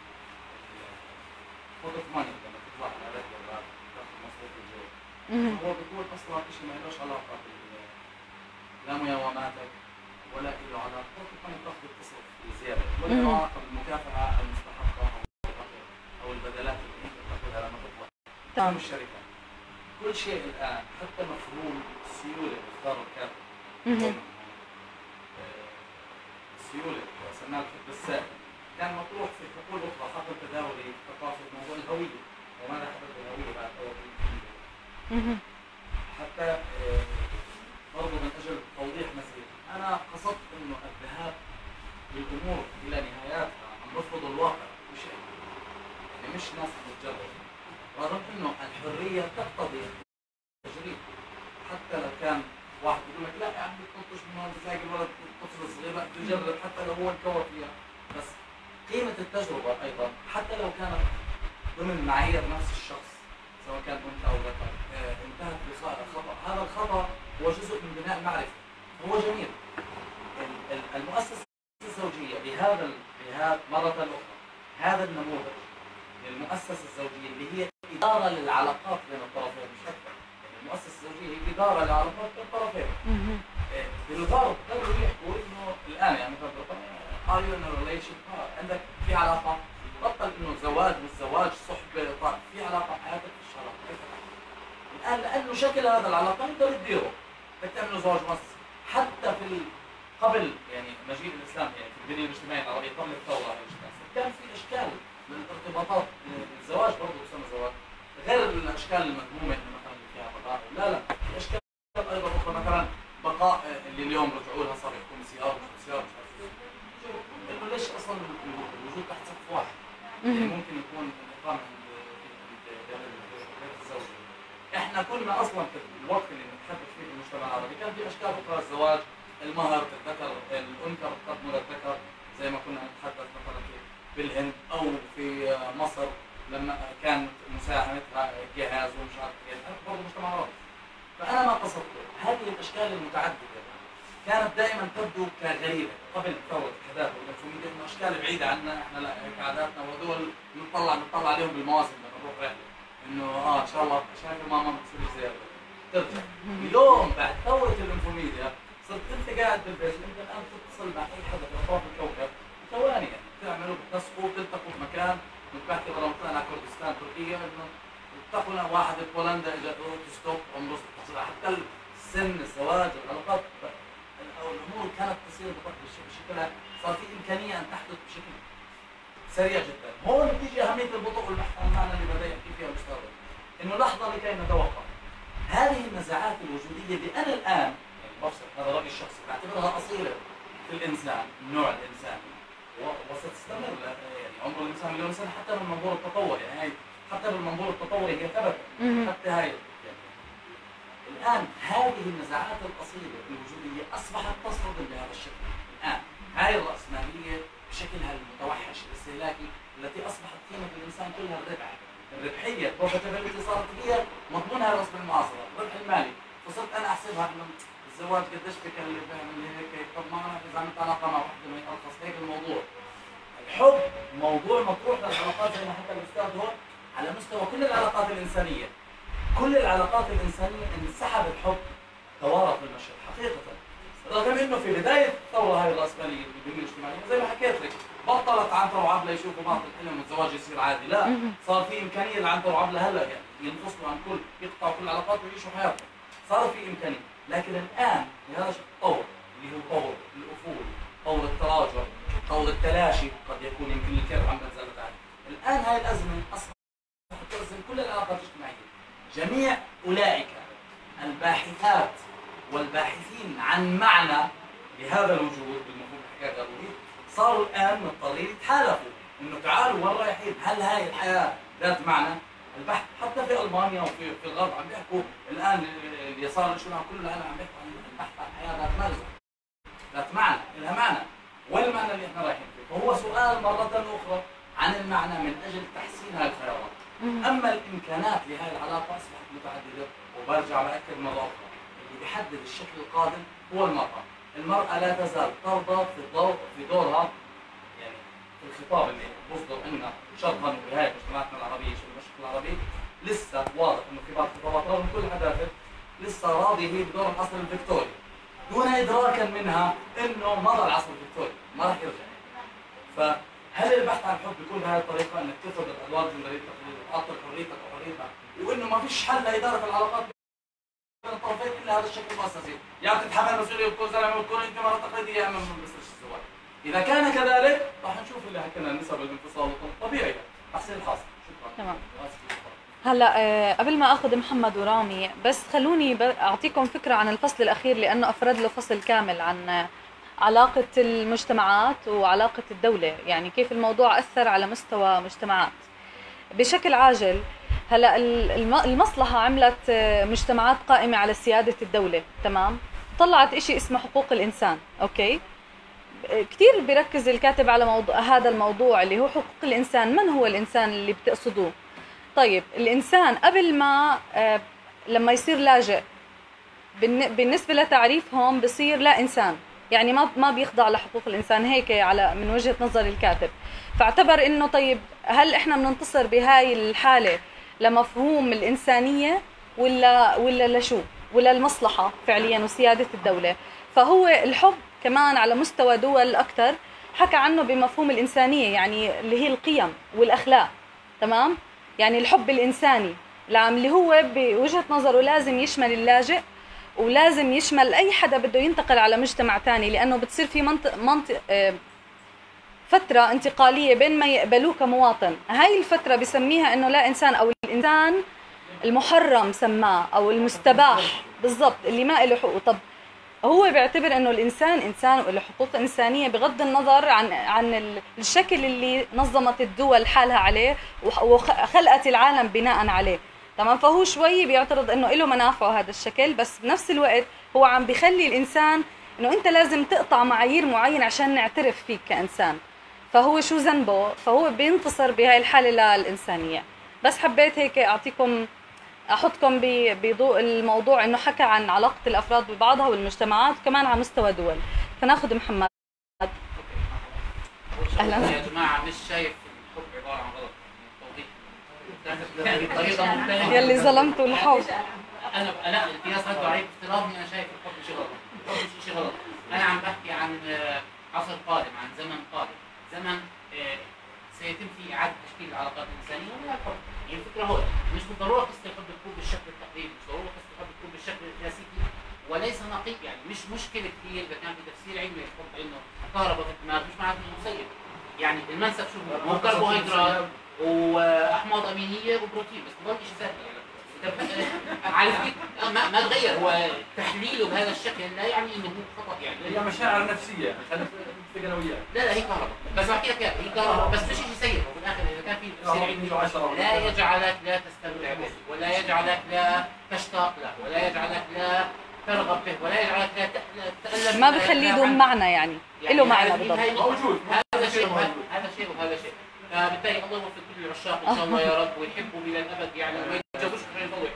Speaker 8: فوكس ماني لما تطلع على رحله بعد تاخذ مصروف الجو، هو بيكون اصلا شيء ما لهش علاقه بال لا مياوماتك ولا له علاقه، فوكس ماني بتاخذ تصرف زياده ولا له علاقه بالمكافاه المستحقه او البدلات اللي انت بتاخذها لما تطلع. تمام. الشركه كل شيء الان حتى مفهوم السيوله باختار الكاتب السيوله وسماها الحب السائل كان مطروح في حقول اخرى خاطر تداولي ثقافه موضوع الهويه وماذا حدث بالهويه بعد ثوره حتى برضه من اجل توضيح مزيد انا قصدت انه الذهاب بالامور الى نهاياتها عم بفرض الواقع بشيء يعني مش ناس متجرد رغم انه الحريه تقتضي التجريب حتى لو كان واحد يقول لك لا يا عم بتنطش من هون بتلاقي الولد الطفل الصغير لا تجرب حتى لو هو انكوى فيها بس قيمه التجربه ايضا حتى لو كانت ضمن معايير نفس الشخص سواء كان انثى او ذكر آه انتهت بخطا هذا الخطا هو جزء من بناء المعرفه هو جميل المؤسسه الزوجيه بهذا بهذا مره اخرى هذا النموذج للمؤسسه الزوجيه اللي هي اداره للعلاقات بين الطرفين مش اكثر المؤسسه الزوجيه هي اداره للعلاقات بين الطرفين بالغرب قالوا يحكوا انه الان يعني مثلا ار يو ان ريليشن عندك في علاقه بطل انه زواج والزواج صحبه في علاقه بحياتك مش علاقه الان لانه شكل هذا العلاقه تقدر تديره بدك تعملوا زواج مؤسسي حتى في قبل يعني مجيء الاسلام يعني في البنيه الاجتماعيه العربيه قبل الثوره كان في اشكال من الارتباطات الزواج برضه يسمى زواج غير الاشكال المذمومه اللي مثلا فيها بقاء لا لا في اشكال ايضا اخرى مثلا بقاء اللي اليوم رجعوا لها صار يكون سياره مش سياره مش عارف انه ليش اصلا الوجود تحت سقف واحد يعني ممكن يكون الاقامه غير الزوجه احنا كنا اصلا في الوقت اللي نتحدث فيه في المجتمع العربي كان في اشكال اخرى الزواج المهر الذكر الانثى تقدم للذكر زي ما كنا نتحدث مثلا في بالهند او في مصر لما كانت مساهمتها جهاز ومش عارف كيف هذا برضه مجتمع عربي فانا ما قصدته هذه الاشكال المتعدده كانت دائما تبدو كغريبه قبل ثوره الحداثه والانفوميديا انه اشكال بعيده عنا احنا لا هيك عاداتنا وهذول نطلع نطلع عليهم بالمواسم لما نروح رحله انه اه ان شاء الله شايف ماما بتصير زياده ترجع اليوم بعد ثوره الانفوميديا صرت انت قاعد بالبيت انت الان تتصل مع اي حدا في اطراف الكوكب ثواني يعني تعملوا بتنسقوا تلتقوا في مكان بتحكي والله طلعنا كردستان تركيا انه اتقوا واحد بولندا اجى ستوب عمره حتى السن الزواج العلاقات او الامور كانت تصير بشكلها صار في امكانيه ان تحدث بشكل سريع جدا هون بتيجي اهميه البطء والبحث عن المعنى اللي بدا يحكي فيها الاستاذ انه لحظه لكي نتوقف هذه النزاعات الوجوديه اللي انا الان بفصل هذا رايي الشخصي بعتبرها اصيله في الانسان النوع الانساني وستستمر يعني عمر الانسان مليون سنه حتى من منظور التطور يعني هي حتى بالمنظور التطوري هي ثبتت حتى هاي يعني الان هذه النزاعات الاصيله الوجوديه اصبحت تصطدم بهذا الشكل الان هاي الراسماليه بشكلها المتوحش الاستهلاكي التي اصبحت قيمه الانسان كلها الربح الربحيه البروفيتابيلتي صارت هي مضمونها الرسم المعاصره الربح المالي فصرت انا احسبها انه الزواج قديش بكلف من هيك طب ما انا اذا عملت علاقه مع وحده ما يرخص هيك الموضوع الحب موضوع مطروح للعلاقات زي ما حكى الاستاذ هون على مستوى كل العلاقات الانسانيه كل العلاقات الانسانيه انسحب الحب توارث المشهد حقيقه رغم انه في بدايه الثوره هاي الراسماليه بالبنيه الاجتماعيه زي ما حكيت لك بطلت عنتر وعبله يشوفوا بعض الحلم والزواج يصير عادي لا صار في امكانيه لعنتر وعبله هلا يعني ينفصلوا عن كل يقطعوا كل العلاقات ويعيشوا حياتهم صار في امكانيه لكن الان هذا التطور اللي هو طور الافول طور التراجع طور التلاشي قد يكون يمكن الكيرف عم بنزل تعالى الان هاي الازمه اصبحت تلزم كل العلاقات الاجتماعيه جميع اولئك الباحثات والباحثين عن معنى لهذا الوجود بالمفهوم الحكايه الضروري صاروا الان مضطرين يتحالفوا انه تعالوا وين رايحين هل هاي الحياه ذات معنى البحث حتى في المانيا وفي في الغرب عم بيحكوا الان اليسار الاجتماعي كل العالم عم بيحكوا عن البحث عن حياه ذات مغزى ذات معنى لها معنى وين المعنى اللي احنا رايحين فيه فهو سؤال مره اخرى عن المعنى من اجل تحسين هذه الخيارات اما الامكانات لهذه العلاقه اصبحت متعدده وبرجع باكد مره اخرى اللي بيحدد الشكل القادم هو المراه المراه لا تزال ترضى في دور في دورها يعني في الخطاب اللي بصدر عنا شرطا وبهاي مجتمعاتنا العربيه شبه المشرق العربي لسه واضح انه في بعض الخطابات رغم كل حداثه لسه راضيه هي بدور العصر الفيكتوري دون ادراكا منها انه مضى العصر الفيكتوري ما راح يرجع. فهل البحث عن الحب بيكون بهذه الطريقه انك تفرض الادوار الجندريه التقليديه وتعطل حريتك وحريتها وانه ما فيش حل لاداره العلاقات بين الطرفين الا هذا الشكل المؤسسي، يا تتحمل مسؤوليه وتكون زلمه وتكون انت مره تقليديه يا اما ما بيصيرش الزواج. اذا كان كذلك راح نشوف اللي حكينا نسب الانفصال طبيعي تحصيل الحاصل. شكرا.
Speaker 1: تمام. هلا آه، قبل ما اخذ محمد ورامي بس خلوني اعطيكم فكره عن الفصل الاخير لانه افرد له فصل كامل عن علاقه المجتمعات وعلاقه الدوله، يعني كيف الموضوع اثر على مستوى مجتمعات بشكل عاجل. هلا المصلحه عملت مجتمعات قائمه على سياده الدوله، تمام؟ طلعت إشي اسمه حقوق الانسان، اوكي؟ كثير بيركز الكاتب على موضوع هذا الموضوع اللي هو حقوق الانسان. من هو الانسان اللي بتقصدوه؟ طيب الإنسان قبل ما آه لما يصير لاجئ بالنسبة لتعريفهم بصير لا إنسان، يعني ما ما بيخضع لحقوق الإنسان هيك على من وجهة نظر الكاتب. فاعتبر إنه طيب هل إحنا بننتصر بهاي الحالة لمفهوم الإنسانية ولا ولا لشو؟ ولا المصلحة فعليا وسيادة الدولة؟ فهو الحب كمان على مستوى دول أكثر حكى عنه بمفهوم الإنسانية، يعني اللي هي القيم والأخلاق، تمام؟ يعني الحب الإنساني العام اللي هو بوجهة نظره لازم يشمل اللاجئ ولازم يشمل أي حدا بده ينتقل على مجتمع تاني، لأنه بتصير في منطق منطق فترة انتقالية بين ما يقبلوه كمواطن. هاي الفترة بسميها إنه لا إنسان أو الإنسان المحرم سماه أو المستباح بالضبط اللي ما له حقوق. طب هو بيعتبر إنه الإنسان إنسان وله حقوق إنسانية بغض النظر عن عن الشكل اللي نظمت الدول حالها عليه وخلقت العالم بناء عليه، تمام؟ فهو شوي بيعترض إنه له منافعه هذا الشكل، بس بنفس الوقت هو عم بيخلي الإنسان إنه أنت لازم تقطع معايير معينة عشان نعترف فيك كإنسان. فهو شو ذنبه؟ فهو بينتصر بهاي الحالة للإنسانية. بس حبيت هيك أعطيكم أحطكم بضوء الموضوع إنه حكى عن علاقة الأفراد ببعضها والمجتمعات كمان على مستوى دول. فناخذ محمد.
Speaker 6: أهلا يا جماعة. مش شايف الحب عبارة عن غلط، يعني بطريقة مختلفة.
Speaker 1: يلي ظلمتوا الحب.
Speaker 6: أنا أنا في ناس ردوا علي بافتراضي أنا شايف الحب شيء غلط، الحب شيء غلط. أنا عم بحكي عن عصر قادم، عن زمن قادم، زمن سيتم فيه إعادة تشكيل العلاقات الإنسانية ولا الحب. يعني الفكرة هو مش بالضرورة قصة الحب تكون بالشكل التقليدي، مش بالضرورة قصة الحب تكون بالشكل الكلاسيكي وليس نقيض. يعني مش مشكلة كثير إذا كان في تفسير علمي للحب إنه كهرباء في الدماغ مش معناته إنه سيء. يعني المنسف شو هو؟ هو كربوهيدرات وأحماض أمينية وبروتين، بس بضل شيء ثابت. يعني عارف كيف؟ ما ما تغير، هو تحليله بهذا الشكل لا يعني إنه هو خطأ. يعني
Speaker 8: هي مشاعر نفسية، خلينا نتفق أنا وياك.
Speaker 6: لا لا هي كهرباء، بس بحكي لك هي كهرباء بس مش شيء سيء. وفي الآخر إذا كان في تفسير علمي لا يجعلك لا تستمتع به، ولا يجعلك لا تشتاق له، ولا يجعلك لا ترغب به، ولا يجعلك لا تتألم.
Speaker 1: ما بخليه دون معنى، يعني له معنى بالضبط.
Speaker 8: موجود.
Speaker 6: هذا شيء هذا شيء وهذا شيء. فبالتالي الله يوفق كل العشاق ان شاء الله يا رب ويحبوا الى الابد، يعني وما يتجوزوش غير يضوي.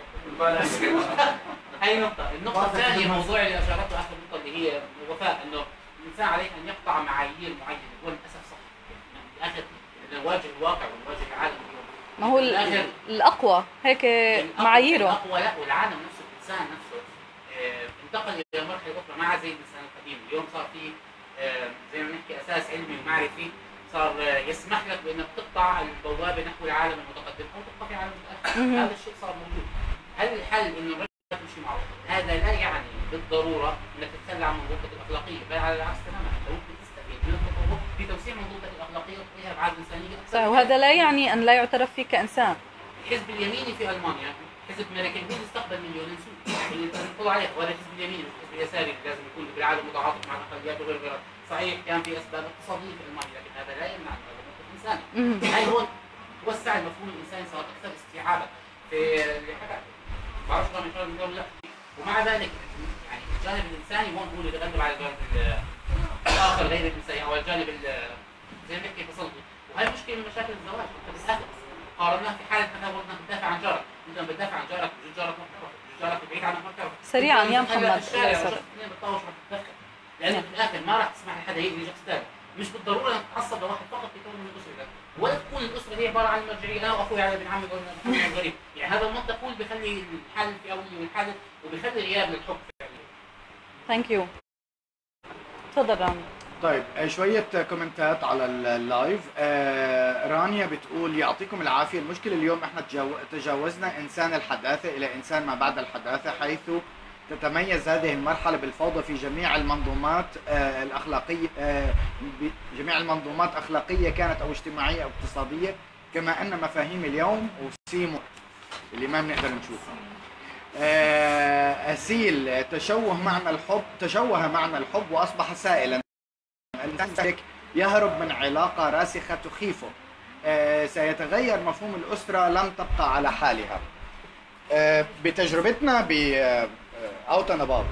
Speaker 6: هاي نقطة. النقطة الثانية موضوع اللي اشارته اخر نقطة اللي هي الوفاء، انه الانسان عليه ان يقطع معايير معينة. هو للاسف صح. يعني بالاخر نواجه الواقع ونواجه العالم اليوم.
Speaker 1: ما هو الاقوى هيك معاييره.
Speaker 6: الاقوى لا، والعالم نفسه الانسان نفسه اه انتقل الى مرحلة اخرى ما عاد زي الانسان القديم. اليوم صار في اه زي ما نحكي اساس علمي ومعرفي صار يسمح لك بانك تقطع البوابه نحو العالم المتقدم او تبقى في عالم متاخر. هذا الشيء صار موجود. هل الحل انه الرجل تمشي معه؟ هذا لا يعني بالضروره انك تتخلى عن منظومتك الاخلاقيه، بل على العكس تماما. انت ممكن تستفيد من التطور في توسيع منظومتك الاخلاقيه وتقويها ابعاد انسانيه.
Speaker 1: صحيح، وهذا لا يعني ان لا يعترف فيك كانسان.
Speaker 6: الحزب اليميني في المانيا، حزب ميركل استقبل مليونين سوري، يعني تنقلوا عليه. وهذا الحزب اليميني والحزب اليساري لازم يكون بالعالم متعاطف مع الاقليات وغير غيرها. صحيح كان في اسباب اقتصاديه في المانيا، لكن هذا لا يمنع انه هذا موقف انساني. هاي هون وسع المفهوم الانساني، صار اكثر استيعابا في اللي حكى. ما بعرفش طبعا ان شاء الله ولا لا. ومع ذلك يعني الجانب الانساني هون هو اللي تغلب على الجانب الاخر غير الانساني او الجانب زي ما بنحكي تصلي. وهي مشكله من مشاكل الزواج. انت بالاخر قارناها في حاله مثلا بدنا بتدافع عن جارك، انت لما بتدافع عن جارك بجوز جارك ما بتعرف، بجوز جارك بعيد عنك ما بتعرف.
Speaker 1: سريعا يا محمد.
Speaker 6: الشارع اثنين بتطاوش رح تتدخل. لانه في الاخر ما راح تسمح لحدا يجي يجي يستاذن. مش بالضروره انك تتعصب لواحد فقط يكون من اسرتك، ولا تكون الاسره هي عباره عن مرجعيه انا واخوي على ابن عمي قلنا غريب، يعني هذا المنطق هو اللي بيخلي الحاله الفئويه والحاله وبيخلي غياب للحب فعليا.
Speaker 1: ثانك يو. تفضل رامي.
Speaker 7: طيب شوية كومنتات على اللايف. آه رانيا بتقول يعطيكم العافية، المشكلة اليوم احنا تجاوزنا انسان الحداثة الى انسان ما بعد الحداثة، حيث تتميز هذه المرحلة بالفوضى في جميع المنظومات آه الأخلاقية، آه جميع المنظومات أخلاقية كانت أو اجتماعية أو اقتصادية، كما أن مفاهيم اليوم وسيمو اللي ما بنقدر نشوفها. آه أسيل تشوه معنى الحب تشوه معنى الحب وأصبح سائلا، الإنسان يهرب من علاقة راسخة تخيفه. آه سيتغير مفهوم الأسرة، لم تبقى على حالها. آه بتجربتنا ب اوت اند اباوت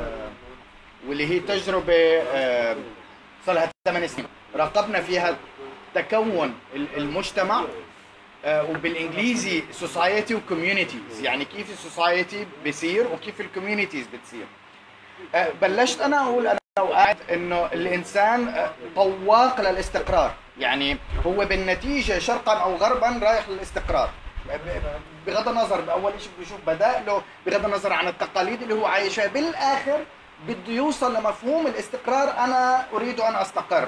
Speaker 7: واللي هي تجربه آه صار لها ثمان سنين، راقبنا فيها تكون المجتمع آه وبالانجليزي سوسايتي وكوميونيتيز، يعني كيف السوسايتي بيصير وكيف الكوميونيتيز بتصير. آه بلشت انا اقول انا وقاعد انه الانسان طواق للاستقرار، يعني هو بالنتيجه شرقا او غربا رايح للاستقرار، بغض النظر باول شيء بيشوف بدائله، بغض النظر عن التقاليد اللي هو عايشها، بالاخر بده يوصل لمفهوم الاستقرار، انا اريد ان استقر.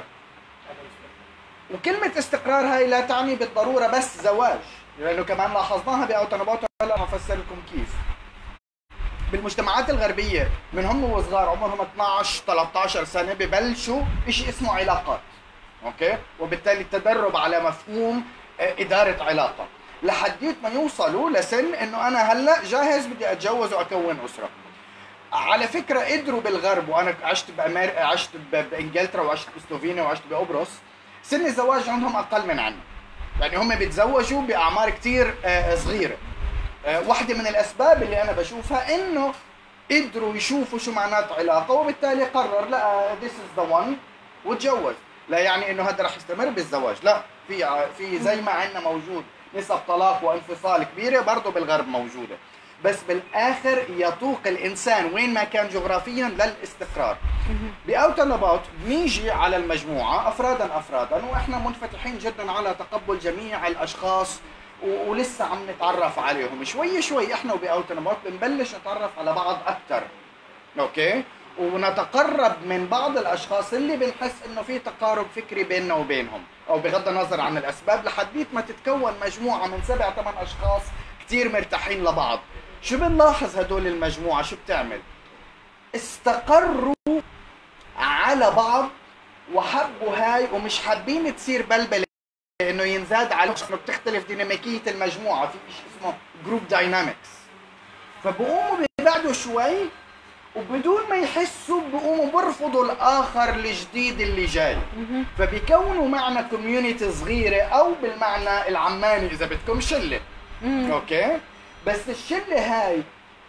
Speaker 7: وكلمه استقرار هاي لا تعني بالضروره بس زواج، لانه كمان لاحظناها باوتنبوت، هلا هفسر لكم كيف. بالمجتمعات الغربيه من هم وصغار عمرهم اثنعش ثلاثة عشر سنه ببلشوا شيء اسمه علاقات، اوكي؟ وبالتالي التدرب على مفهوم اداره علاقه، لحديت ما يوصلوا لسن انه انا هلا جاهز بدي اتجوز واكون اسره. على فكره قدروا بالغرب، وانا عشت بامريكا، عشت بانجلترا وعشت بسلوفينيا وعشت بقبرص، سن الزواج عندهم اقل من عنا، يعني هم بيتزوجوا باعمار كثير صغيره. واحده من الاسباب اللي انا بشوفها انه قدروا يشوفوا شو معنات علاقه، وبالتالي قرر لا this is the one وتجوز. لا يعني انه هذا رح يستمر بالزواج، لا، في في زي ما عندنا موجود نسب طلاق وانفصال كبيره برضه بالغرب موجوده، بس بالاخر يطوق الانسان وين ما كان جغرافيا للاستقرار. باوت اند اباوت بنيجي على المجموعه افرادا افرادا، واحنا منفتحين جدا على تقبل جميع الاشخاص ولسه عم نتعرف عليهم شوي شوي. احنا وباوت اند اباوت بنبلش نتعرف على بعض اكثر، اوكي؟ ونتقرب من بعض الاشخاص اللي بنحس انه في تقارب فكري بيننا وبينهم، او بغض النظر عن الاسباب، لحديت ما تتكون مجموعه من سبع ثمان اشخاص كثير مرتاحين لبعض. شو بنلاحظ هدول المجموعه شو بتعمل؟ استقروا على بعض وحبوا هاي، ومش حابين تصير بلبله انه ينزاد على انه بتختلف ديناميكيه المجموعه، في شيء اسمه جروب داينامكس، فبقوموا بيبعدوا شوي وبدون ما يحسوا بقوموا برفضوا الاخر الجديد اللي جاي، فبيكونوا معنا كوميونيتي صغيره، او بالمعنى العماني اذا بدكم شله. اوكي؟ بس الشله هاي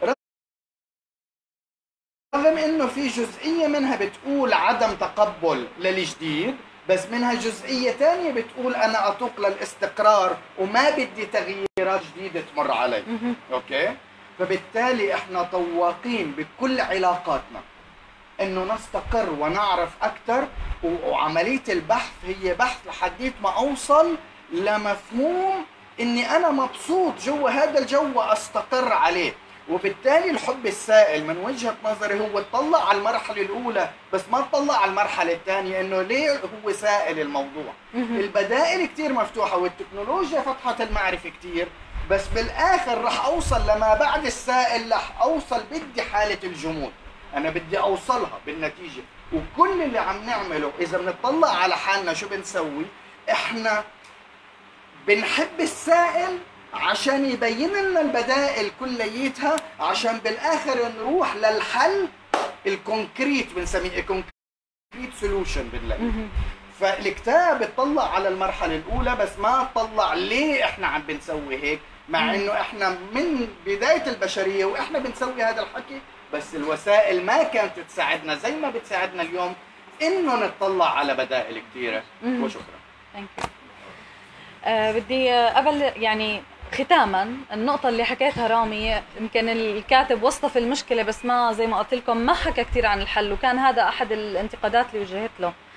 Speaker 7: رغم انه في جزئيه منها بتقول عدم تقبل للجديد، بس منها جزئيه ثانيه بتقول انا اتوق للاستقرار وما بدي تغييرات جديده تمر علي. اوكي؟ فبالتالي احنا طواقين بكل علاقاتنا انه نستقر ونعرف اكثر، وعمليه البحث هي بحث لحديت ما اوصل لمفهوم اني انا مبسوط جوا هذا الجو واستقر عليه. وبالتالي الحب السائل من وجهه نظري هو تطلع على المرحله الاولى بس ما تطلع على المرحله الثانيه انه ليه هو سائل الموضوع. البدائل كثير مفتوحه والتكنولوجيا فتحت المعرفه كثير، بس بالاخر رح اوصل لما بعد السائل، رح اوصل بدي حاله الجمود، انا بدي اوصلها بالنتيجه. وكل اللي عم نعمله اذا بنطلع على حالنا شو بنسوي، احنا بنحب السائل عشان يبين لنا البدائل كليتها، عشان بالاخر نروح للحل الكونكريت، بنسميه كونكريت سولوشن بنلاقيه. فالكتاب بتطلع على المرحله الاولى بس ما تطلع ليه احنا عم بنسوي هيك، مع انه احنا من بدايه البشريه واحنا بنسوي هذا الحكي، بس الوسائل ما كانت تساعدنا زي ما بتساعدنا اليوم انه نطلع على بدائل كثيره. وشكرا. ثانك يو.
Speaker 1: أه بدي قبل يعني ختاما النقطة اللي حكيتها رامي، يمكن الكاتب وصف المشكلة بس ما زي ما قلت لكم ما حكى كثير عن الحل، وكان هذا أحد الانتقادات اللي وجهت له.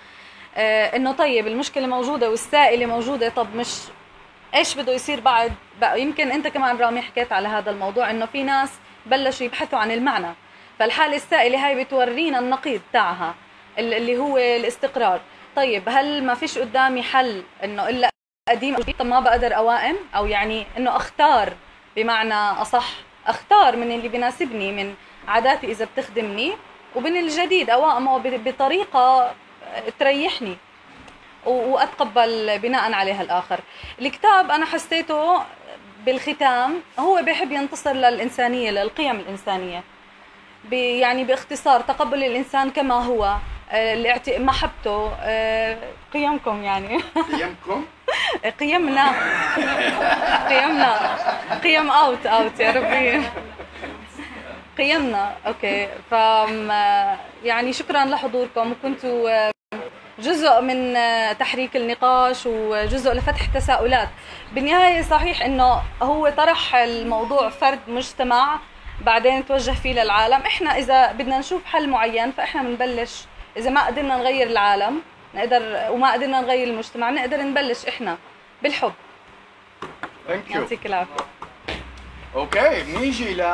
Speaker 1: آه انه طيب المشكله موجوده والسائله موجوده، طب مش ايش بده يصير بعد بقى؟ يمكن انت كمان رامي حكيت على هذا الموضوع انه في ناس بلشوا يبحثوا عن المعنى، فالحاله السائله هاي بتورينا النقيض تاعها اللي هو الاستقرار. طيب هل ما فيش قدامي حل انه الا قديم أو جديد؟ طب ما بقدر اوائم، او يعني انه اختار، بمعنى اصح اختار من اللي بيناسبني من عاداتي اذا بتخدمني، ومن الجديد اوائمه بطريقه تريحني واتقبل بناء عليها الاخر. الكتاب انا حسيته بالختام هو بيحب ينتصر للانسانيه، للقيم الانسانيه، يعني باختصار تقبل الانسان كما هو، الاعت... محبته، قيمكم يعني
Speaker 9: قيمكم
Speaker 1: قيمنا قيمنا قيم اوت اوت يا ربي قيمنا. اوكي، ف يعني شكرا لحضوركم، وكنتوا جزء من تحريك النقاش وجزء لفتح تساؤلات. بالنهايه صحيح انه هو طرح الموضوع فرد مجتمع بعدين توجه فيه للعالم. احنا اذا بدنا نشوف حل معين فاحنا بنبلش، اذا ما قدرنا نغير العالم نقدر وما قدرنا نغير المجتمع نقدر نبلش احنا بالحب.
Speaker 9: ثانك يو،
Speaker 1: يعطيك العافيه.
Speaker 9: اوكي، بنيجي ل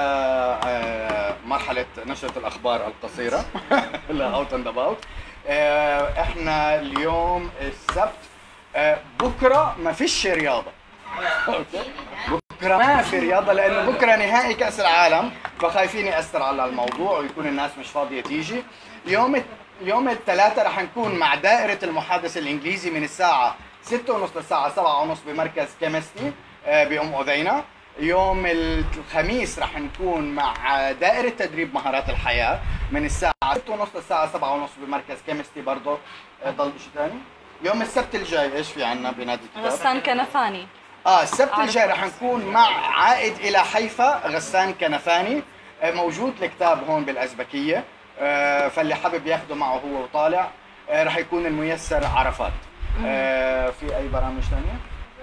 Speaker 9: مرحله نشره الاخبار القصيره لا اوت اند اباوت. احنا اليوم السبت، بكره ما فيش رياضه. اوكي، بكره ما في رياضه لانه بكره نهائي كاس العالم، فخايفين ياثر على الموضوع ويكون الناس مش فاضيه تيجي. يوم يوم الثلاثاء رح نكون مع دائره المحادثه الانجليزي من الساعه ستة وثلاثين للساعه سبعة وثلاثين بمركز كيمستي بأم أذينة. يوم الخميس رح نكون مع دائره تدريب مهارات الحياه من الساعه ستة وثلاثين للساعه سبعة وثلاثين بمركز كيمستي برضه. ضل شيء ثاني يوم السبت الجاي ايش في عندنا بنادي الكتاب؟
Speaker 1: غسان كنفاني.
Speaker 9: اه السبت الجاي رح نكون مع عائد الى حيفا غسان كنفاني. موجود الكتاب هون بالازبكيه، آه فاللي حابب ياخده معه هو وطالع. آه رح يكون الميسر عرفات. آه في اي برامج ثانيه؟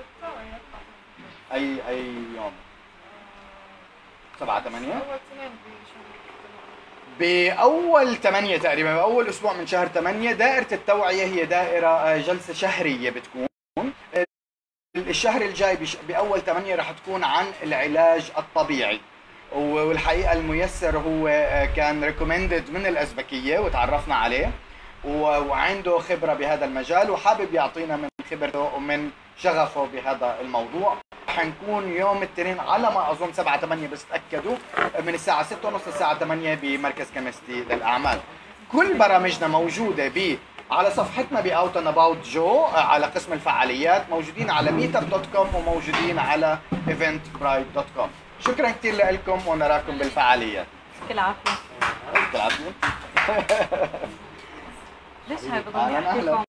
Speaker 9: اي اي يوم؟ سبعة ثمانية؟ بأول ثمانية تقريبا، بأول أسبوع من شهر ثمانية. دائرة التوعية هي دائرة جلسة شهرية بتكون. الشهر الجاي بأول ثمانية رح تكون عن العلاج الطبيعي، والحقيقة الميسر هو كان ريكومندد من الأزبكية وتعرفنا عليه، وعنده خبرة بهذا المجال وحابب يعطينا من خبرته ومن شغفه بهذا الموضوع. حنكون يوم الاثنين على ما اظن سبعة ثمانية بس تاكدوا، من الساعه ستة وثلاثين للساعه ثمانية بمركز كيمستي للاعمال. كل برامجنا موجوده ب على صفحتنا باوت اند اباوت جو على قسم الفعاليات، موجودين على ميت اب دوت كوم وموجودين على ايفنت برايد دوت كوم. شكرا كثير لكم ونراكم بالفعاليات.
Speaker 1: يعطيك العافيه.
Speaker 9: يعطيك العافيه.
Speaker 1: ليش هاي بضل يحكي